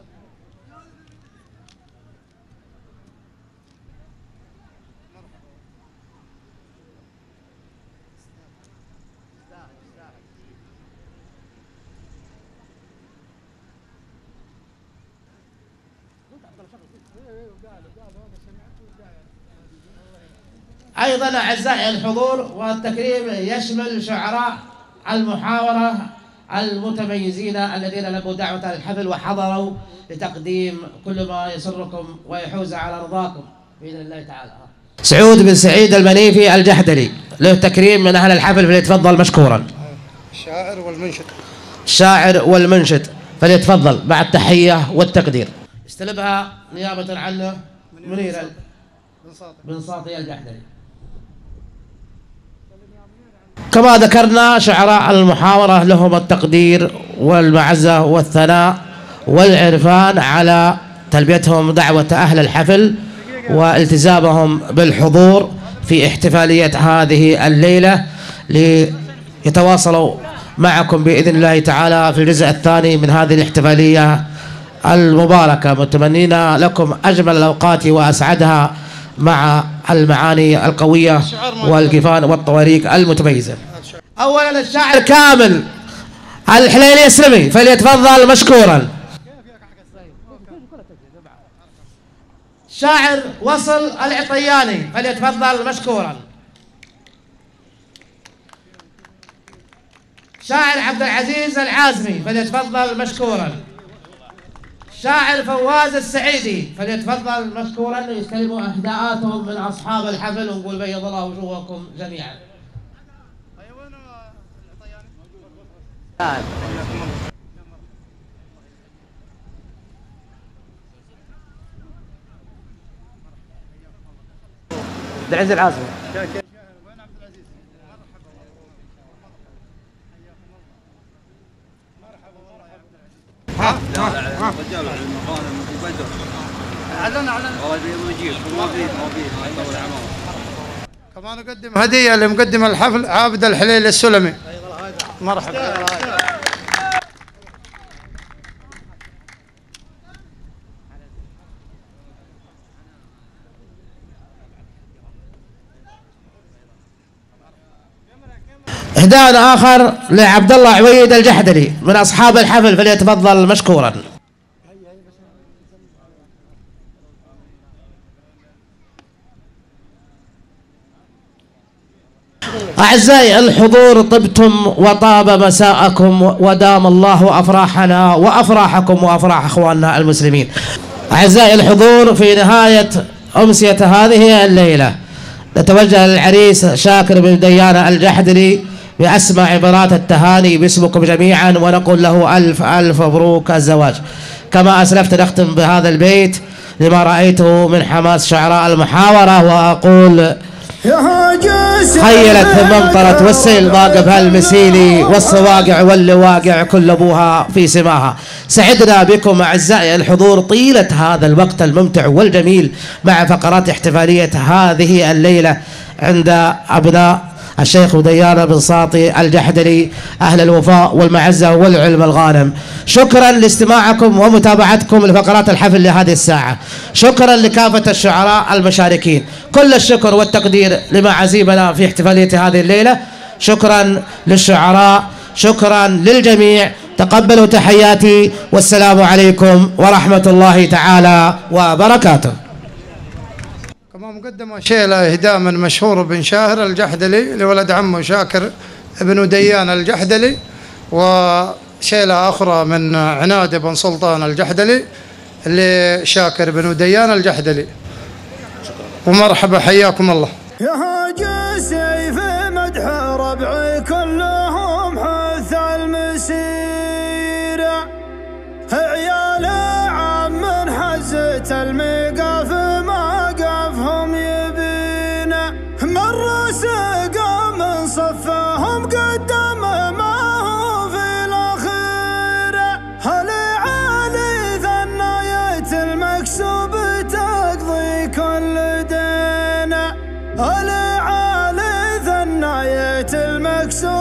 أيضا أعزائي الحضور، والتكريم يشمل شعراء المحاورة المتميزين الذين لبوا دعوة الحفل وحضروا لتقديم كل ما يسركم ويحوز على رضاكم بإذن الله تعالى. سعود بن سعيد المنيفي الجحدلي له تكريم من أهل الحفل، فليتفضل مشكورا. الشاعر والمنشد، الشاعر والمنشد، فليتفضل مع التحية والتقدير. استلمها نيابة عنه منير بن ساطي الجحدلي. كما ذكرنا شعراء المحاورة لهم التقدير والمعزة والثناء والعرفان على تلبيتهم دعوة أهل الحفل والتزامهم بالحضور في احتفالية هذه الليلة، ليتواصلوا معكم بإذن الله تعالى في الجزء الثاني من هذه الاحتفالية المباركة، متمنين لكم أجمل الأوقات وأسعدها مع المعاني القوية والقفان والطواريق المتميزة. أولا الشاعر كامل الحليلي السلمي، فليتفضل مشكورا. شاعر وصل العطياني، فليتفضل مشكورا. شاعر عبد العزيز العازمي فليتفضل مشكورا. شاعر فواز السعيدي فليتفضل مشكورا يستلموا اهداءاتهم من اصحاب الحفل، ونقول بيض الله وجوهكم جميعا. عبد العزيز العازمي. رجال المغانم وبدر اعلن ويجيب ما في كمان نقدم هديه لمقدم الحفل عابد الحليل السلمي. مرحبا. إهداء آخر لعبد الله عويد الجحدلي من أصحاب الحفل فليتفضل مشكورا. أعزائي الحضور، طبتم وطاب مساءكم ودام الله أفراحنا وأفراحكم وأفراح أخواننا المسلمين. أعزائي الحضور، في نهاية أمسية هذه الليلة نتوجه للعريس شاكر بن ديانة الجحدلي بأسمى عبارات التهاني باسمكم جميعا، ونقول له ألف ألف مبروك الزواج. كما أسلفت نختم بهذا البيت لما رأيته من حماس شعراء المحاورة، وأقول خيلت ثم امطرت والسيل ضاق بهالمسيلي والصواقع واللواقع كل ابوها في سماها. سعدنا بكم اعزائي الحضور طيله هذا الوقت الممتع والجميل مع فقرات احتفاليه هذه الليله عند ابناء الشيخ ديانة بن ساطي الجحدلي أهل الوفاء والمعزة والعلم الغانم. شكرا لاستماعكم ومتابعتكم لفقرات الحفل لهذه الساعة. شكرا لكافة الشعراء المشاركين، كل الشكر والتقدير لما عزيمنا في احتفالية هذه الليلة. شكرا للشعراء، شكرا للجميع، تقبلوا تحياتي والسلام عليكم ورحمة الله تعالى وبركاته. مقدمة شيلة إهداء من مشهور بن شاهر الجحدلي لولد عمه شاكر بن ديان الجحدلي، وشيلة أخرى من عناد بن سلطان الجحدلي لشاكر بن ديان الجحدلي. ومرحبا، حياكم الله. يا هاجي سيف مدح ربعي كلهم حث المسيرة، عيال عم من حزة الميقاف هم يبينا، مر سقى من صفهم قدم ما هو في الأخيرة، هل عالي ثناية المكسوب تقضي كل دينا، هل عالي ثناية المكسوب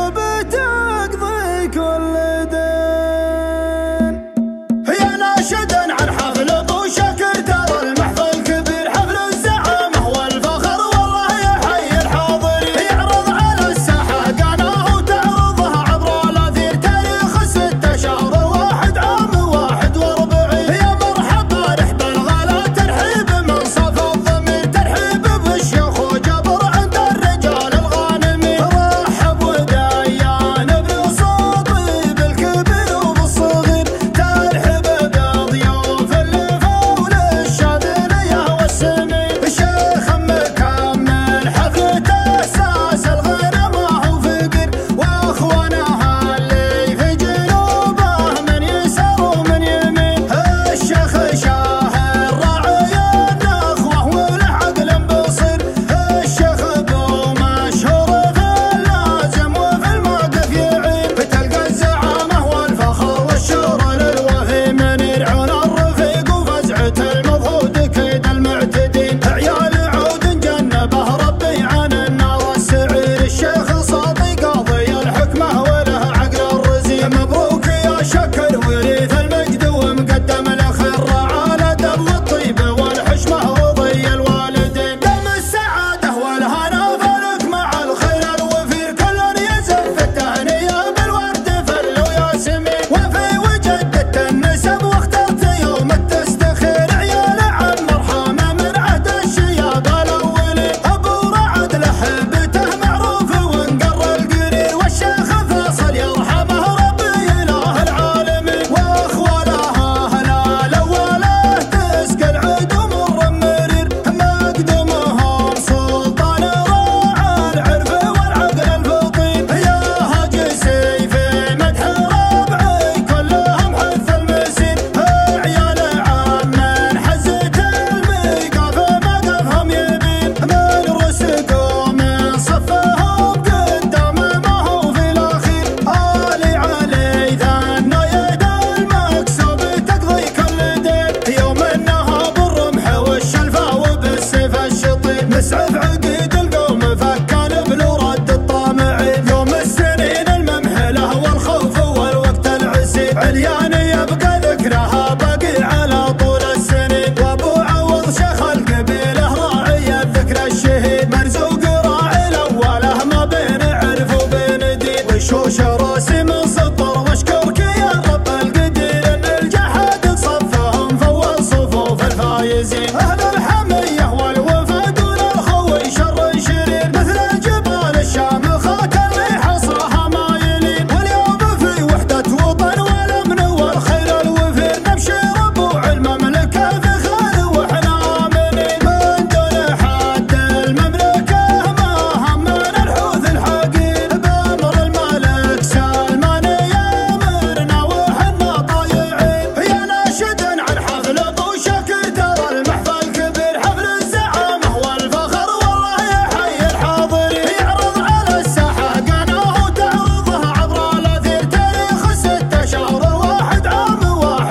الفايزين. أهل الحمية والوفد والخوي شر شرير مثل الجبال الشامخات اللي حصرها مايلين. واليوم في وحدة وطن والأمن والخير الوفير نمشي ربوع المملكة فخر وإحنا آمنين. من دون حد المملكة ما همنا الحوث الحقير بأمر الملك سلمان يامرنا وإحنا طايعين. يا ناشدا عن حفل أبو شكر ترى المحفل كبير حفل الزعامة والفخر والله يحيي الحاضرين. يعرض على الساحة قناه وتعرضها عبر الأثير تاريخ 6 شهر 1 عام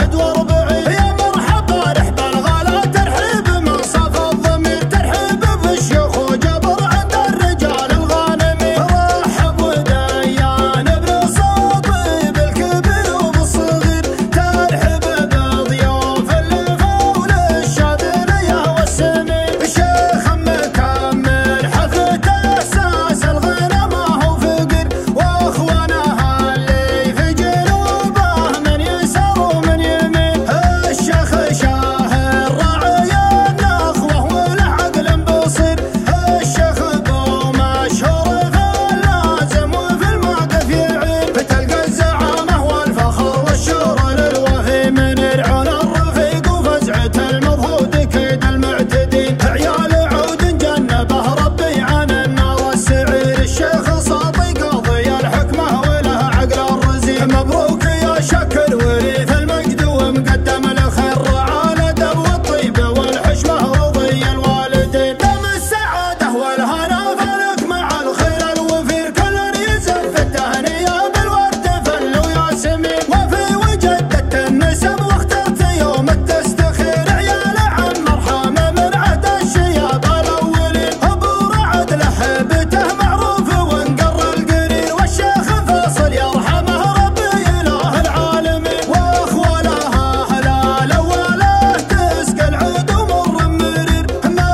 41. يا مرحبا رحب الغلا ترحيب من صف الضمير ترحيب بالشيوخ وجبر عند الرجال الغانمين. رحب وديان ابن صاطي بالكبير وبالصغير ترحب بضيوف اللفاول الشاذلية والسمين. الشيخ مكمل حفلة أساس الغنى ما هو فقير واخوانها اللي في جنوبه من يسار ومن يمين. الشيخ شاهر راعي النخوة وله عقل بصير. الشيخ ابو مشهور في اللازم وفي الموقف يعين. فتلقى الزعامة والفخر والشهرة للوفي من يرعون الرفيق وفزعة المضهود كيد المعتدين. عيال عود جنبه ربي عن النار السعير. الشيخ صاطي قاضي الحكمة وله عقل الرزين. مبروك يا شكر وريث المجد ومقدم الخير رعى الادب والطيب والحشمة رضي الوالدين. دم السعادة والهنا فلك مع الخير الوفير كل يزف التهنئة بالورد فل وياسمين. وفي وجدة النسب واخترت يوم التستخير عيال عم مرحمة من عهد الشياب الأولين. أبو رعد له بيته معروف وانقر القرير. والشيخ فاصل يرحمه ربي إله العالمين. وأخوالها هلال وله تسقى العود ومر مرير.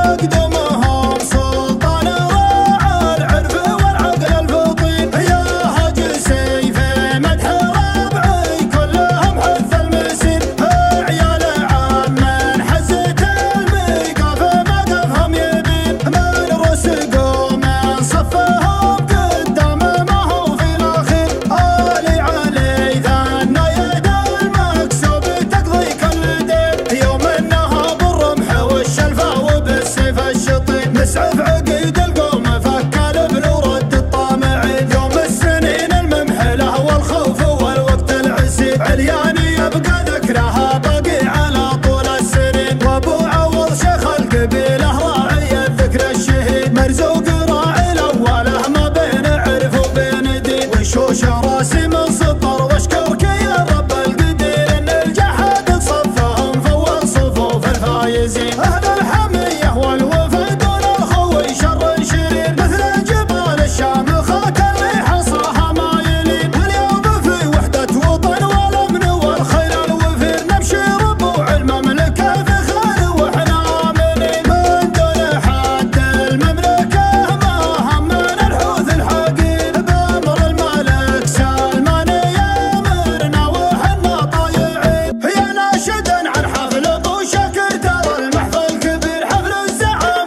مقدمهم سلطان راعى العرف والعقل الفطين. يا هاجي سيفي مدح ربعي كلهم حث المسير. عيال عم من حزة الميقف موقفهم يبين. من رسقوا من صفهم قدام ما هو في الأخير. آلي علي ذن يد المكسوب تقضي كل دين. يوم النهب الرمح والشلفة وبالسيف الشطين. مسعف عقيد القوم فكال بلورد الطامعين. يوم السنين الممحلة والخوف والوقت العسير. علياني يبقى ذكرها باقي على طول السنين. وابو عوض شيخ القبيلة راعي الذكر الشهيد. مرزوق راعي الأوله ما بين عرف وبين دين. وشوش راسي من سطر واشكرك يا رب القدير ان الجحد صفهم فول صفوف الفايزين. اهل الحمية والوفد والخوي شر شرير مثل الجبال الشامخات اللي حصرها مايلين. واليوم في وحدة وطن والأمن والخير الوفير نمشي ربوع المملكة فخر وإحنا آمنين. من دون حد المملكة ما همنا الحوث الحقير بأمر الملك سلمان يامرنا وإحنا طايعين. يا ناشدا عن حفل أبو شكر ترى المحفل كبير حفل الزعامة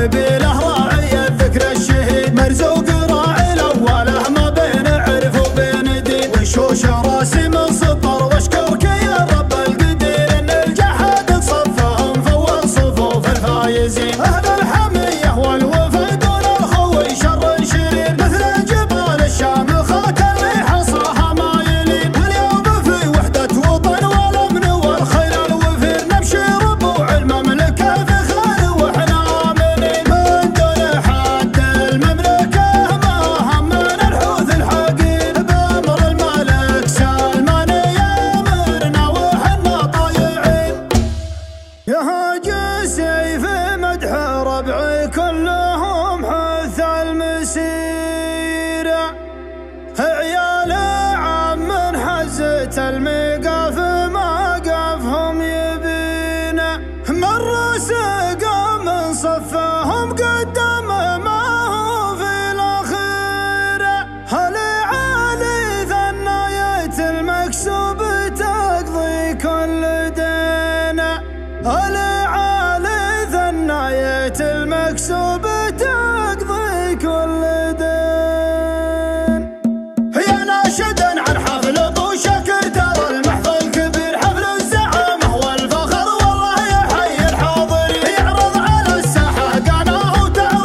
قبيله راعي الذكر الشهيد مرزوق راعي الاوله ما بين عرف وبين دين وشوش راسي من سطر واشكرك يا رب القدير ان الجحد صفهم فول صفوف الفايزين اهل الحميه والوفد والخوي شر شرير مثل جبال الشامخات اللي حصاها مايلين واليوم في وحده وطن والامن والخير الوفير نمشي ربوع المملكه فخر واحنا امنين من دون حد المملكه ما همنا الحوث الحقير بامر الملك سلمان يامرنا وحنا طايعين يا هاجي سيف مدح ربعي كلهم حث المسيره عيال عم حزت المقاف ما قافهم يبينا مر سقى من صفهم قدام ما هو في الاخيره هل عالي ثناية المكسوب تقضي كل دينا هل عالي ثناية المكسوب تقضي كل دين يا ناشدا عن حفل ابو شكر ترى المحفل كبير حفل الزعامه والفخر والله يحيي الحاضرين يعرض على الساحه قناه وتعويض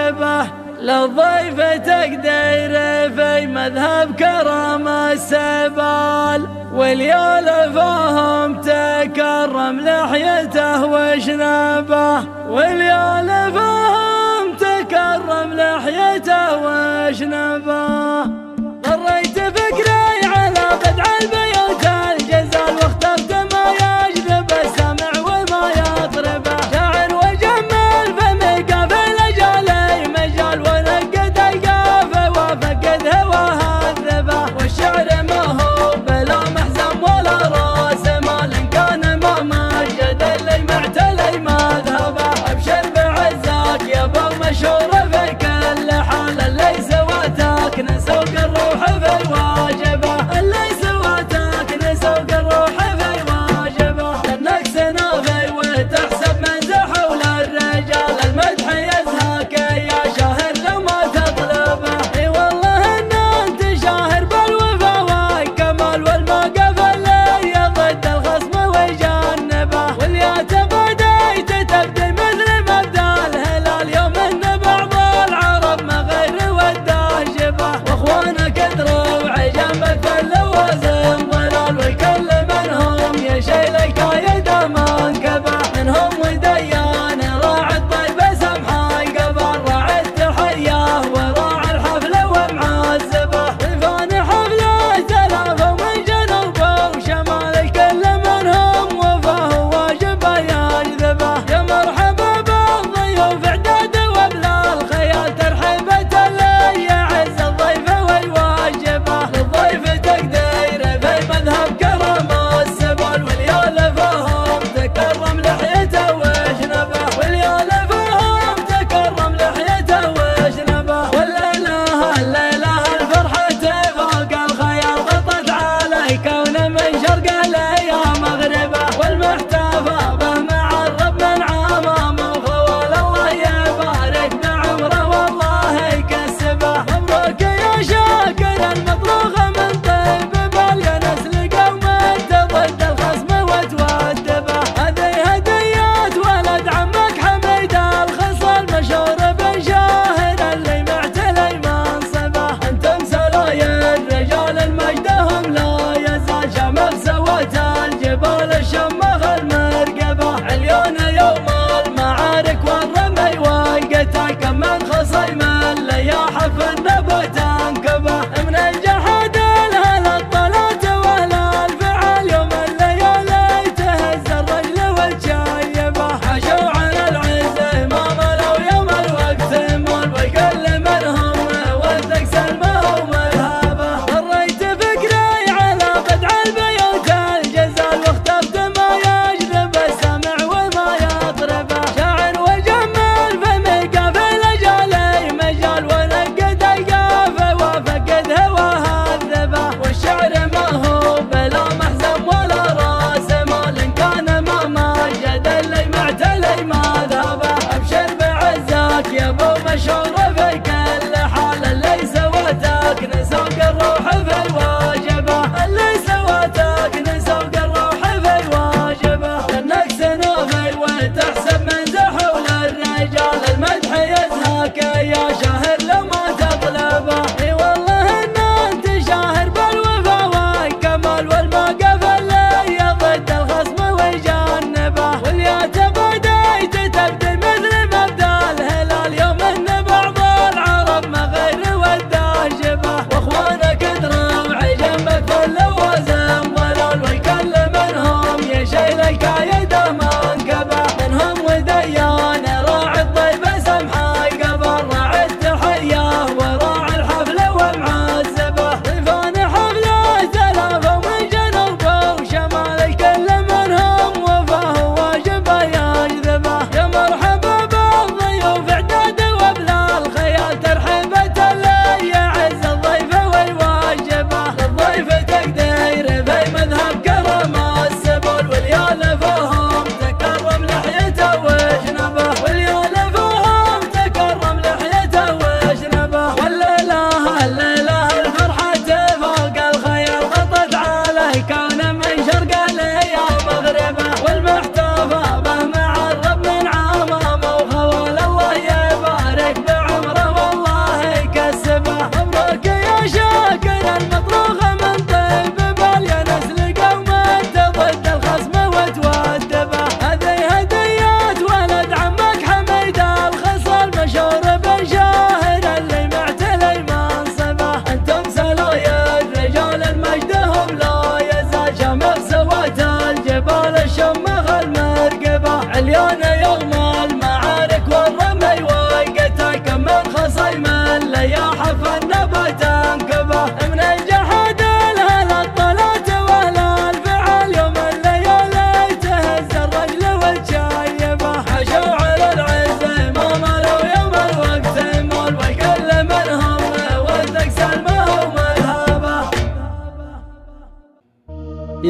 واجربه للضيف تقدير في مذهب كرم السبال واليال فهم تكرم لحيته وشنبه واليال فهم تكرم لحيته وشنبه ضريت فكري على بدع البيوت الجزال واخترت ما يجذب السمع وما يطربه شاعر وجمل فمي قافل اجالي مجال ونقد القافه وفقد هواها الذبه والشعر ما هو بلا محزن ولا راس مال كان ما مجد اللي معتلي مذهبه ابشر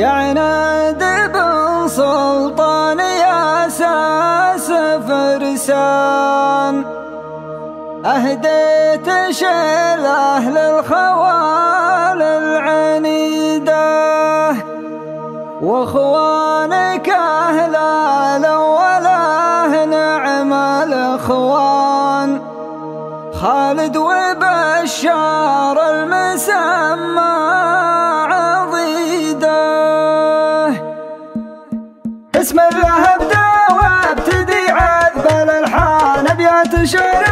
يا عناد بن سلطان يا ساس فرسان، أهديت شيله للخوال العنيدة، واخوانك أهل الأوله نعم الإخوان، خالد وبشار المسمى عضيده. بسم الله ابدا وابتدي عذب الالحان، ابيات شعر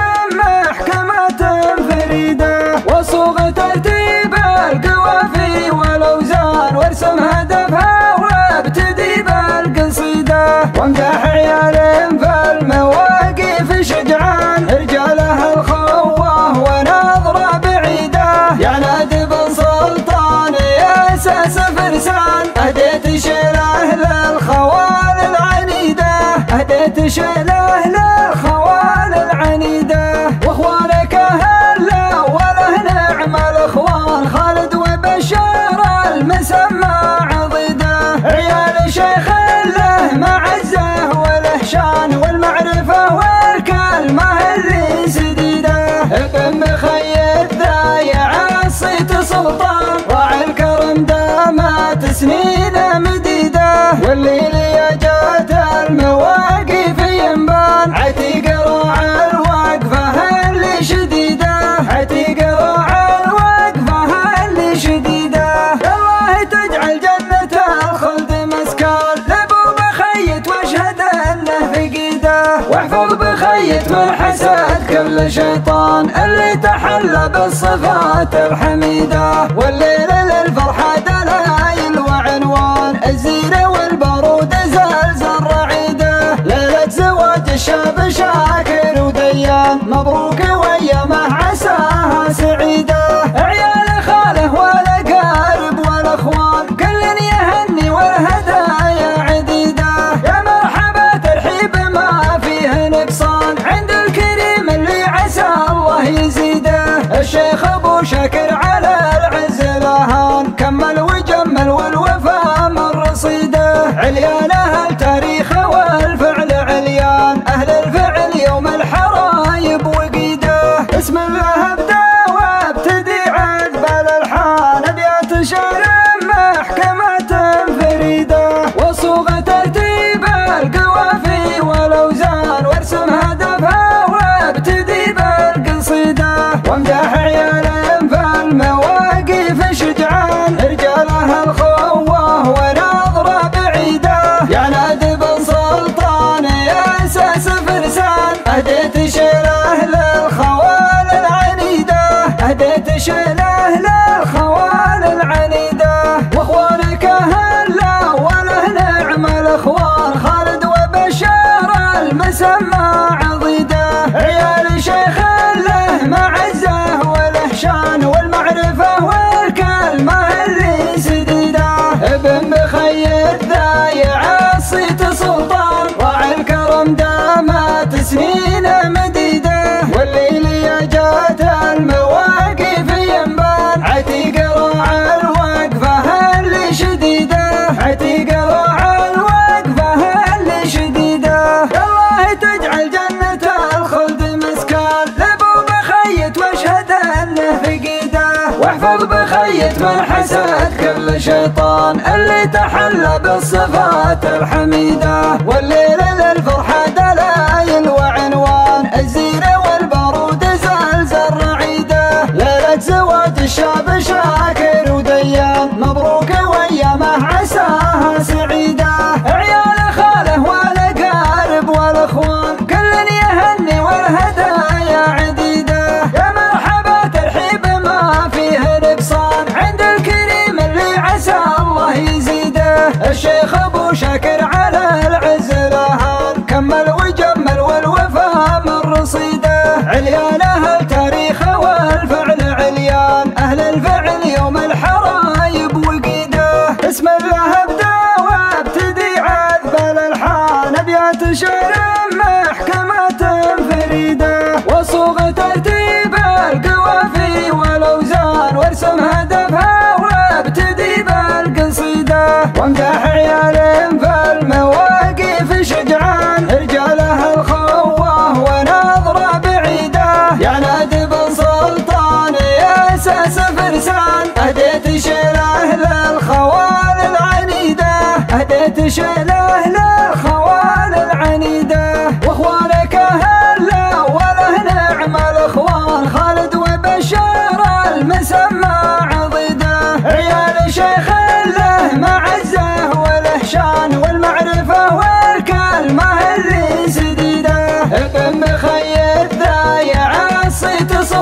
محكمة فريده، وصوغ ترتيب القوافي والاوزان، وارسم هدفها وابتدي بالقصيده، وامدح عيال في المواقف شجعان، رجالها الخوه ونظره بعيده، يا نادي بن سلطان يا اساس فرسان، اهديت شيله للخوال العنيده، اهديت شيله للخوال العنيده، واخوانك اهل وله نعم الاخوان، خالد وبشار المسمى عضيده، عيال شيخ له معزه وله شان، والمعرفه والكلمه اللي سديده، ابن مخيد ذايع الصيت سلطان، راعي الكرم دامت سنين مديده، والليل يا جات المواقف ينبان، عتيق راعي الوقفه اللي شديده، عتيق راعي الوقفه اللي شديده، الله تجعل جنة الخلد مسكان لابو بخيت، واشهد انه فقيده، واحفظ بخيت من حسد كل شيطان اللي تحلى بالصفات الحميده، والليل للفرحه دلايل وعنوان، الزينه والبارود زلزل رعيده، ليله زواج الشاب شاكر وديان، مبروك وايامه عساها سعيده، عيال خاله والاقارب والاخوان كل يهني والهدايا عديده، يا مرحبا ترحيب ما فيه نقصان، عند الكريم اللي عسى الله يزيده، الشيخ ابو شاكر على العز الاهان، كمل وجمل والوفا من رصيده، عليان اهل تاريخه والفعل عليان، اهل الفعل يوم الحرايب وقيده. بسم الله ابدا وابتدي عذب الالحان، ابيات شعر محكمة فريده، وصوغ ترتيب القوافي والاوزان، وارسم هدفها وابتدي بالقصيده، وامدح عيال في المواقف شجعان، رجالها الخوه ونظره بعيده، يا نادي بن سلطان يا اساس فرسان، اهديت شيله للخوال العنيده، اهديت شيله للخوال العنيده، واخوانك اهل وله نعم الاخوان، خالد وبشار المسمى عضيده، عيال شيخ له معزه وله شان، والمعرفه والكلمه اللي سديده، ابن بخيت ذايع الصيت سلطان، راعي الكرم دامت سنين مديده، والليل يا جات المواقف ينبان، عتيق راعي الوقفه اللي شديده، عتيق راعي الوقفه اللي شديده، الله تجعل جنة الخلد مسكان لابو بخيت، واشهد انه فقيده، واحفظ بخيت من حسد كل شيطان اللي تحلى بالصفات الحميده، والليل للفرحه دلايل وعنوان، الزينه والبارود زلزل رعيده، ليله زواج الشاب شاكر وديان، مبروك وايامه عساها سعيده، عيال خاله والاقارب والاخوان كل يهني والهدايا عديده، يا مرحبا ترحيب ما فيه نقصان، عند الكريم اللي عسى الله يزيده، الشيخ ابو شاكر على العز الاهان، كمل وجمل والوفا من رصيده، عليان اهل تاريخه والفعل عليان، اهل الفعل يوم الحرايب وقيده. بسم الله ابدا وابتدي عذب الالحان، ابيات شعر محكمة فريده، وصوغ ترتيب القوافي والاوزان، وارسم هدفها وابتدي بالقصيده،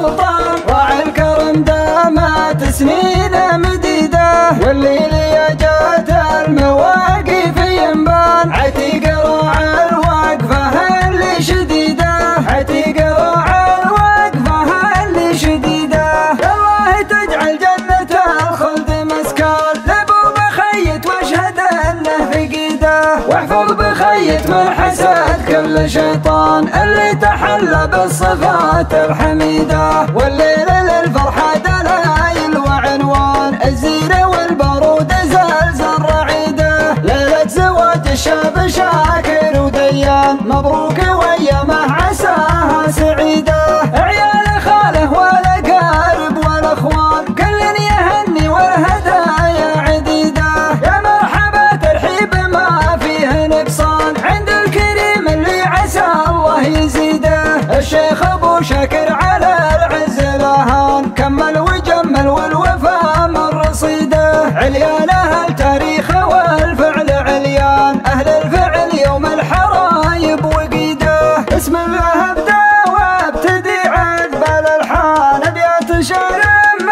بالسلطان راعي الكرم دامت سنين مديدة والليل يا جات المواقف ينبان عتيق راعي الوقفة اللي شديدة عتيق راعي الوقفة اللي شديدة الله تجعل جنة الخلد مسكان لابو بخيت واشهد انه فقيده واحفظ بخيت من حسد كل شيطان اللي تحلى بالصفات الحميده والليل للفرحه دلايل وعنوان الزينه والبارود زلزل رعيده ليله زواج الشاب شاكر وديان مبروك وايامه عساها سعيده عيال خاله والاقارب والاخوان كل يهني والهدايا عديده يا مرحبا ترحيب ما فيه نقصان عند الكريم اللي عسى الله يزيده الشيخ ابو شاكر على العز لهان كمل وجمل والوفا من رصيده عليان اهل تاريخه والفعل عليان اهل الفعل يوم الحرايب وقيده بسم الله ابدا وابتدي عذب الالحان ابيات شعر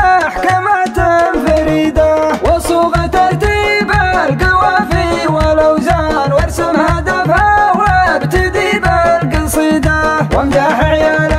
محكمه فريده وصوغه ترتيب القوافي والاوزان وارسم هدفها وابتدي بالقصيده وامدح عيال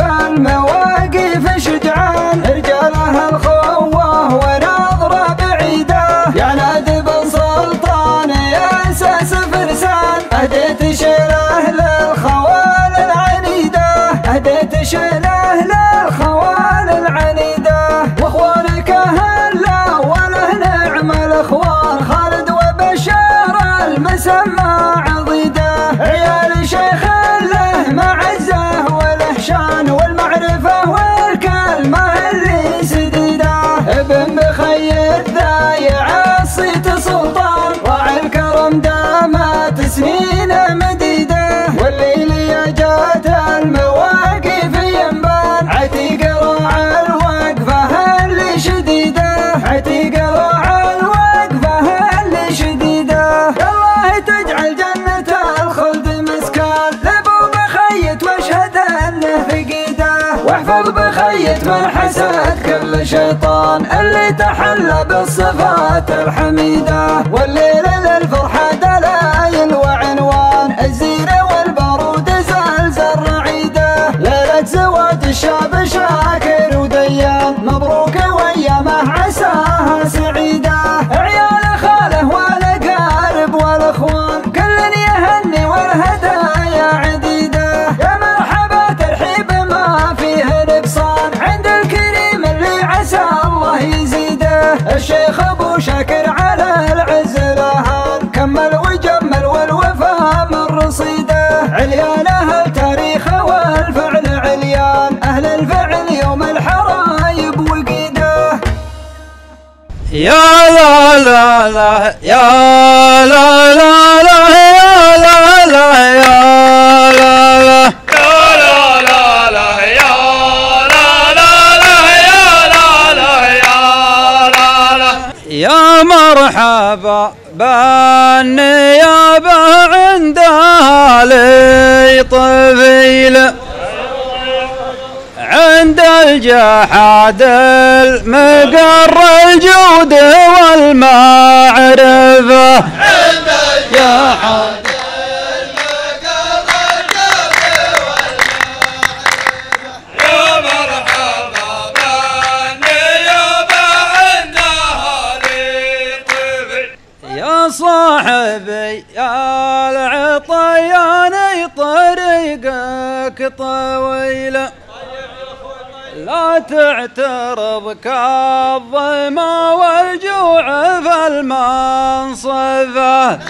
فالمواقف شجعان رجالها الخوه ونظره بعيده يا نادي بن سلطان يا اساس فرسان اهديت شيله للخوال العنيده اهديت شيله للخوال العنيده واخوانك هلا وله نعم الاخوان خالد وبشار المسمى عضيده عيال شيخ له معزه وله شان والمعرفه والكلمه اللي سديده ابن بخيت ذايع الصيت سلطان راعي الكرم دامت سنين مديده والليل يا جات المواقف ينبان عتيق راعي الوقفه اللي شديده عتيق راعي الوقفه اللي شديده الله تجعل جنة الخلد مسكان لابو بخيت واشهد انه فقيده واحفظ بخيت من حسد كل شيطان اللي تحلى بالصفات الحميده والليل للفرحه دلايل وعنوان الزينه والبارود زلزل رعيده ليله زواج الشاب شاكر وديان مبروك وايامه عساها سعيده عيال خاله والاقارب والاخوان كل يهني والهدايا عديده يا مرحبا ترحيب ما فيه نقصان عند الكريم اللي عسى الله يزيده الشيخ ابو شاكر على العز لهان كمل وجمل والوفا من رصيده عليان اهل تاريخه والفعل عليان اهل الفعل يوم الحرايب وقيده يا لا لا لا يا لا لا لا يا لا لا يا لا لا يا مرحبا بالنيابة عندها لي طفيل عند الجحاد المقر الجود والمعرفة عند الجحاد صاحبي يا العطياني طريقك طويلة لا تعترض كالظما والجوع في المنصفة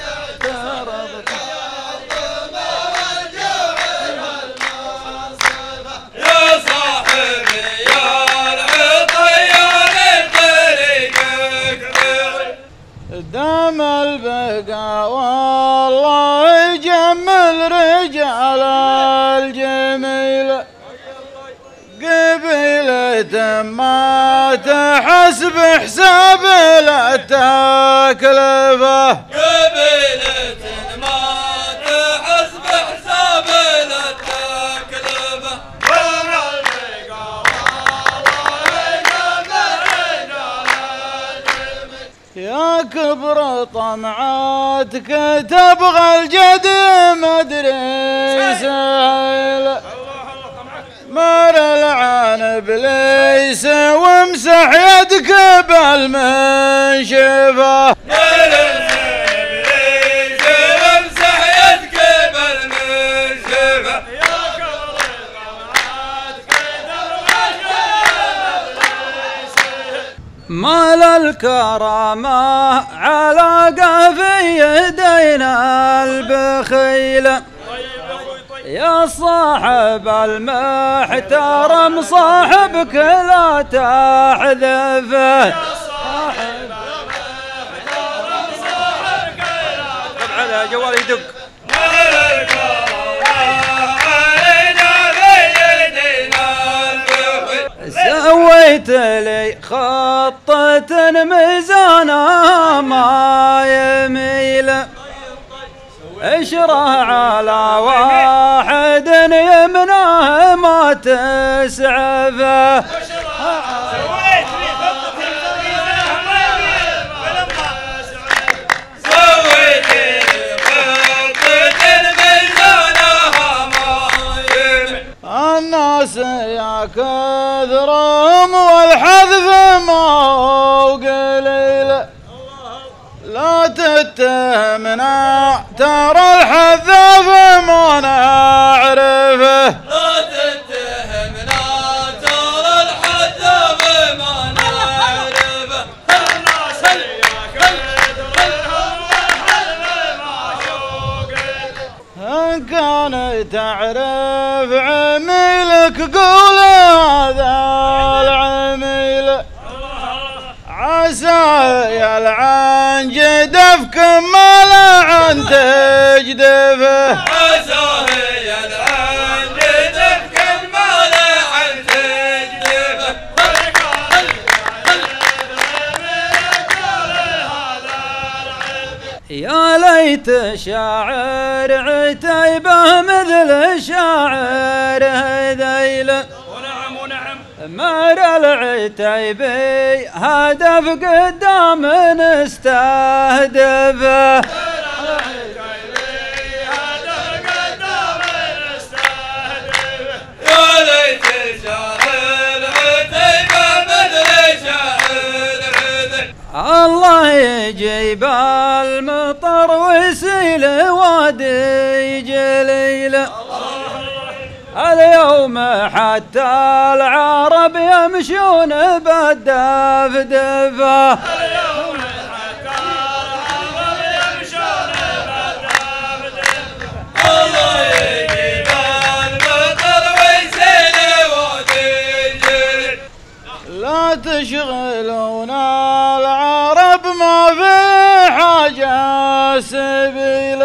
دام البقاء والله يجمل رجال الجميل قبيلة ما تحسب حساب لا تكلفه قبيلة ما تحسب حساب لا تكلفه دام البقاء كبر طمعاتك تبغى الجد مدري سهل مر العنب ليس وامسح يدك بالمنشفة مال الكرامة علاقة في يدينا البخيل يا صاحب المحترم صاحبك لا تحذفه يا صاحب المحترم صاحبك لا تحذفه طبعا جوال يدق سويت لي خطة ميزانها ما يميل اشره على واحد يمناه ما تسعفه سويت لي خطة ميزانها ما يميل الناس يا كثرهم والحذف ما هو قليل لا تتهمنا ترى الحذاف ما نعرفه لا تتهمنا ترى الحذاف ما نعرفه الناس يا كثرهم والحذف ما هو قليل ان كان تعرف عميلك قول هذا العميل عسى يلعن جدفك ما لعن تجدفه عسى يلعن جدفك ما لعن تجدفه يا ليت شاعر عتيبه مثل شاعر هذيل مر العتيبي هدف قدام نستهدفه يا ليت شاعر عتيبه مثل شاعر هذيل الله يجيب المطر ويسيل وادي جليل اليوم حتى العرب يمشون بالدفدفة اليوم حتى العرب يمشون بالدفدفة الله يجيب المطر ويسيل وادي جليل لا تشغلون العرب ما في حاجة سبيل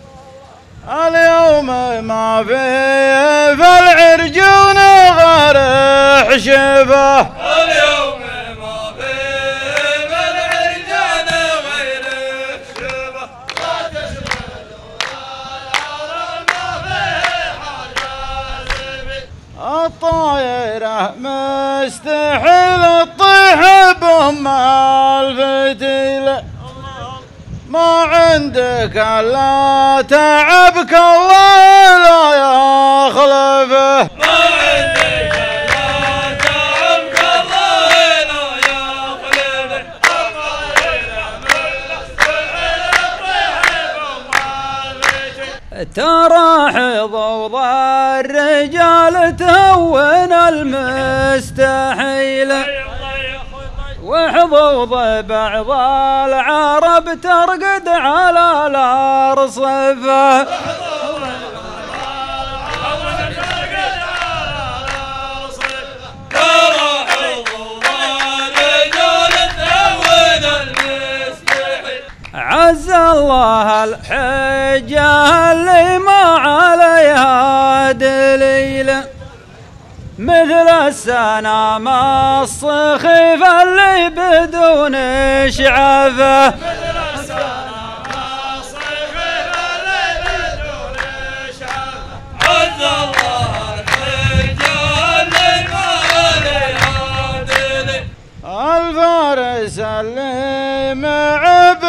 اليوم ما في العرجون غرح شفه اليوم ما في العرجون غير شفه لا تشغلون العرب ما في حاجة سبيل الطايرة مستحيل تطيح بأم الفتيل ما عندك الا تعبك الله لا يخلفه ما عندك الا تعبك الله لا يخلفه ترى حظوظ الرجال تهون المستحيل وحظوظ بعض العرب ترقد على الارصفه عز الله الحجة اللي ما عليها دليل مثل السنام الصخيف اللي بدون شعفه مثل السنام الصخيف اللي بدون شعفه عز الله الحجة اللي ما عليها دليل الفارس اللي معب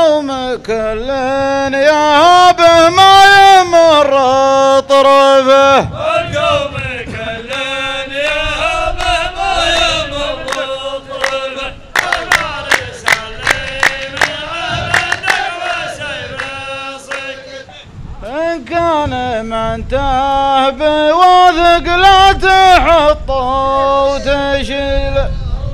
والقوم كل يا به ما يمر طرفه والقوم كل يا به ما يمر طرفه الفارس اللي من عبدك وسيف صك إن كان من تهبي واثق لا تحطه وتشيله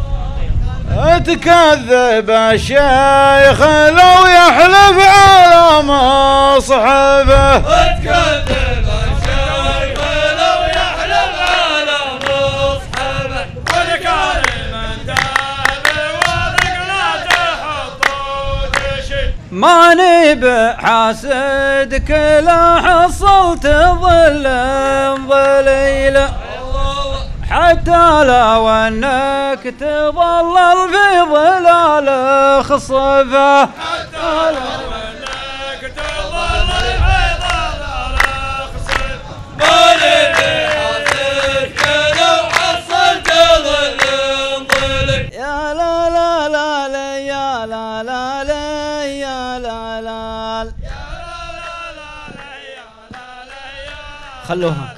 تكذب الشيخ لو يحلف على مصحفه تكذب الشيخ لو يحلف على مصحفه وذكر من تهبي واثق لا تحطه وتشيله ماني بحاسدك لا حصلت ظل ظليله حتى لو انك تظلل في ظلال خصفه حتى لو انك تظلل في ظلال خصفه ماني بحاسدك لو حصلت ظل ظليله يا لا لا لا لا يا لا لا لا يا لا لا خلوها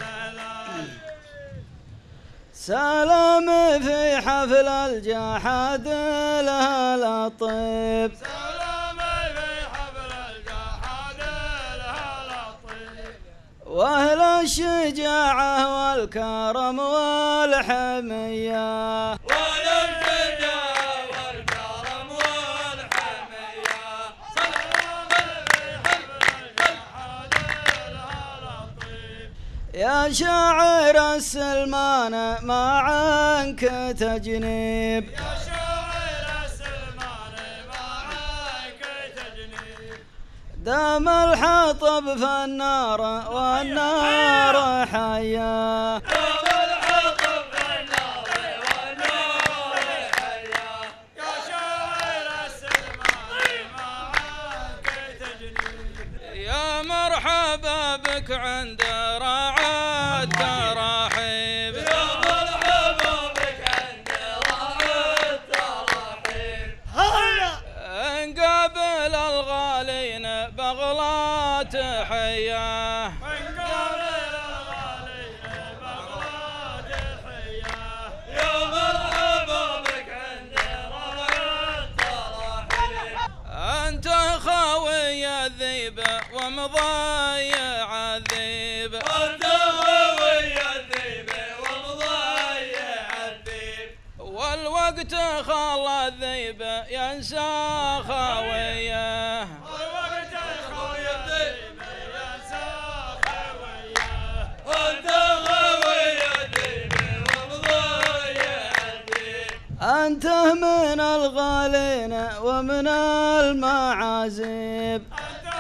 سلام في حفل الجحد لها لطيب سلام في حفل الجحد لها لطيب واهل الشجاعة والكرم والحمية واهل الشجاعة والكرم والحمية سلام في حفل الجحد لها لطيب يا شاعر السلمان ما عنك تجنيب يا شاعر السلمان ما عنك تجنيب دام الحطب في النار والنار حيا دام الحطب في النار والنار حيا يا شاعر السلمان ما عنك تجنيب يا مرحبا بك عند رعد تراحيب يا مرحبا بك عند رعد تراحيب ان قابل الغالين بغلات حياه من قبل الغالين بغلات حياه يا مرحبا بك عند رعد تراحيب انت خاوي الذيب ومضيع الذيب انت خاوي الذيب ومضيع الذيب والوقت خلى الذيب ينسى خاويه والوقت خاوي الذيب ينسى خاويه انت خاوي الذيب ومضيع الذيب انت من الغالين ومن المعازيب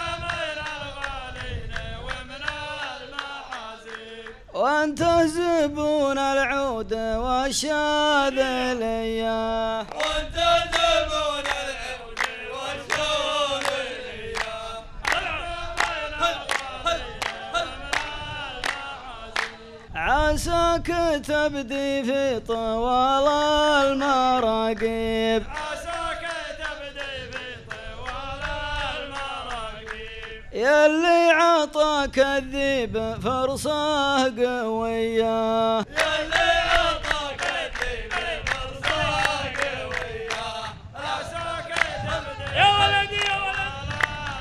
وانت زبون العود والشاذلية وانت زبون العود والشاذلية عساك تبدي في طوال المراقيب عساك تبدي في طوال المراقيب يلي عطاك الذيب فرصة قوية يلي عطاك الذيب فرصة قوية عساك تبدي يا ولدي يا ولد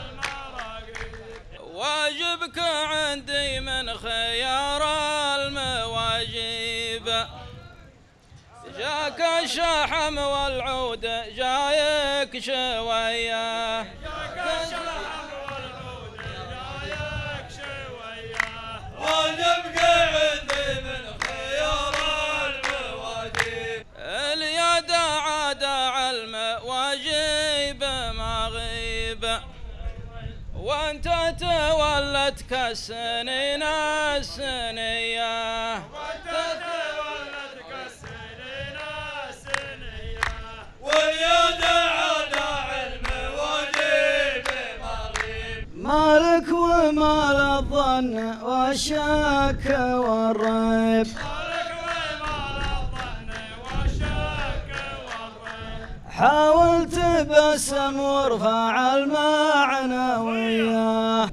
واجبك عندي من خيار المواجيب جاك الشحم والعود جايك شوية واجبك عندي من خيار المواجيب اليد عدا المواجيب ما غيب وانت تولتك السنين السنية وانت تولتك السنين السنية واليد عدا المواجيب ما غيب مالك ومال الظن والشك والريب حاولت تبسم وارفع المعنوية.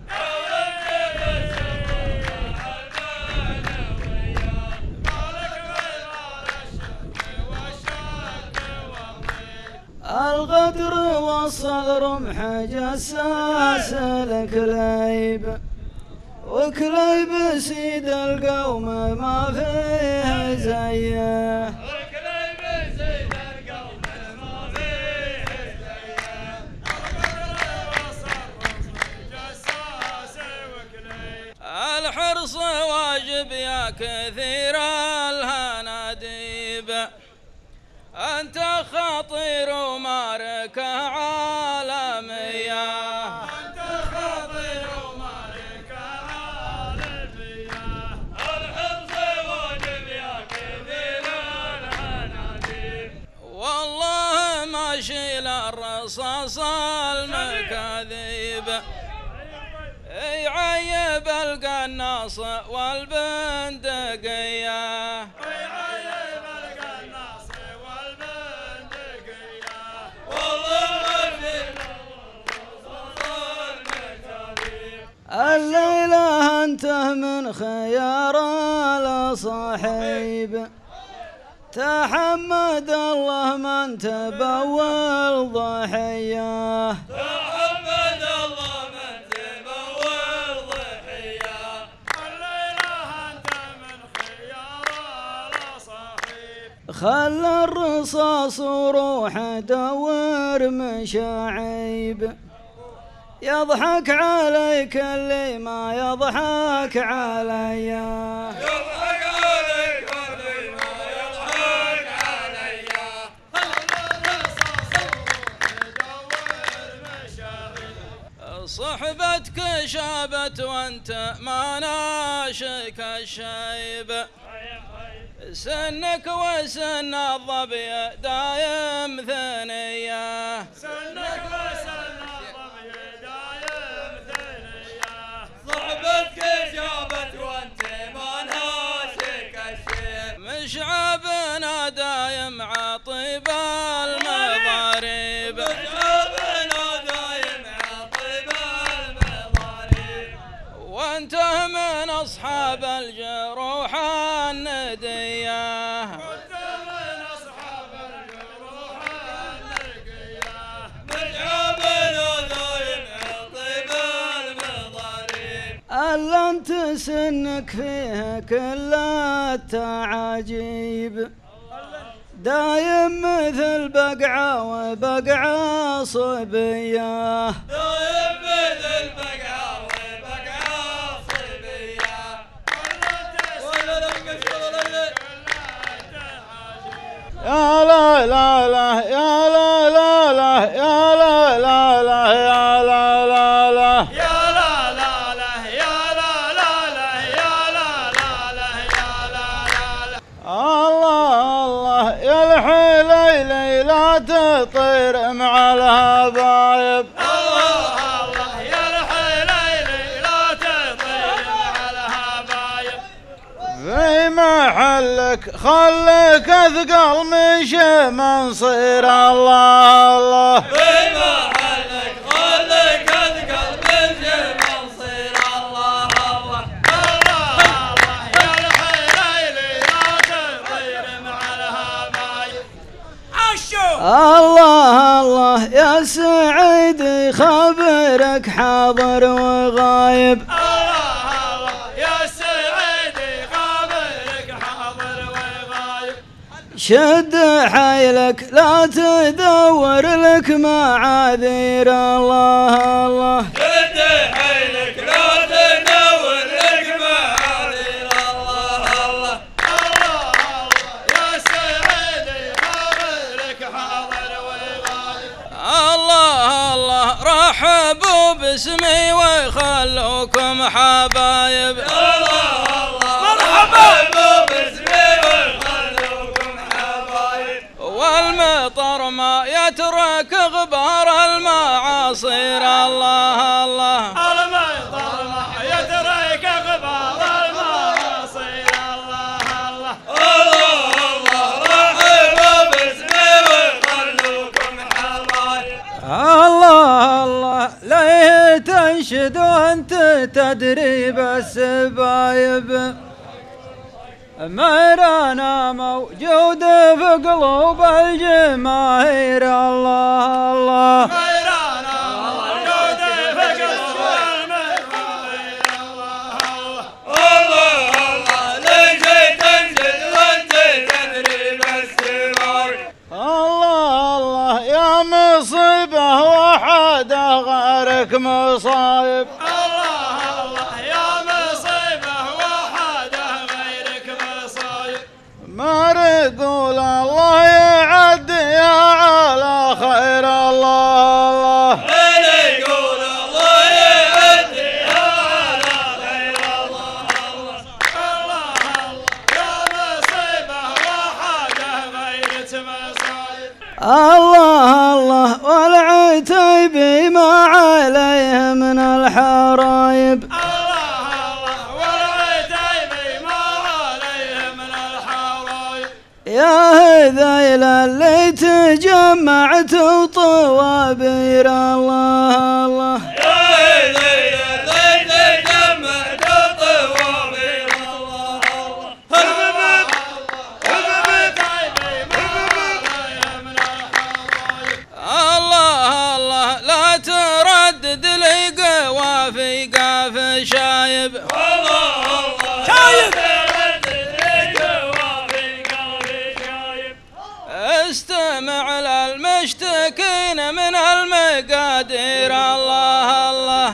الغدر والصدر محجساس الكليب، وكليب سيد القوم ما فيه زيه. الحرص واجب يا كثير الهناديب، أنت خطير وماركة عالمية. أنت خطير وماركة عالمية. الحرص واجب يا كثير الهناديب، والله ما شيل الرصاص المكاذيب، يعيب القناص والبندقية. يعيب القناص والبندقية، والله الليلة انت من خيار الصحيب، تحمد الله من تبول ضحية. تحمد الله من تبول ضحية، الليلة انت من خيار الصحيب. خلى الرصاص وروح دور مشاعيب، يضحك عليك اللي ما يضحك عليا. يضحك عليك اللي ما يضحك عليا. صحبتك شابت وانت ما ناشك الشيب، سنك وسن الظبي دايم ثنية. سنك وسن الظبي دايم ثنية، صحبتك شابت وانت ما ناشك الشيب، مشعبنا دايم عطيب المضاريب. مشعبنا دايم عطيب المضاريب، وانت من اصحاب الجروح الندية. وانت من اصحاب الجروح الندية، مشعبنا دايم عطيب المضاريب. الا انت سنك فيها كل التعاجيب، دايم مثل بقعة وبقعة صبية. دايم مثل بقعة وبقعة صبية، يا لا لا لا يا لا لا لا يا لا لا لا يا لا لا لا يا لا لا لا يا لا لا لا يا لا لا لا يا لا لا. الله الله يا الحليلي لا تطير مع الهبايب. الله الله يا الحليلي لا تطير مع الهبايب، في محلك خليك اثقل من شمنصير. الله الله في محلك خليك اثقل من شمنصير. الله الله الله الله يا الحليلي لا تطير مع الهبايب. الله الله يا سعيدي خبرك حاضر وغايب. الله الله يا سعيدي خبرك حاضر وغايب، شد حيلك لا تدور لك معاذير. الله الله شد حيلك لا تدور لك معاذير. الله الله الله يا سعيدي خبرك حاضر وغايب. الله الله رحبوا باسمي ويخلوكم حبايب. الله الله مرحبا باسمي ويخلوكم حبايب، والمطر ما يترك غبار المعاصير. الله الله المطر ما يترك غبار المعاصير. الله الله الله الله رحبوا باسمي ويخلوكم حبايب. فيه تنشد وانت تدري بالسبايب ميرانا موجود في قلوب الجماهير الله الله ميرانا موجود في قلوب الجماهير الله الله ليش تنزل وانت تدري بالسبايب الله الله يا مصيبة وحده غيرك مصايب ما نقول الله يعدي على خير الله نقول الله يعدي على خير الله يا مصيبة وحاجة غير مصايب الله الله والعتيبي ما عليه من الحرايب يا هذيل اللي تجمعت وطوابير الله الله يا هذيل اللي تجمعت وطوابير الله الله الله لا تردد لي قوافي قاف شايب الله الله شايب استمع للمشتكين من المقادير الله الله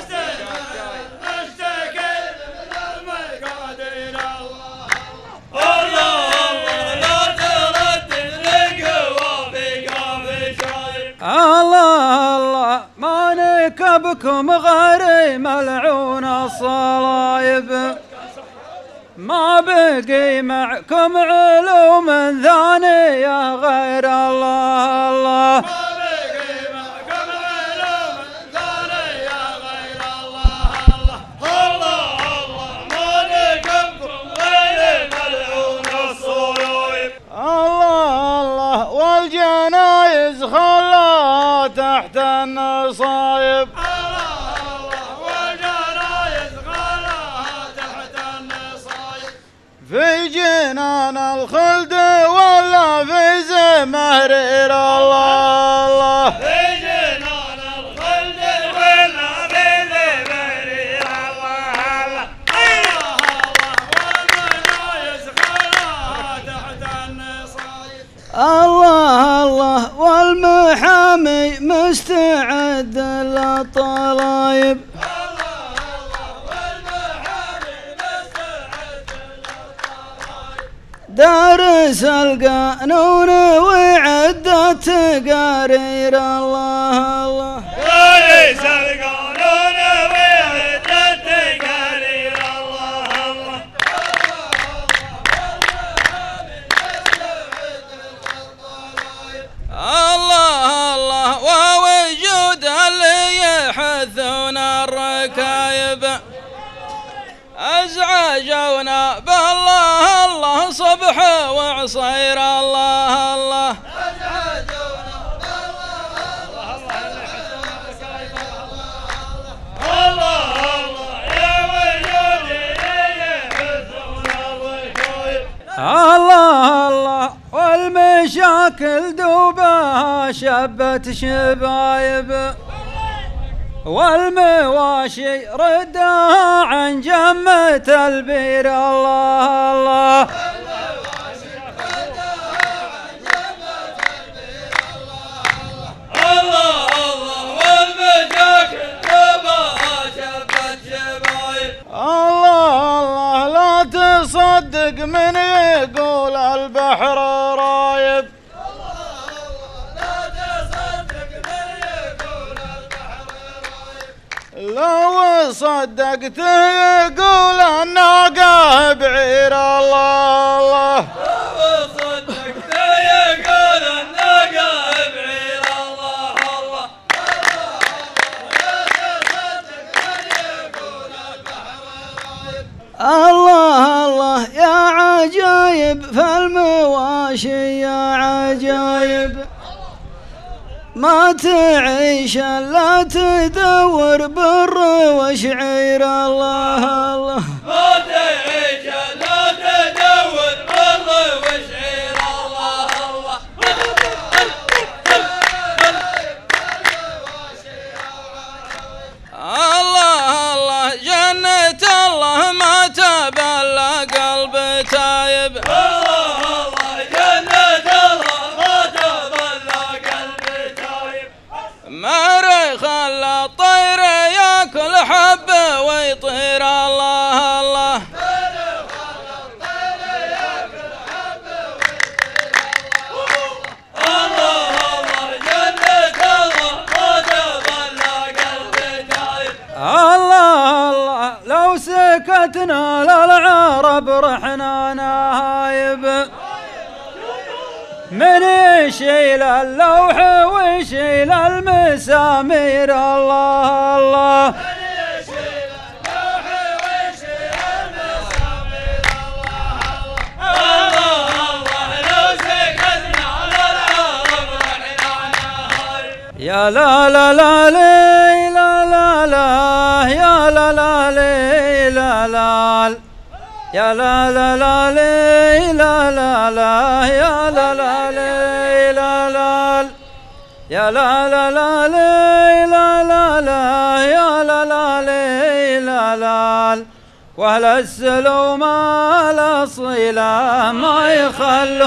استمع من المقادير الله الله لا تردد لقوافي قافي شايب الله الله ما نكبكم غير ملعون الصلايب ما بقي معكم علوم ثانية غير الله الله ما بقي معكم علوم ثانية غير الله الله الله ما نكبكم غير ملعون الصلايب الله الله والجنايز خلاها تحت النصايب في جنان الخلد ولا في زمهرير الله الله في جنان الخلد ولا في زمهرير الله الله والمنايز خلاها تحت النصايب الله الله والمحامي مستعد للطلايب دارس القانون وعدة تقارير الله الله دارس القانون وعدة تقارير الله الله الله ووجود اللي يحثون الركايب أزعجونا بالله الله صبح وعصير الله الله أزعجونا بالله الله يا وجودي يحثون الركايب الله الله والمشاكل دوبها شبت شبايب والمواشي ردها عن جمة البير الله الله الله الله والمشاكل دوبها شبت شبايب الله الله لا تصدق من يقول البحر رايب لو صدقت يقول الناقة بعير الله الله لو صدقت يقول الناقة بعير الله الله الله الله يا عجايب في المواشي يا عجايب ما تعيش لا تدور بر وشعير الله الله ما تعيش لا تدور بر وشعير الله الله الله الله جنة الله ما تبلى قلب تايب الله الله جنة الله ما تبلى قلب تايب مرخ الطير ياكل حب ويطير الله الله الله الله لو سكتنا للعرب رحنا نايب من يشيل اللوح ويشيل المسامير الله الله يا لا لا لا لا لا لا يا لا لا لا لا يا لا لا لا لا لا لا يا لا لا لا لا يا لا لا لا لا لا يا لا لا لا واهل السلوم الاصيله ما يخلوا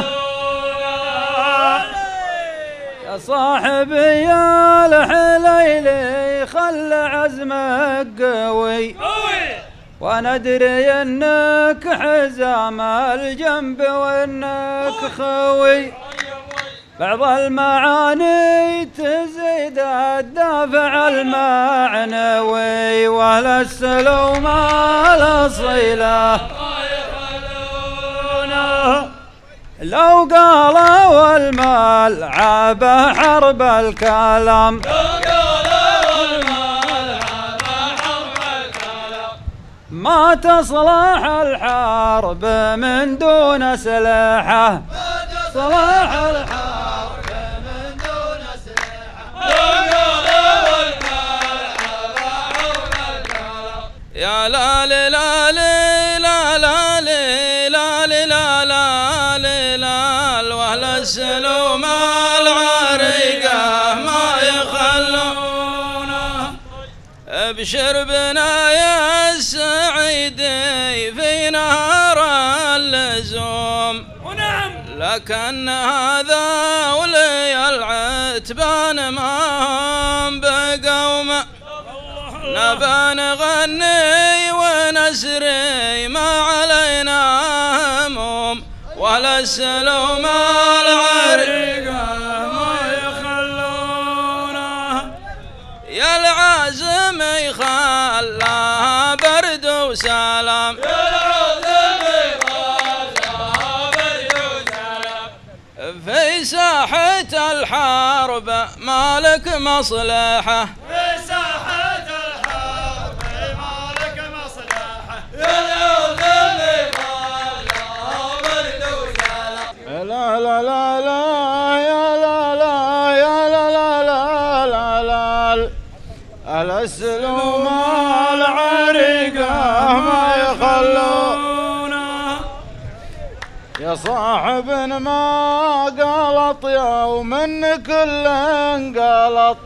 صاحبي يا الحليلي خل عزمك قوي وانا ادري انك حزام الجنب وانك خوي بعض المعاني تزيد الدافع المعنوي واهل السلوم الاصيله لو قالوا المال عابه حرب الكلام ما تصلح الحرب من دون أسلحة صلاح الحرب من دون أسلحة يا لا لا لا لا لا لا لا لا واهل السلوم العريقة ما يخلونه ابشر بنا يا السعيدي في نهار اللزوم ونعم لكن هذا ولي العتبان ما هم بقومه نبى نغني ونسري ما علينا هموم ولا السلوم العريقة ما يخلونه يا العازم يخلى برد وسلام يا العازم يخلى برد وسلام في ساحة الحرب مالك مصلحة في ساحة الحرب مالك مصلحة يا العازم لا لا لا لا يا لا لا يا لا لا لا لا لا على السلوم العريقة ما يخلونه يا صاحب ما قلط يوم ان كل انقلط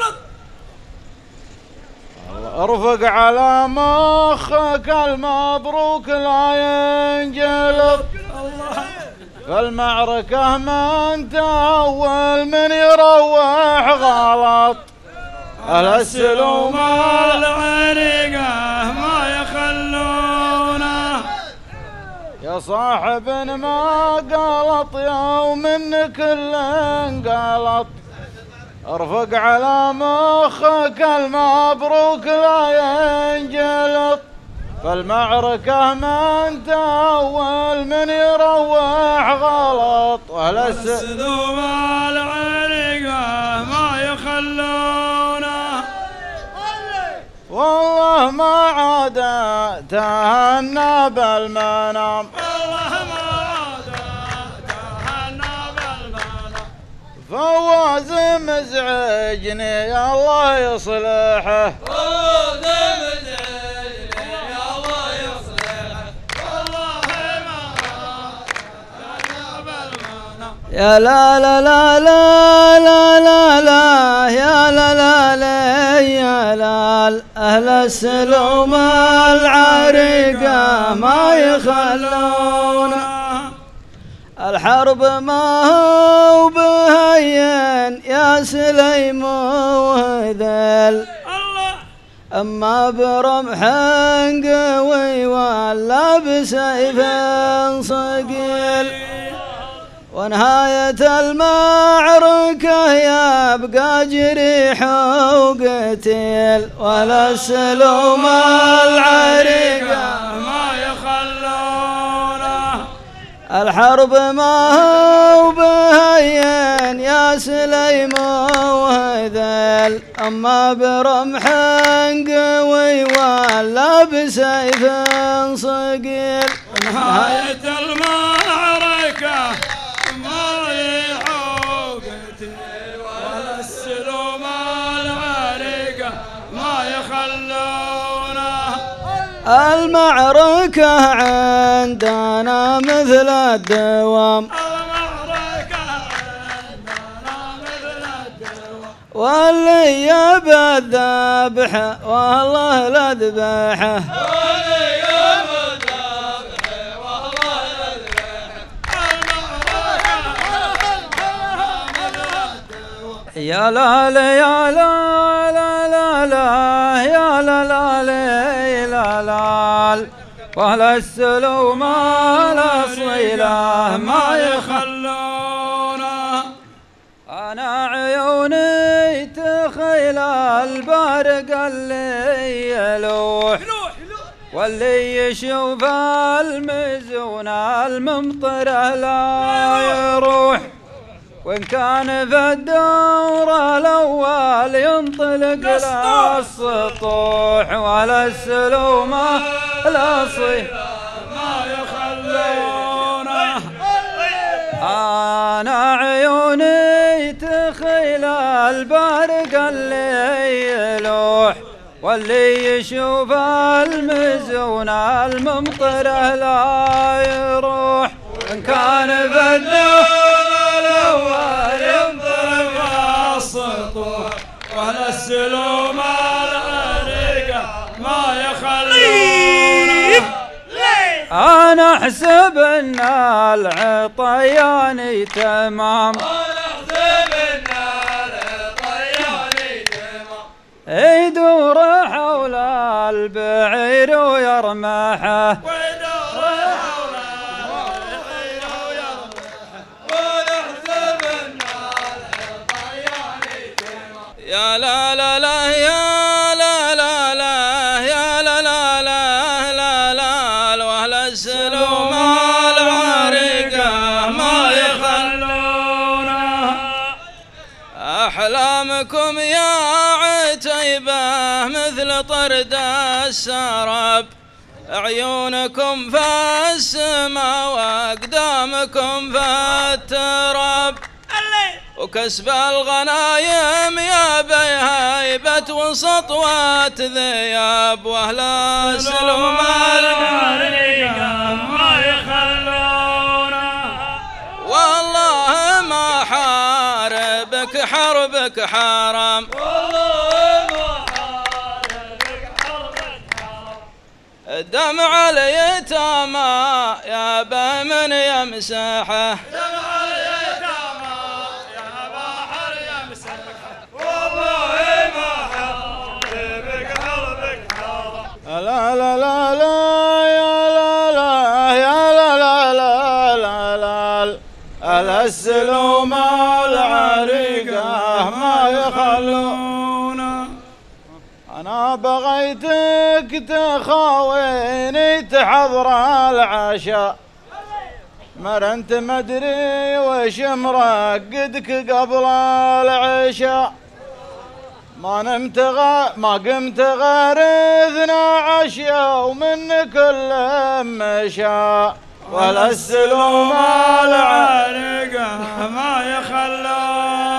ارفق على مخك المبروك لا ينجلط فالمعركة ما انت أول من يروح غلط على السلوم العريقة ما يخلونه يا صاحب ما قلط يوم ان كل انقلط ارفق على مخك المبروك لا ينجلط فالمعركة ما انت أول من يروح غلط ولا السلوم العريقة ما يخلونه والله ما عاد تهنى بالمنام والله ما عاد تهنى بالمنام فواز مزعجني يا الله يصلحه فواز مزعجني يا الله يصلحه والله ما يا لا لا لا لا لا لا لا يا لا لا لا يا لا أهل السلوم العريقة ما يخلونا الحرب ما هو بهين يا سليم وهذل أما برمح قوي ولا بسيف صقيل ونهاية المعركة يبقى جريح وقتيل ولا السلوم العريقة ما يخلونه الحرب ما هو بهين يا سليم وهذل أما برمح قوي ولا بسيف صقيل نهاية المعركة ما يحوقتي ولا السلوم العريقة ما يخلونه المعركة عندنا مثل الدوام واللي يبى الذبح والله لا ذبحه يا لا لا يا لا لا لا لا يا لا لا لا لا لا ولا السلوم الأصيلة ما يخلونه أنا عيوني تخيل البارق اللي يلوح واللي يشوف المزون الممطرة لا يروح وإن كان في الدور الأول ينطلق للسطوح ولا السلوم الأصيل ما يخلونه أنا عيوني تخيل البارق اللي يلوح واللي يشوف المزون الممطرة لا يروح إن كان في الدور ينضرب السطوح ولا السلوم العريقة ما يخلونه أنا أحسب أن العطياني تمام يدور حول البعير ويرمحه يا لا لا لا يا لا لا لا يا لا لا لا لا لا واهل السلوم العريقة ما يخلونه أحلامكم يا عتيبة مثل طرد السراب عيونكم في السماء وأقدامكم في التراب وكسب الغنايم يا بهيبة وسطوة ذياب واهل السلوم العريقة ما يخلونه والله ما حاربك حربك حرام والله ما حاربك حربك حرام الدمع اليتامى يا بمن يمسحه لا لا لا لا يا لا لا يا لا لا لا لا لا على السلوم العريقة ما يخلونا أنا بغيتك تخاويني تحضر العشاء مرنت مدري وش مرقدك قبل العشاء ما قمت غير 12 ومن كل مشى ولا السلوم العريقة ما يخلون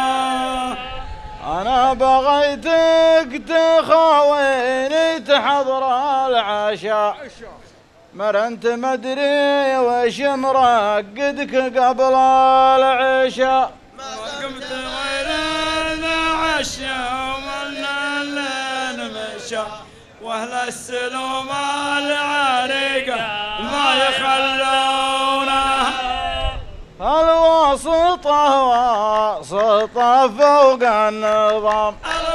أنا بغيتك تخاويني تحضر العشاء مرنت مدري وش مرقدك قبل العشاء قمت غير العشاء ومن الليل مشى واهل السلوم العريقة ما يخلونه الواسطة واسطة فوق النظام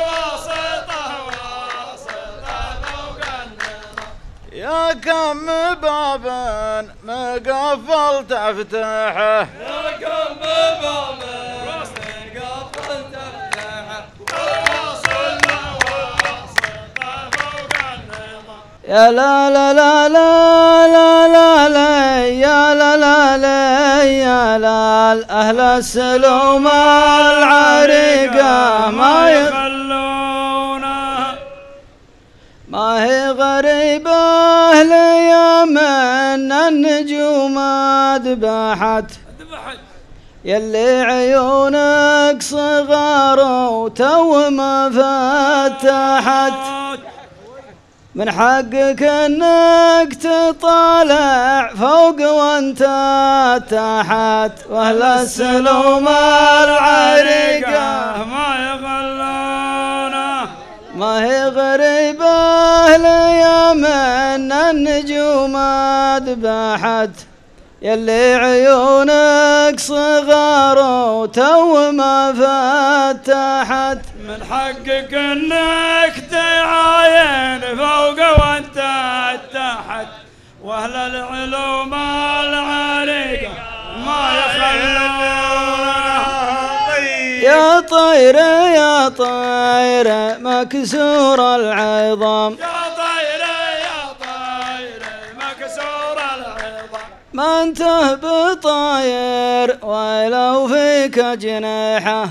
يا كم باب مقفل تفتحه يا كم باب مقفل تفتحه يا لا لا لا لا لا لا لا يا لا لا لا يا لا أهل السلوم العريقة ما يخلونها ما هي غريبة ليمن النجوم ذبحت يلي عيونك صغار وتو ما فتحت من حقك انك تطالع فوق وانت تحت واهل السلوم العريقة ما يغلونه ما هي غريبة ليمن النجوم ذبحت يلي عيونك صغار وتو ما فتحت من حقك انك تعاين فوق وانت تحت واهل العلوم العريقة ما يخلونها يا طير يا طير مكسور العظام يا طير مكسور العظام ما انته بطاير ولو فيك جناحه